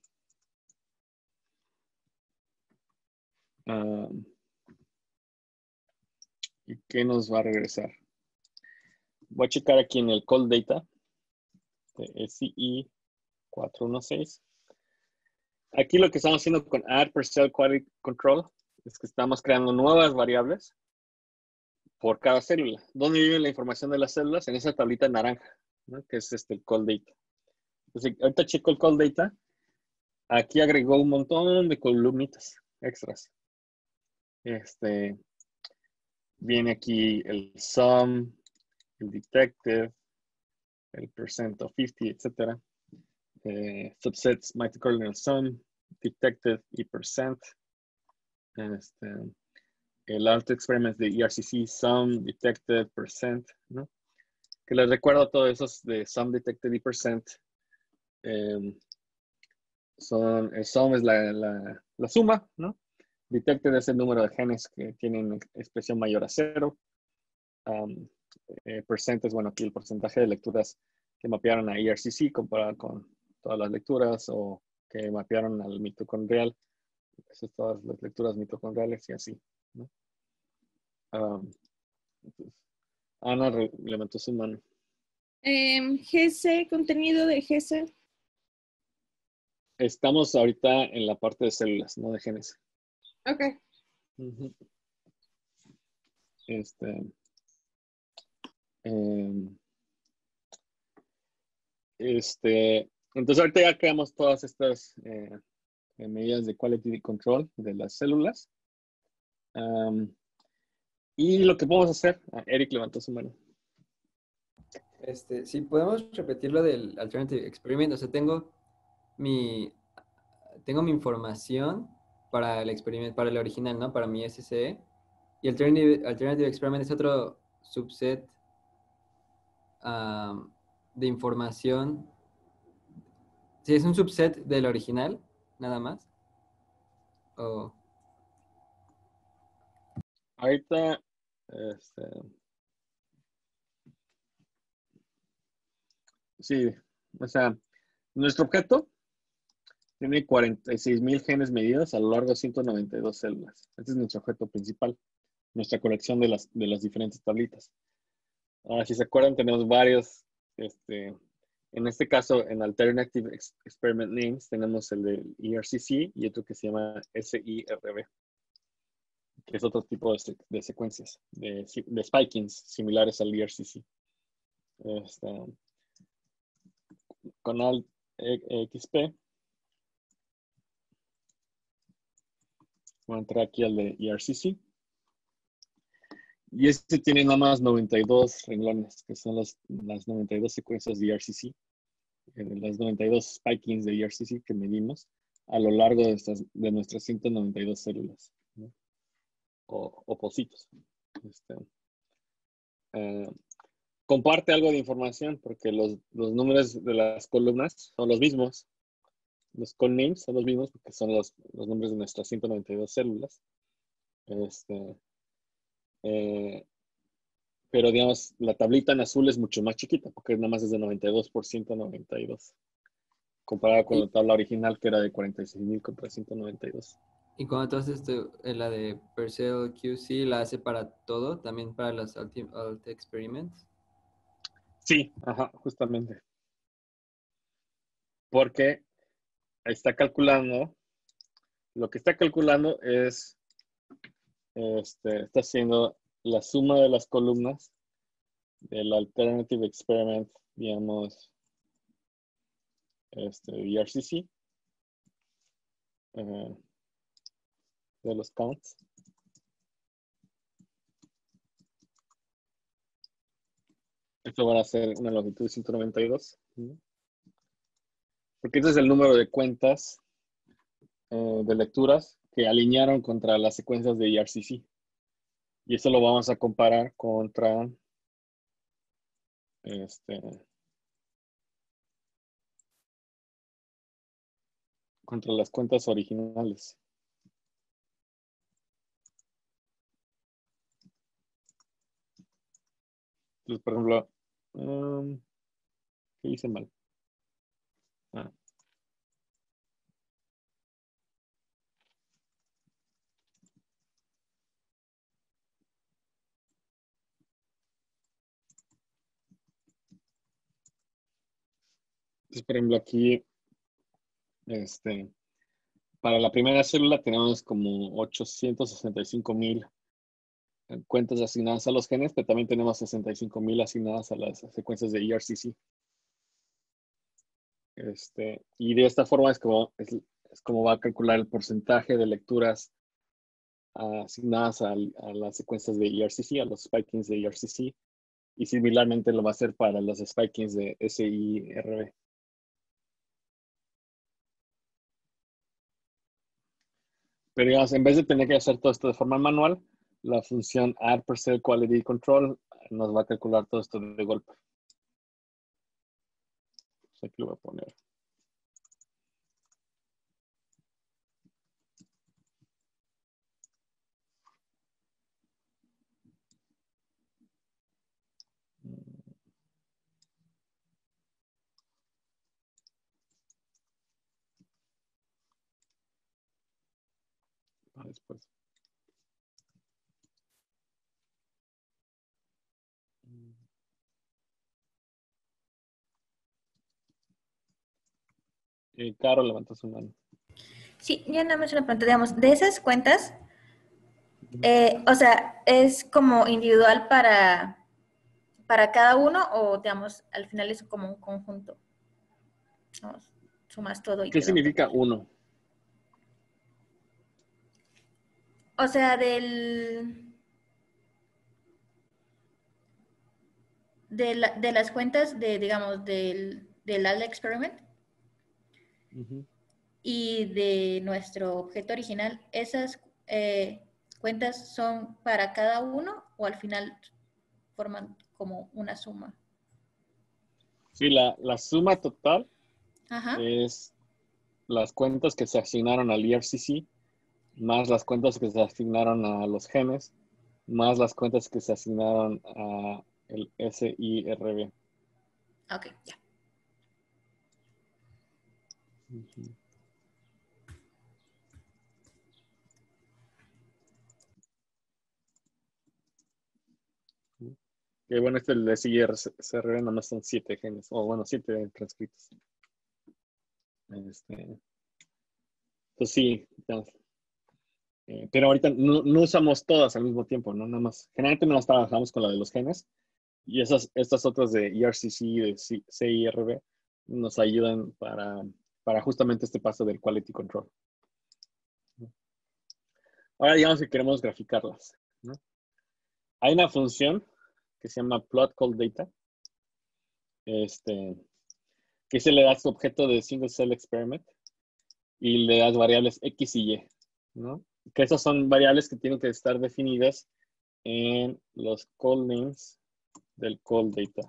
Speaker 1: ¿Y qué nos va a regresar? Voy a checar aquí en el call data de SCI 416. Aquí lo que estamos haciendo con add per cell quality control es que estamos creando nuevas variables por cada célula. ¿Dónde vive la información de las células? En esa tablita naranja, ¿no? Que es el call data. Entonces, ahorita checo el call data. Aquí agregó un montón de columnitas extras. Viene aquí el sum, el detected, el percent of 50, etc. Subsets mitochondrial sum, detected y percent. El auto experiments de ERCC, sum, detected, percent, ¿no? Que les recuerdo todos esos de sum, detected y percent. El sum es la suma, ¿no? Detected es el número de genes que tienen expresión mayor a 0. Percent es, bueno, aquí el porcentaje de lecturas que mapearon a ERCC comparado con todas las lecturas o que mapearon al mitocondrial. Esas todas las lecturas mitocondriales y así, ¿no? Entonces, Ana levantó su mano.
Speaker 8: GC, contenido de GC.
Speaker 1: Estamos ahorita en la parte de células, no de genes.
Speaker 8: Ok.
Speaker 1: Uh-huh. Entonces ahorita ya creamos todas estas medidas de quality control de las células. Y lo que podemos hacer, Eric levantó su mano.
Speaker 4: Sí, podemos repetir lo del Alternative Experiment. O sea, tengo mi información para el experimento, para el original, ¿no? Para mi SCE. Y Alternative Experiment es otro subset de información. Sí, es un subset del original, nada más.
Speaker 1: Ahorita, sí, O sea, nuestro objeto tiene 46,000 genes medidos a lo largo de 192 células. Este es nuestro objeto principal, nuestra colección de las diferentes tablitas. Ahora, si se acuerdan, tenemos varios, en este caso, en Alternative Experiment Names, tenemos el de ERCC y otro que se llama SIRB, que es otro tipo de secuencias, de spikings similares al ERCC. Con Alt XP, voy a entrar aquí al de ERCC. Y este tiene nada más 92 renglones, que son las 92 secuencias de ERCC, las 92 spikings de ERCC que medimos a lo largo de nuestras 192 células, ¿no? O pocitos. Comparte algo de información porque los números de las columnas son los mismos. Los call names son los mismos porque son los nombres de nuestras 192 células. Pero digamos, la tablita en azul es mucho más chiquita porque nada más es de 92 por 192. Comparada con la tabla original que era de 46,000 contra 192.
Speaker 4: Y cuando tú haces la de Purcell QC, ¿la hace para todo? ¿También para los Alt Experiments?
Speaker 1: Sí, ajá, justamente. Porque está calculando, lo que está calculando es, está haciendo la suma de las columnas del Alternative Experiment, digamos, ERCC, de los counts. Esto va a ser una longitud de 192. Porque ese es el número de cuentas de lecturas que alinearon contra las secuencias de ERCC. Y eso lo vamos a comparar contra contra las cuentas originales. Entonces, por ejemplo, ¿qué hice mal? Entonces, por ejemplo, aquí, para la primera célula tenemos como 865,000 cuentas asignadas a los genes, pero también tenemos 65,000 asignadas a las secuencias de ERCC. Y de esta forma es como va a calcular el porcentaje de lecturas asignadas a las secuencias de ERCC, a los spikings de ERCC, y similarmente lo va a hacer para los spikings de SIRB. Pero digamos, en vez de tener que hacer todo esto de forma manual, la función add Purcell quality control nos va a calcular todo esto de golpe. Aquí lo voy a poner. Después. Caro levantó su mano.
Speaker 6: Sí, yo nada más una pregunta, digamos, de esas cuentas, o sea, ¿es como individual para cada uno o, digamos, al final es como un conjunto? Digamos, sumas todo y
Speaker 1: ¿Qué
Speaker 6: te da un
Speaker 1: significa
Speaker 6: total.
Speaker 1: uno?
Speaker 6: O sea, de las cuentas digamos, del ALA Experiment y de nuestro objeto original, ¿esas cuentas son para cada uno o al final forman como una suma?
Speaker 1: Sí, la suma total
Speaker 6: Ajá.
Speaker 1: es las cuentas que se asignaron al ERCC, más las cuentas que se asignaron a los genes, más las cuentas que se asignaron a el SIRB.
Speaker 6: Ok, ya.
Speaker 1: Ujú. Que bueno, el de CRR nada más son 7 genes, o bueno, 7 transcritos. Pues sí, ya. Pero ahorita no usamos todas al mismo tiempo, ¿no? Nada más. Generalmente nos trabajamos con la de los genes y estas otras de ERCC, de CIRB, nos ayudan para justamente este paso del quality control. Ahora digamos que queremos graficarlas, ¿no? Hay una función que se llama plot call data, que se le da su objeto de single cell experiment y le das variables X y Y, ¿no? Que esas son variables que tienen que estar definidas en los call names del call data.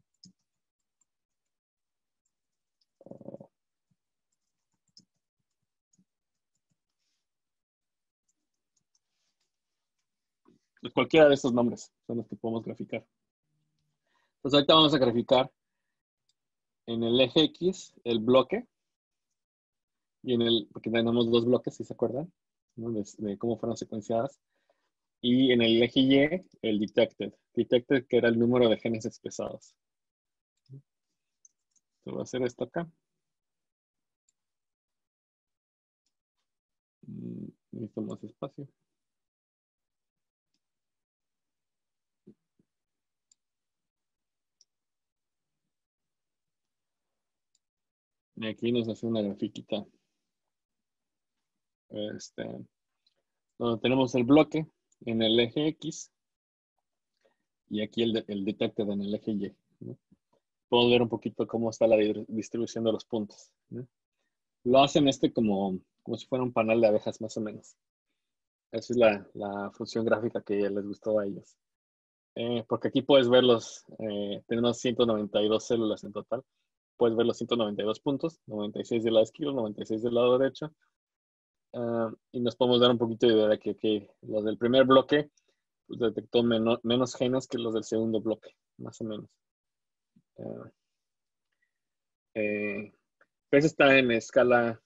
Speaker 1: Pues cualquiera de estos nombres son los que podemos graficar. Pues ahorita vamos a graficar en el eje X el bloque y porque tenemos 2 bloques, si se acuerdan, ¿no? de cómo fueron secuenciadas. Y en el eje Y, el detected. Detected, que era el número de genes expresados. Voy a hacer esto acá. Necesito más espacio. Y aquí nos hace una grafiquita. Donde tenemos el bloque en el eje X y aquí el detected en el eje Y, ¿no? Podemos ver un poquito cómo está la distribución de los puntos, ¿no? Lo hacen como si fuera un panel de abejas más o menos. Esa es la función gráfica que les gustó a ellos. Porque aquí puedes ver tenemos 192 células en total. Puedes ver los 192 puntos, 96 del lado izquierdo, 96 del lado derecho. Y nos podemos dar un poquito de idea de que los del primer bloque pues, detectó menos genes que los del segundo bloque, más o menos. Pues está en escala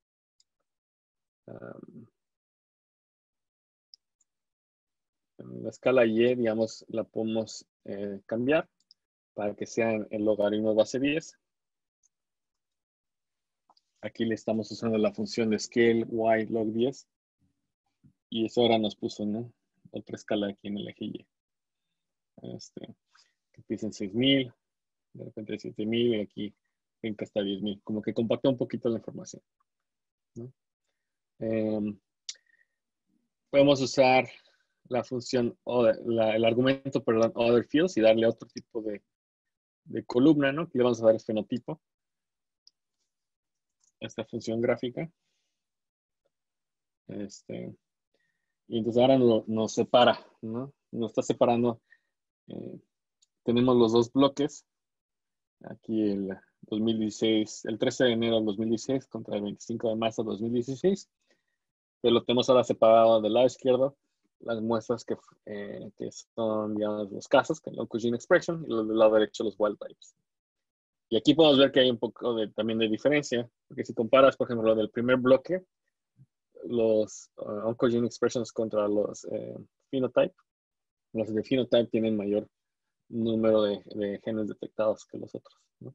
Speaker 1: en la escala Y, digamos, la podemos cambiar para que sea en logaritmo base 10. Aquí le estamos usando la función de scale y log 10. Y eso ahora nos puso, ¿no? Otra escala aquí en el eje Y. Que empieza 6,000, de repente 7,000 y aquí brinca hasta 10,000. Como que compacta un poquito la información, ¿no? Podemos usar la función, el argumento, perdón, other fields y darle otro tipo de columna, ¿no? Aquí le vamos a dar el fenotipo. Esta función gráfica. Y entonces ahora nos separa, ¿no? Nos está separando. Tenemos los 2 bloques. Aquí el 2016, el 13 de enero del 2016 contra el 25 de marzo del 2016. Pero lo tenemos ahora separado del lado izquierdo, las muestras que son, digamos, los casos, que es la oncogene expression, y del lado derecho los wild types. Y aquí podemos ver que hay un poco también de diferencia, porque si comparas, por ejemplo, lo del primer bloque, los oncogene expressions contra los phenotype, los de phenotype tienen mayor número de genes detectados que los otros, ¿no?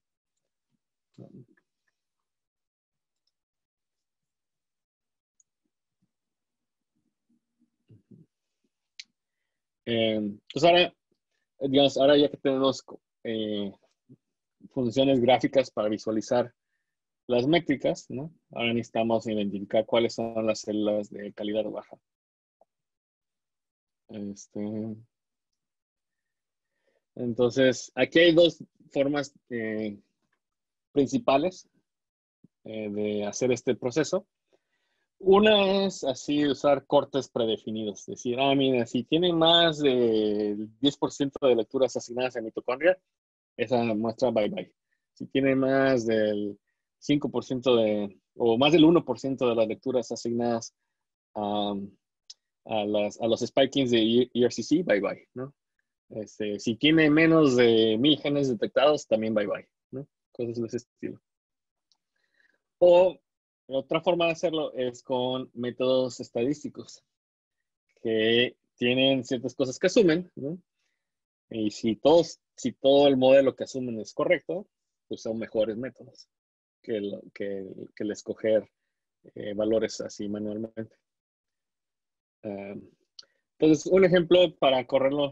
Speaker 1: Entonces ahora, digamos, ahora ya que tenemos funciones gráficas para visualizar las métricas, ¿no? Ahora necesitamos identificar cuáles son las células de calidad baja. Entonces, aquí hay 2 formas principales de hacer este proceso. Una es así usar cortes predefinidos. Decir, mira, si tiene más del 10% de lecturas asignadas a mitocondria, esa muestra bye bye. Si tiene más del 5% o más del 1% de las lecturas asignadas a los spikings de ERCC, bye bye, ¿no? Si tiene menos de 1000 genes detectados, también bye bye, ¿no? Cosas de ese estilo. O otra forma de hacerlo es con métodos estadísticos que tienen ciertas cosas que asumen, ¿no? Y si todo el modelo que asumen es correcto, pues son mejores métodos que el escoger valores así manualmente. Entonces, un ejemplo para correrlo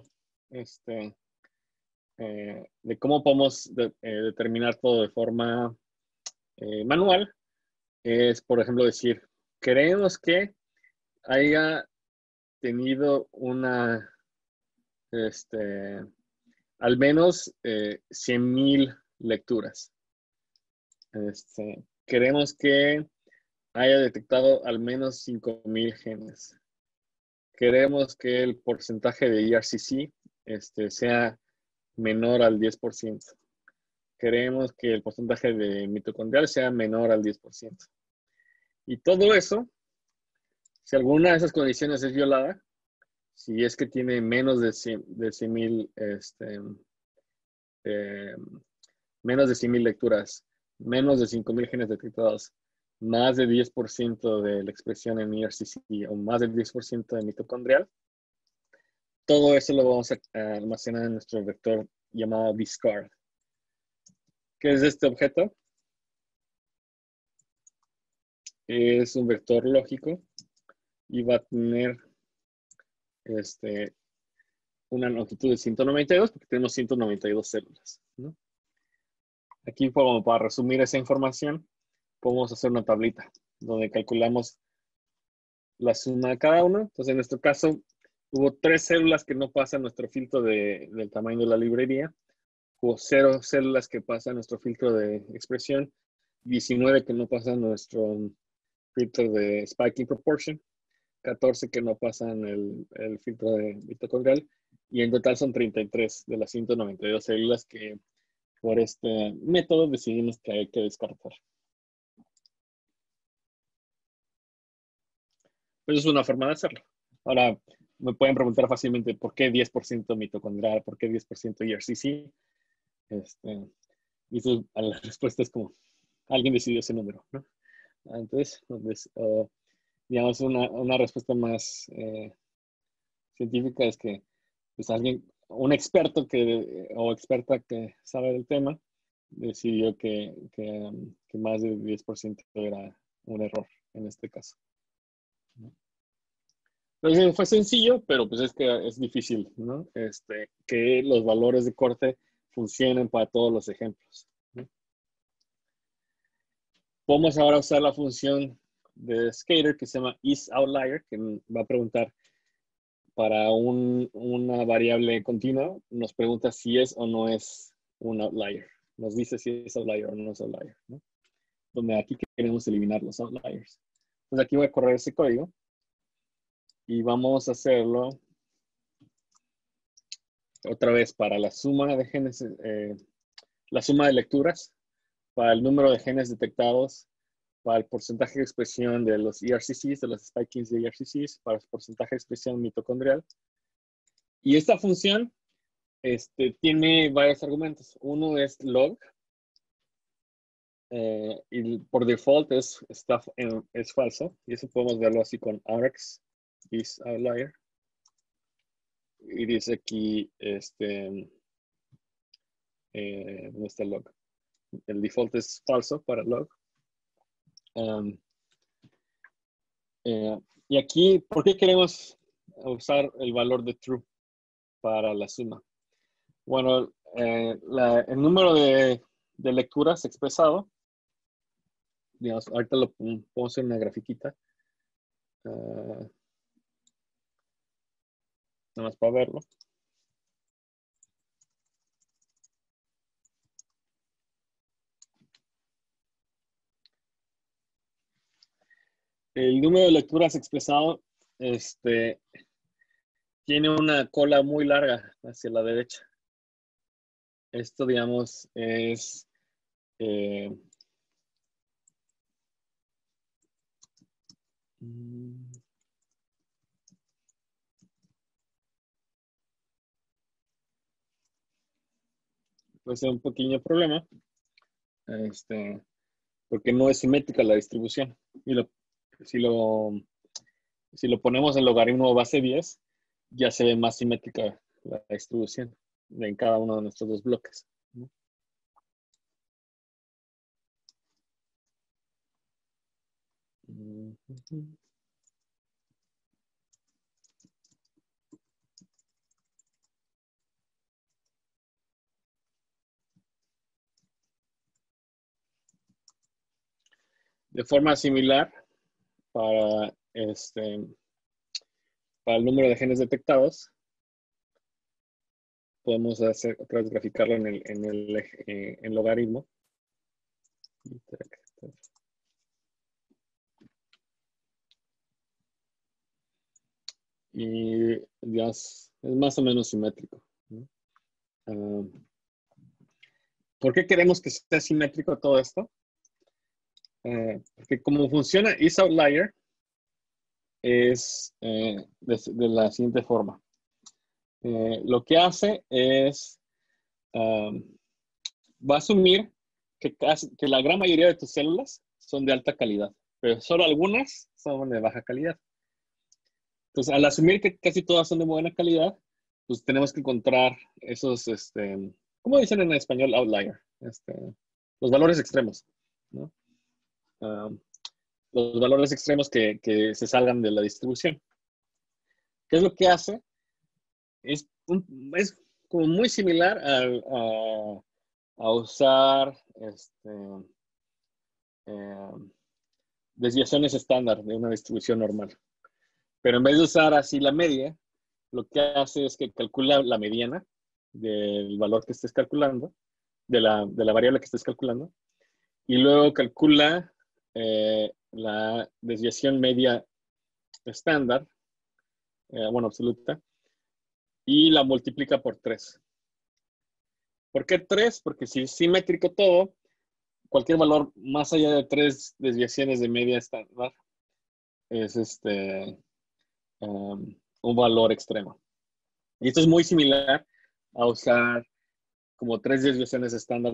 Speaker 1: de cómo podemos determinar todo de forma manual es, por ejemplo, decir, queremos que haya tenido al menos 100,000 lecturas. Queremos que haya detectado al menos 5,000 genes. Queremos que el porcentaje de ERCC sea menor al 10%. Queremos que el porcentaje de mitocondrial sea menor al 10%. Y todo eso, si alguna de esas condiciones es violada, si es que tiene menos de 100,000 menos de 100,000 lecturas, menos de 5,000 genes detectados, más de 10% de la expresión en ERCC o más del 10% de mitocondrial, todo eso lo vamos a almacenar en nuestro vector llamado discard. ¿Qué es este objeto? Es un vector lógico y va a tener una longitud de 192 porque tenemos 192 células, ¿no? Aquí, como para resumir esa información, podemos hacer una tablita donde calculamos la suma de cada uno. Entonces, en nuestro caso, hubo 3 células que no pasan nuestro filtro del tamaño de la librería. Hubo 0 células que pasan nuestro filtro de expresión. 19 que no pasan nuestro filtro de spiking proportion. 14 que no pasan el filtro de mitocondrial. Y en total son 33 de las 192 células que por este método decidimos que hay que descartar. Pues es una forma de hacerlo. Ahora, me pueden preguntar fácilmente por qué 10% mitocondrial, por qué 10% ERCC. Y la respuesta es como, alguien decidió ese número, ¿no? Entonces, digamos, una respuesta más científica es que pues un experto o experta que sabe del tema, decidió que más del 10% era un error en este caso. Entonces fue sencillo, pero pues es que es difícil, ¿no? Que los valores de corte funcionen para todos los ejemplos, ¿no? Podemos ahora usar la función de Skater que se llama isOutlier, que va a preguntar para una variable continua, nos pregunta si es o no es un outlier. Nos dice si es outlier o no es outlier, ¿no? Donde aquí queremos eliminar los outliers. Entonces aquí voy a correr ese código y vamos a hacerlo otra vez para la suma de genes, la suma de lecturas, para el número de genes detectados, para el porcentaje de expresión de los ERCCs, de los spikings de ERCCs, para el porcentaje de expresión mitocondrial. Y esta función tiene varios argumentos. Uno es log, y por default es falso. Y eso podemos verlo así con args isOutlier. Y dice aquí, ¿dónde está el log? El default es falso para log. Y aquí, ¿por qué queremos usar el valor de true para la suma? Bueno, el número de lecturas expresado, digamos, ahorita lo pongo en una grafiquita, nada más para verlo. El número de lecturas expresado tiene una cola muy larga hacia la derecha. Esto, digamos, es puede ser un pequeño problema. porque no es simétrica la distribución. Y si lo ponemos en logaritmo base 10, ya se ve más simétrica la distribución en cada uno de nuestros dos bloques, ¿no? De forma similar, para para el número de genes detectados, podemos hacer otra vez graficarlo en logaritmo. Y ya es más o menos simétrico, ¿no? ¿Por qué queremos que sea simétrico todo esto? Porque como funciona isOutlier es de la siguiente forma. Lo que hace es, va a asumir que la gran mayoría de tus células son de alta calidad, pero solo algunas son de baja calidad. Entonces, al asumir que casi todas son de buena calidad, pues tenemos que encontrar esos, ¿cómo dicen en español? Outlier. Los valores extremos, ¿no? Los valores extremos que se salgan de la distribución. ¿Qué es lo que hace? Es como muy similar a usar desviaciones estándar de una distribución normal. Pero en vez de usar así la media, lo que hace es que calcula la mediana del valor que estés calculando, de la variable que estés calculando, y luego calcula la desviación media estándar, bueno, absoluta, y la multiplica por 3. ¿Por qué 3? Porque si es simétrico todo, cualquier valor más allá de 3 desviaciones de media estándar es un valor extremo. Y esto es muy similar a usar como 3 desviaciones estándar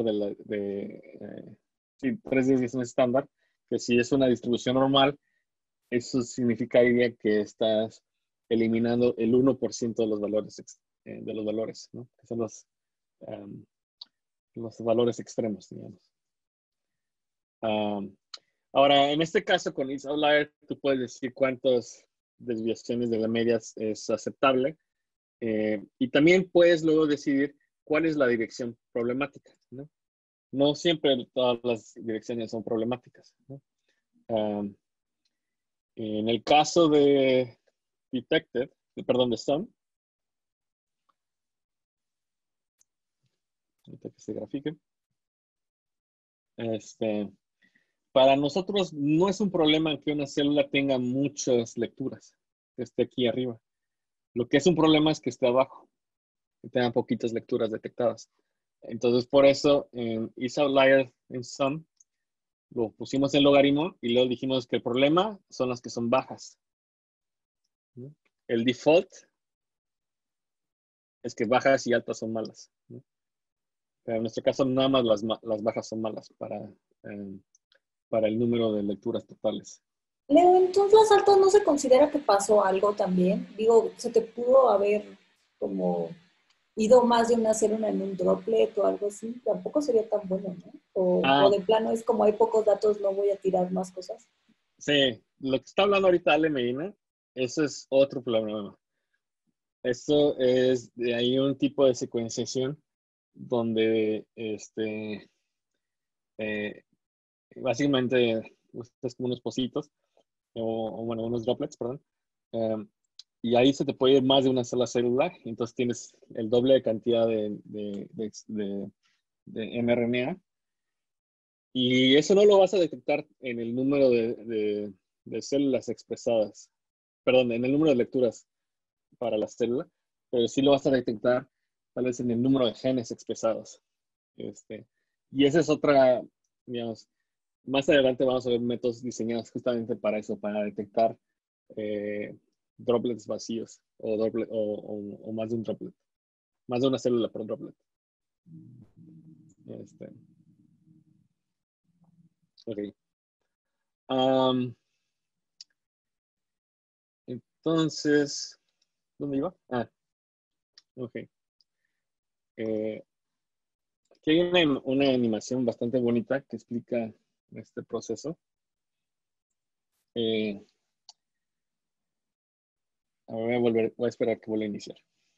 Speaker 1: sí, 3 desviaciones estándar, que si es una distribución normal, eso significaría que estás eliminando el 1% de los valores, ¿no? Que son los valores extremos, digamos. Ahora, en este caso, con isOutlier, tú puedes decir cuántas desviaciones de la media es aceptable. Y también puedes luego decidir cuál es la dirección problemática, ¿no? No siempre todas las direcciones son problemáticas, ¿no? En el caso de de SUM, ahorita que se grafique, para nosotros no es un problema que una célula tenga muchas lecturas, que esté aquí arriba. Lo que es un problema es que esté abajo, que tenga poquitas lecturas detectadas. Entonces, por eso, en isOutlier en SUM, lo pusimos en logaritmo y luego dijimos que el problema son las que son bajas, ¿no? El default es que bajas y altas son malas, ¿no? Pero en nuestro caso, nada más las bajas son malas para el número de lecturas totales.
Speaker 5: Leo, entonces las altas no se considera que pasó algo también. Digo, se te pudo haber como ido más de una célula en un droplet o algo así. Tampoco sería tan bueno, ¿no? O de plano es como hay pocos datos, no voy a tirar más cosas.
Speaker 1: Sí, lo que está hablando ahorita Ale Medina, eso es otro problema. Eso es de ahí un tipo de secuenciación donde básicamente usas como unos pocitos o bueno, unos droplets, perdón. Y ahí se te puede ir más de una sola célula, entonces tienes el doble de cantidad de mRNA. Y eso no lo vas a detectar en el número de células expresadas, perdón, en el número de lecturas para la célula, pero sí lo vas a detectar tal vez en el número de genes expresados. Y esa es otra, digamos, más adelante vamos a ver métodos diseñados justamente para eso, para detectar droplets vacíos o más de un droplet, más de una célula por droplet. Ok. Am, entonces, ¿dónde iba? Ok. Aquí hay una animación bastante bonita que explica este proceso. Voy a esperar que vuelva a iniciar.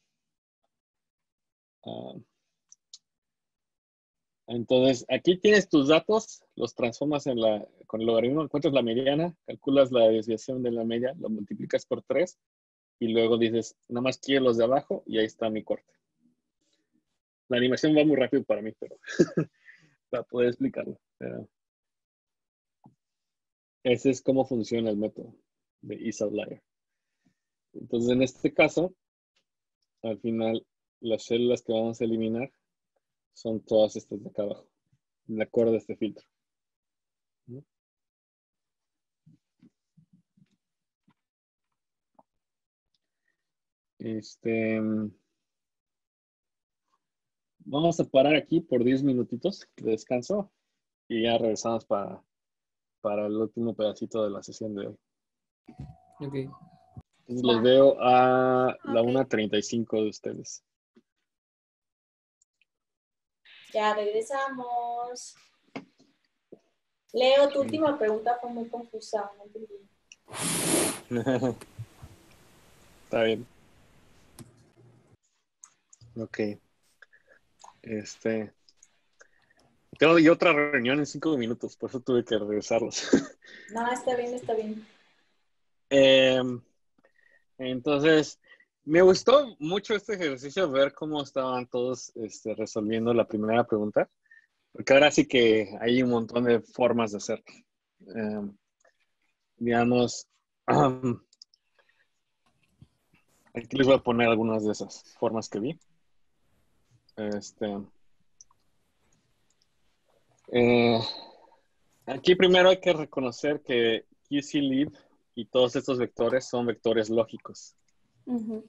Speaker 1: Entonces, aquí tienes tus datos, los transformas con el logaritmo, encuentras la mediana, calculas la desviación de la media, lo multiplicas por 3 y luego dices, nada más quiero los de abajo y ahí está mi corte. La animación va muy rápido para mí, pero para poder explicarlo. Pero ese es cómo funciona el método de isOutlier. Entonces, en este caso, al final, las células que vamos a eliminar son todas estas de acá abajo, de acuerdo a este filtro. Vamos a parar aquí por 10 minutitos de descanso y ya regresamos para el último pedacito de la sesión de hoy.
Speaker 4: Ok.
Speaker 1: Entonces los veo a la
Speaker 6: Ok.
Speaker 1: 1:35 de ustedes.
Speaker 5: Ya regresamos. Leo, tu última pregunta fue muy confusa. No entendí.
Speaker 1: Está bien. Ok. Tengo yo otra reunión en 5 minutos, por eso tuve que regresarlos.
Speaker 5: No, está bien, está bien.
Speaker 1: Entonces, me gustó mucho este ejercicio, ver cómo estaban todos resolviendo la primera pregunta, porque ahora sí que hay un montón de formas de hacerlo. Digamos, aquí les voy a poner algunas de esas formas que vi. Aquí primero hay que reconocer que QCLib y todos estos vectores son vectores lógicos.
Speaker 3: Ujú.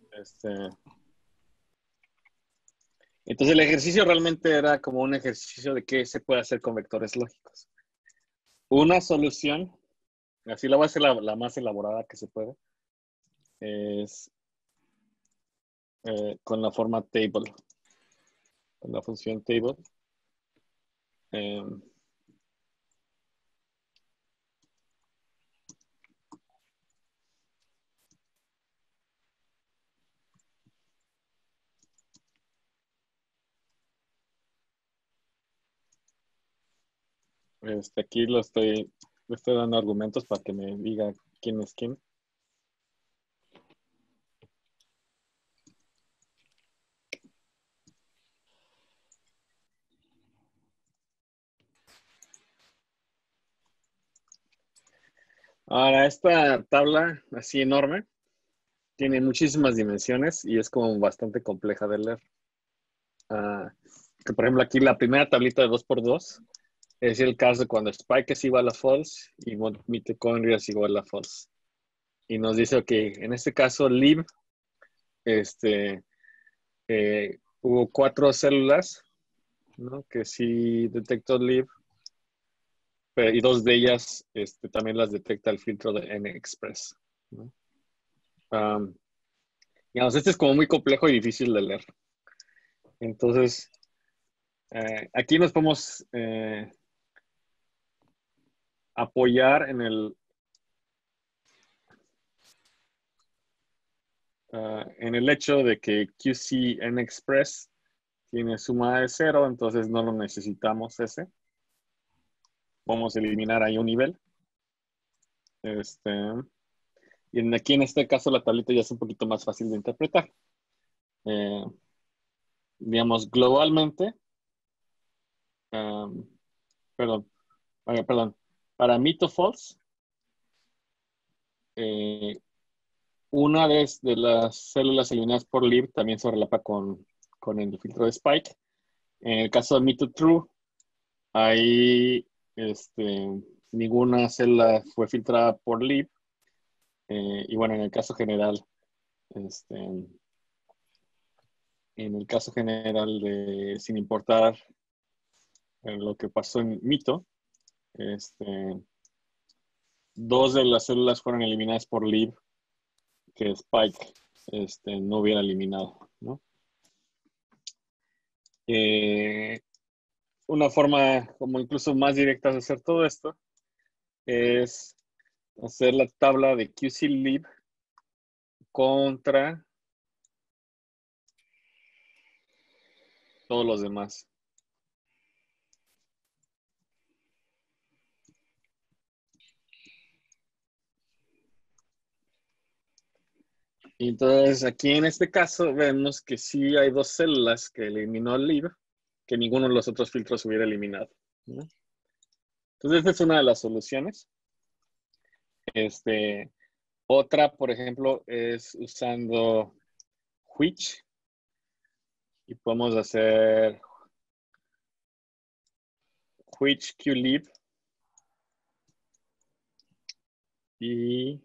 Speaker 1: Entonces el ejercicio realmente era como un ejercicio de qué se puede hacer con vectores lógicos. Una solución, así la voy a hacer la más elaborada que se puede, es con la forma table, con la función table. Aquí le estoy dando argumentos para que me diga quién es quién. Ahora, esta tabla así enorme tiene muchísimas dimensiones y es como bastante compleja de leer. Que por ejemplo aquí la primera tablita de 2x2 es el caso cuando Spike es igual a false y mitocondria es igual a false. Y nos dice que en este caso lib, hubo 4 células, ¿no? Que sí detectó lib, y 2 de ellas también las detecta el filtro de N-Express, ¿no? Digamos, este es como muy complejo y difícil de leer. Entonces, aquí nos podemos apoyar en el hecho de que QC-N-Express tiene suma de 0, entonces no lo necesitamos ese. Vamos a eliminar ahí un nivel. Y aquí en este caso la tablita ya es un poquito más fácil de interpretar. Digamos, globalmente, perdón, para mito false, una de las células eliminadas por lib también se relapa con el filtro de Spike. En el caso de mito true, ahí ninguna célula fue filtrada por lib. Y bueno, en el caso general, de sin importar lo que pasó en mito, Dos de las células fueron eliminadas por lib, que Spike no hubiera eliminado, ¿no? Una forma como incluso más directa de hacer todo esto es hacer la tabla de QClib contra todos los demás. Y entonces aquí en este caso vemos que sí hay dos células que eliminó lib, que ninguno de los otros filtros hubiera eliminado, ¿no? Entonces esta es una de las soluciones. Otra, por ejemplo, es usando which, y podemos hacer which qlib y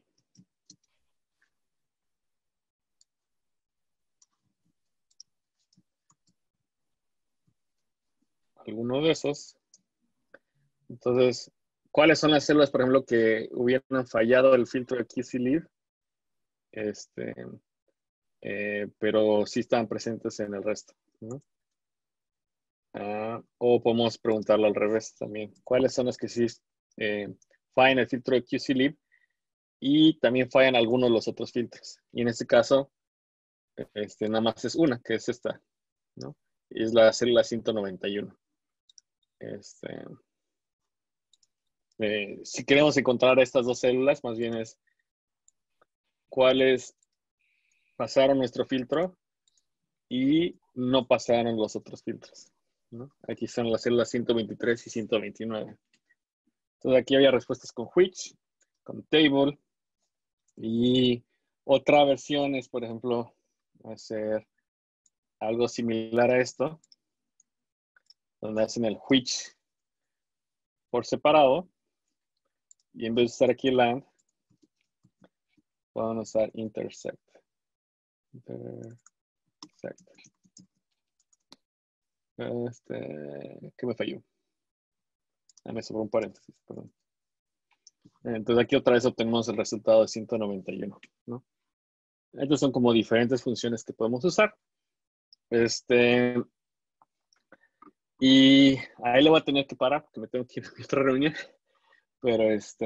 Speaker 1: alguno de esos. Entonces, ¿cuáles son las células, por ejemplo, que hubieran fallado el filtro de QClib? Pero sí están presentes en el resto, ¿no? O podemos preguntarlo al revés también. ¿Cuáles son las que sí fallan el filtro de QClib y también fallan algunos de los otros filtros? Y en este caso, nada más es una, que es esta, ¿no? Y es la célula 191. Si queremos encontrar estas dos células, más bien es cuáles pasaron nuestro filtro y no pasaron los otros filtros, ¿no? Aquí son las células 123 y 129. Entonces aquí había respuestas con which, con table, y otra versión es, por ejemplo, hacer algo similar a esto, donde hacen el which por separado, y en vez de usar aquí land, pueden usar intersect. ¿Qué me falló? Me sobró un paréntesis, perdón. Entonces aquí otra vez obtenemos el resultado de 191, ¿no? Estas son como diferentes funciones que podemos usar. Y ahí le voy a tener que parar porque me tengo que ir a otra reunión. Pero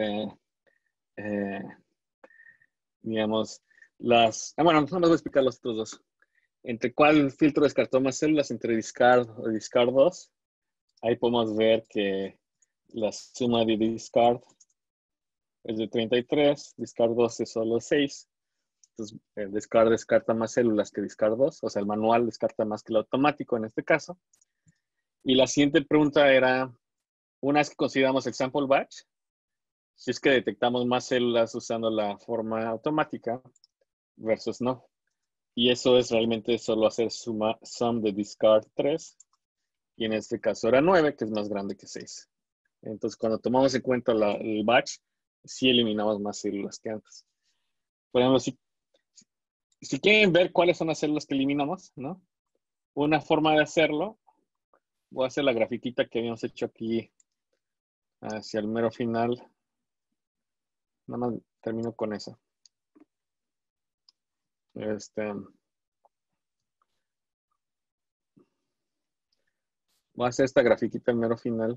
Speaker 1: digamos, bueno, no les voy a explicar los otros dos. ¿Entre cuál filtro descartó más células? Entre discard o discard 2. Ahí podemos ver que la suma de discard es de 33, discard 2 es solo 6. Entonces, el discard descarta más células que discard 2, o sea, el manual descarta más que el automático en este caso. Y la siguiente pregunta era, una vez que consideramos el sample batch, si es que detectamos más células usando la forma automática versus no. Y eso es realmente solo hacer sum de discard 3, y en este caso era 9, que es más grande que 6. Entonces, cuando tomamos en cuenta el batch, sí eliminamos más células que antes. Por ejemplo, si quieren ver cuáles son las células que eliminamos, ¿no? Una forma de hacerlo, voy a hacer la grafiquita que habíamos hecho aquí hacia el mero final. Nada más termino con eso. Voy a hacer esta grafiquita al mero final.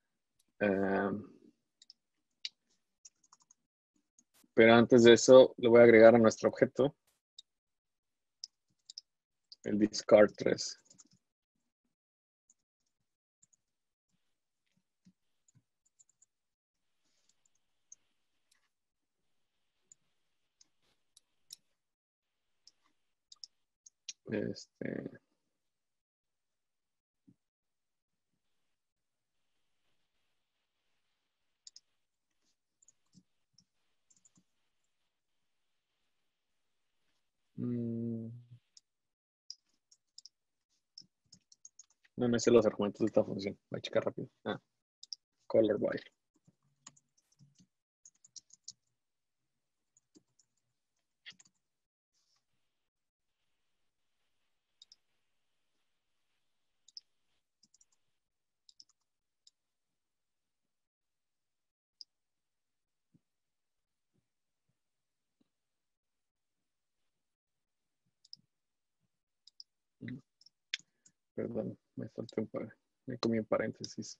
Speaker 1: Pero antes de eso, le voy a agregar a nuestro objeto el discard 3. No me sé los argumentos de esta función. Voy a checar rápido. Color by. Perdón, me comí un paréntesis.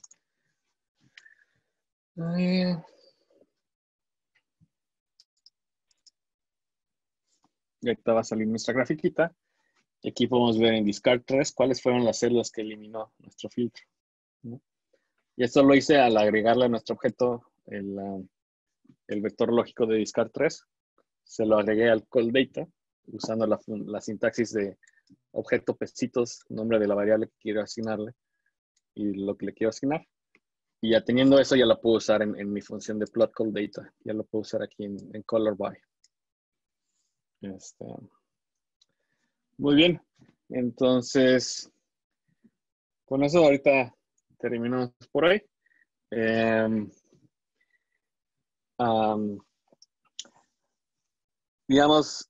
Speaker 1: Y ahorita va a salir nuestra grafiquita. Y aquí podemos ver en Discard 3 cuáles fueron las células que eliminó nuestro filtro, ¿no? Y esto lo hice al agregarle a nuestro objeto el vector lógico de Discard 3. Se lo agregué al call data usando la sintaxis de objeto pesitos, nombre de la variable que quiero asignarle y lo que le quiero asignar. Y ya teniendo eso, ya lo puedo usar en mi función de plot call data. Ya lo puedo usar aquí en color by. Muy bien. Entonces, con eso ahorita terminamos por hoy. Digamos,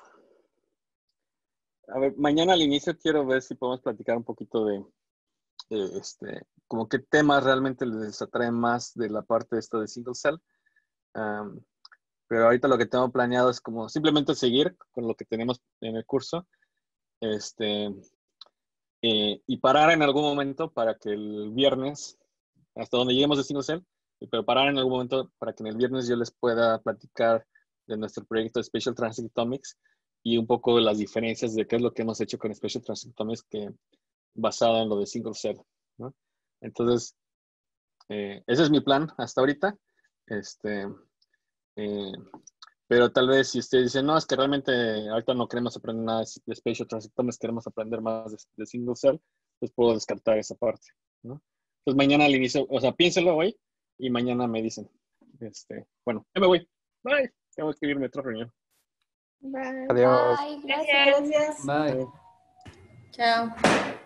Speaker 1: a ver, mañana al inicio quiero ver si podemos platicar un poquito de como qué temas realmente les atraen más de la parte esta de single cell. Pero ahorita lo que tengo planeado es como simplemente seguir con lo que tenemos en el curso. Y parar en algún momento para que el viernes, hasta donde lleguemos de single cell, pero parar en algún momento para que en el viernes yo les pueda platicar de nuestro proyecto de Spatial Transcriptomics y un poco de las diferencias de qué es lo que hemos hecho con Spatial Transcriptomics basado en lo de single cell, ¿no? Entonces, ese es mi plan hasta ahorita. Pero tal vez si ustedes dicen, no, es que realmente ahorita no queremos aprender nada de Spatial Transcriptomics, queremos aprender más de single cell, pues puedo descartar esa parte, ¿no? Entonces mañana al inicio, o sea, piénselo hoy y mañana me dicen, bueno, ya me voy. Bye. Tengo que irme a otra reunión.
Speaker 7: Bye.
Speaker 2: Adiós.
Speaker 3: Bye, gracias.
Speaker 5: Gracias.
Speaker 4: Bye.
Speaker 7: Chao.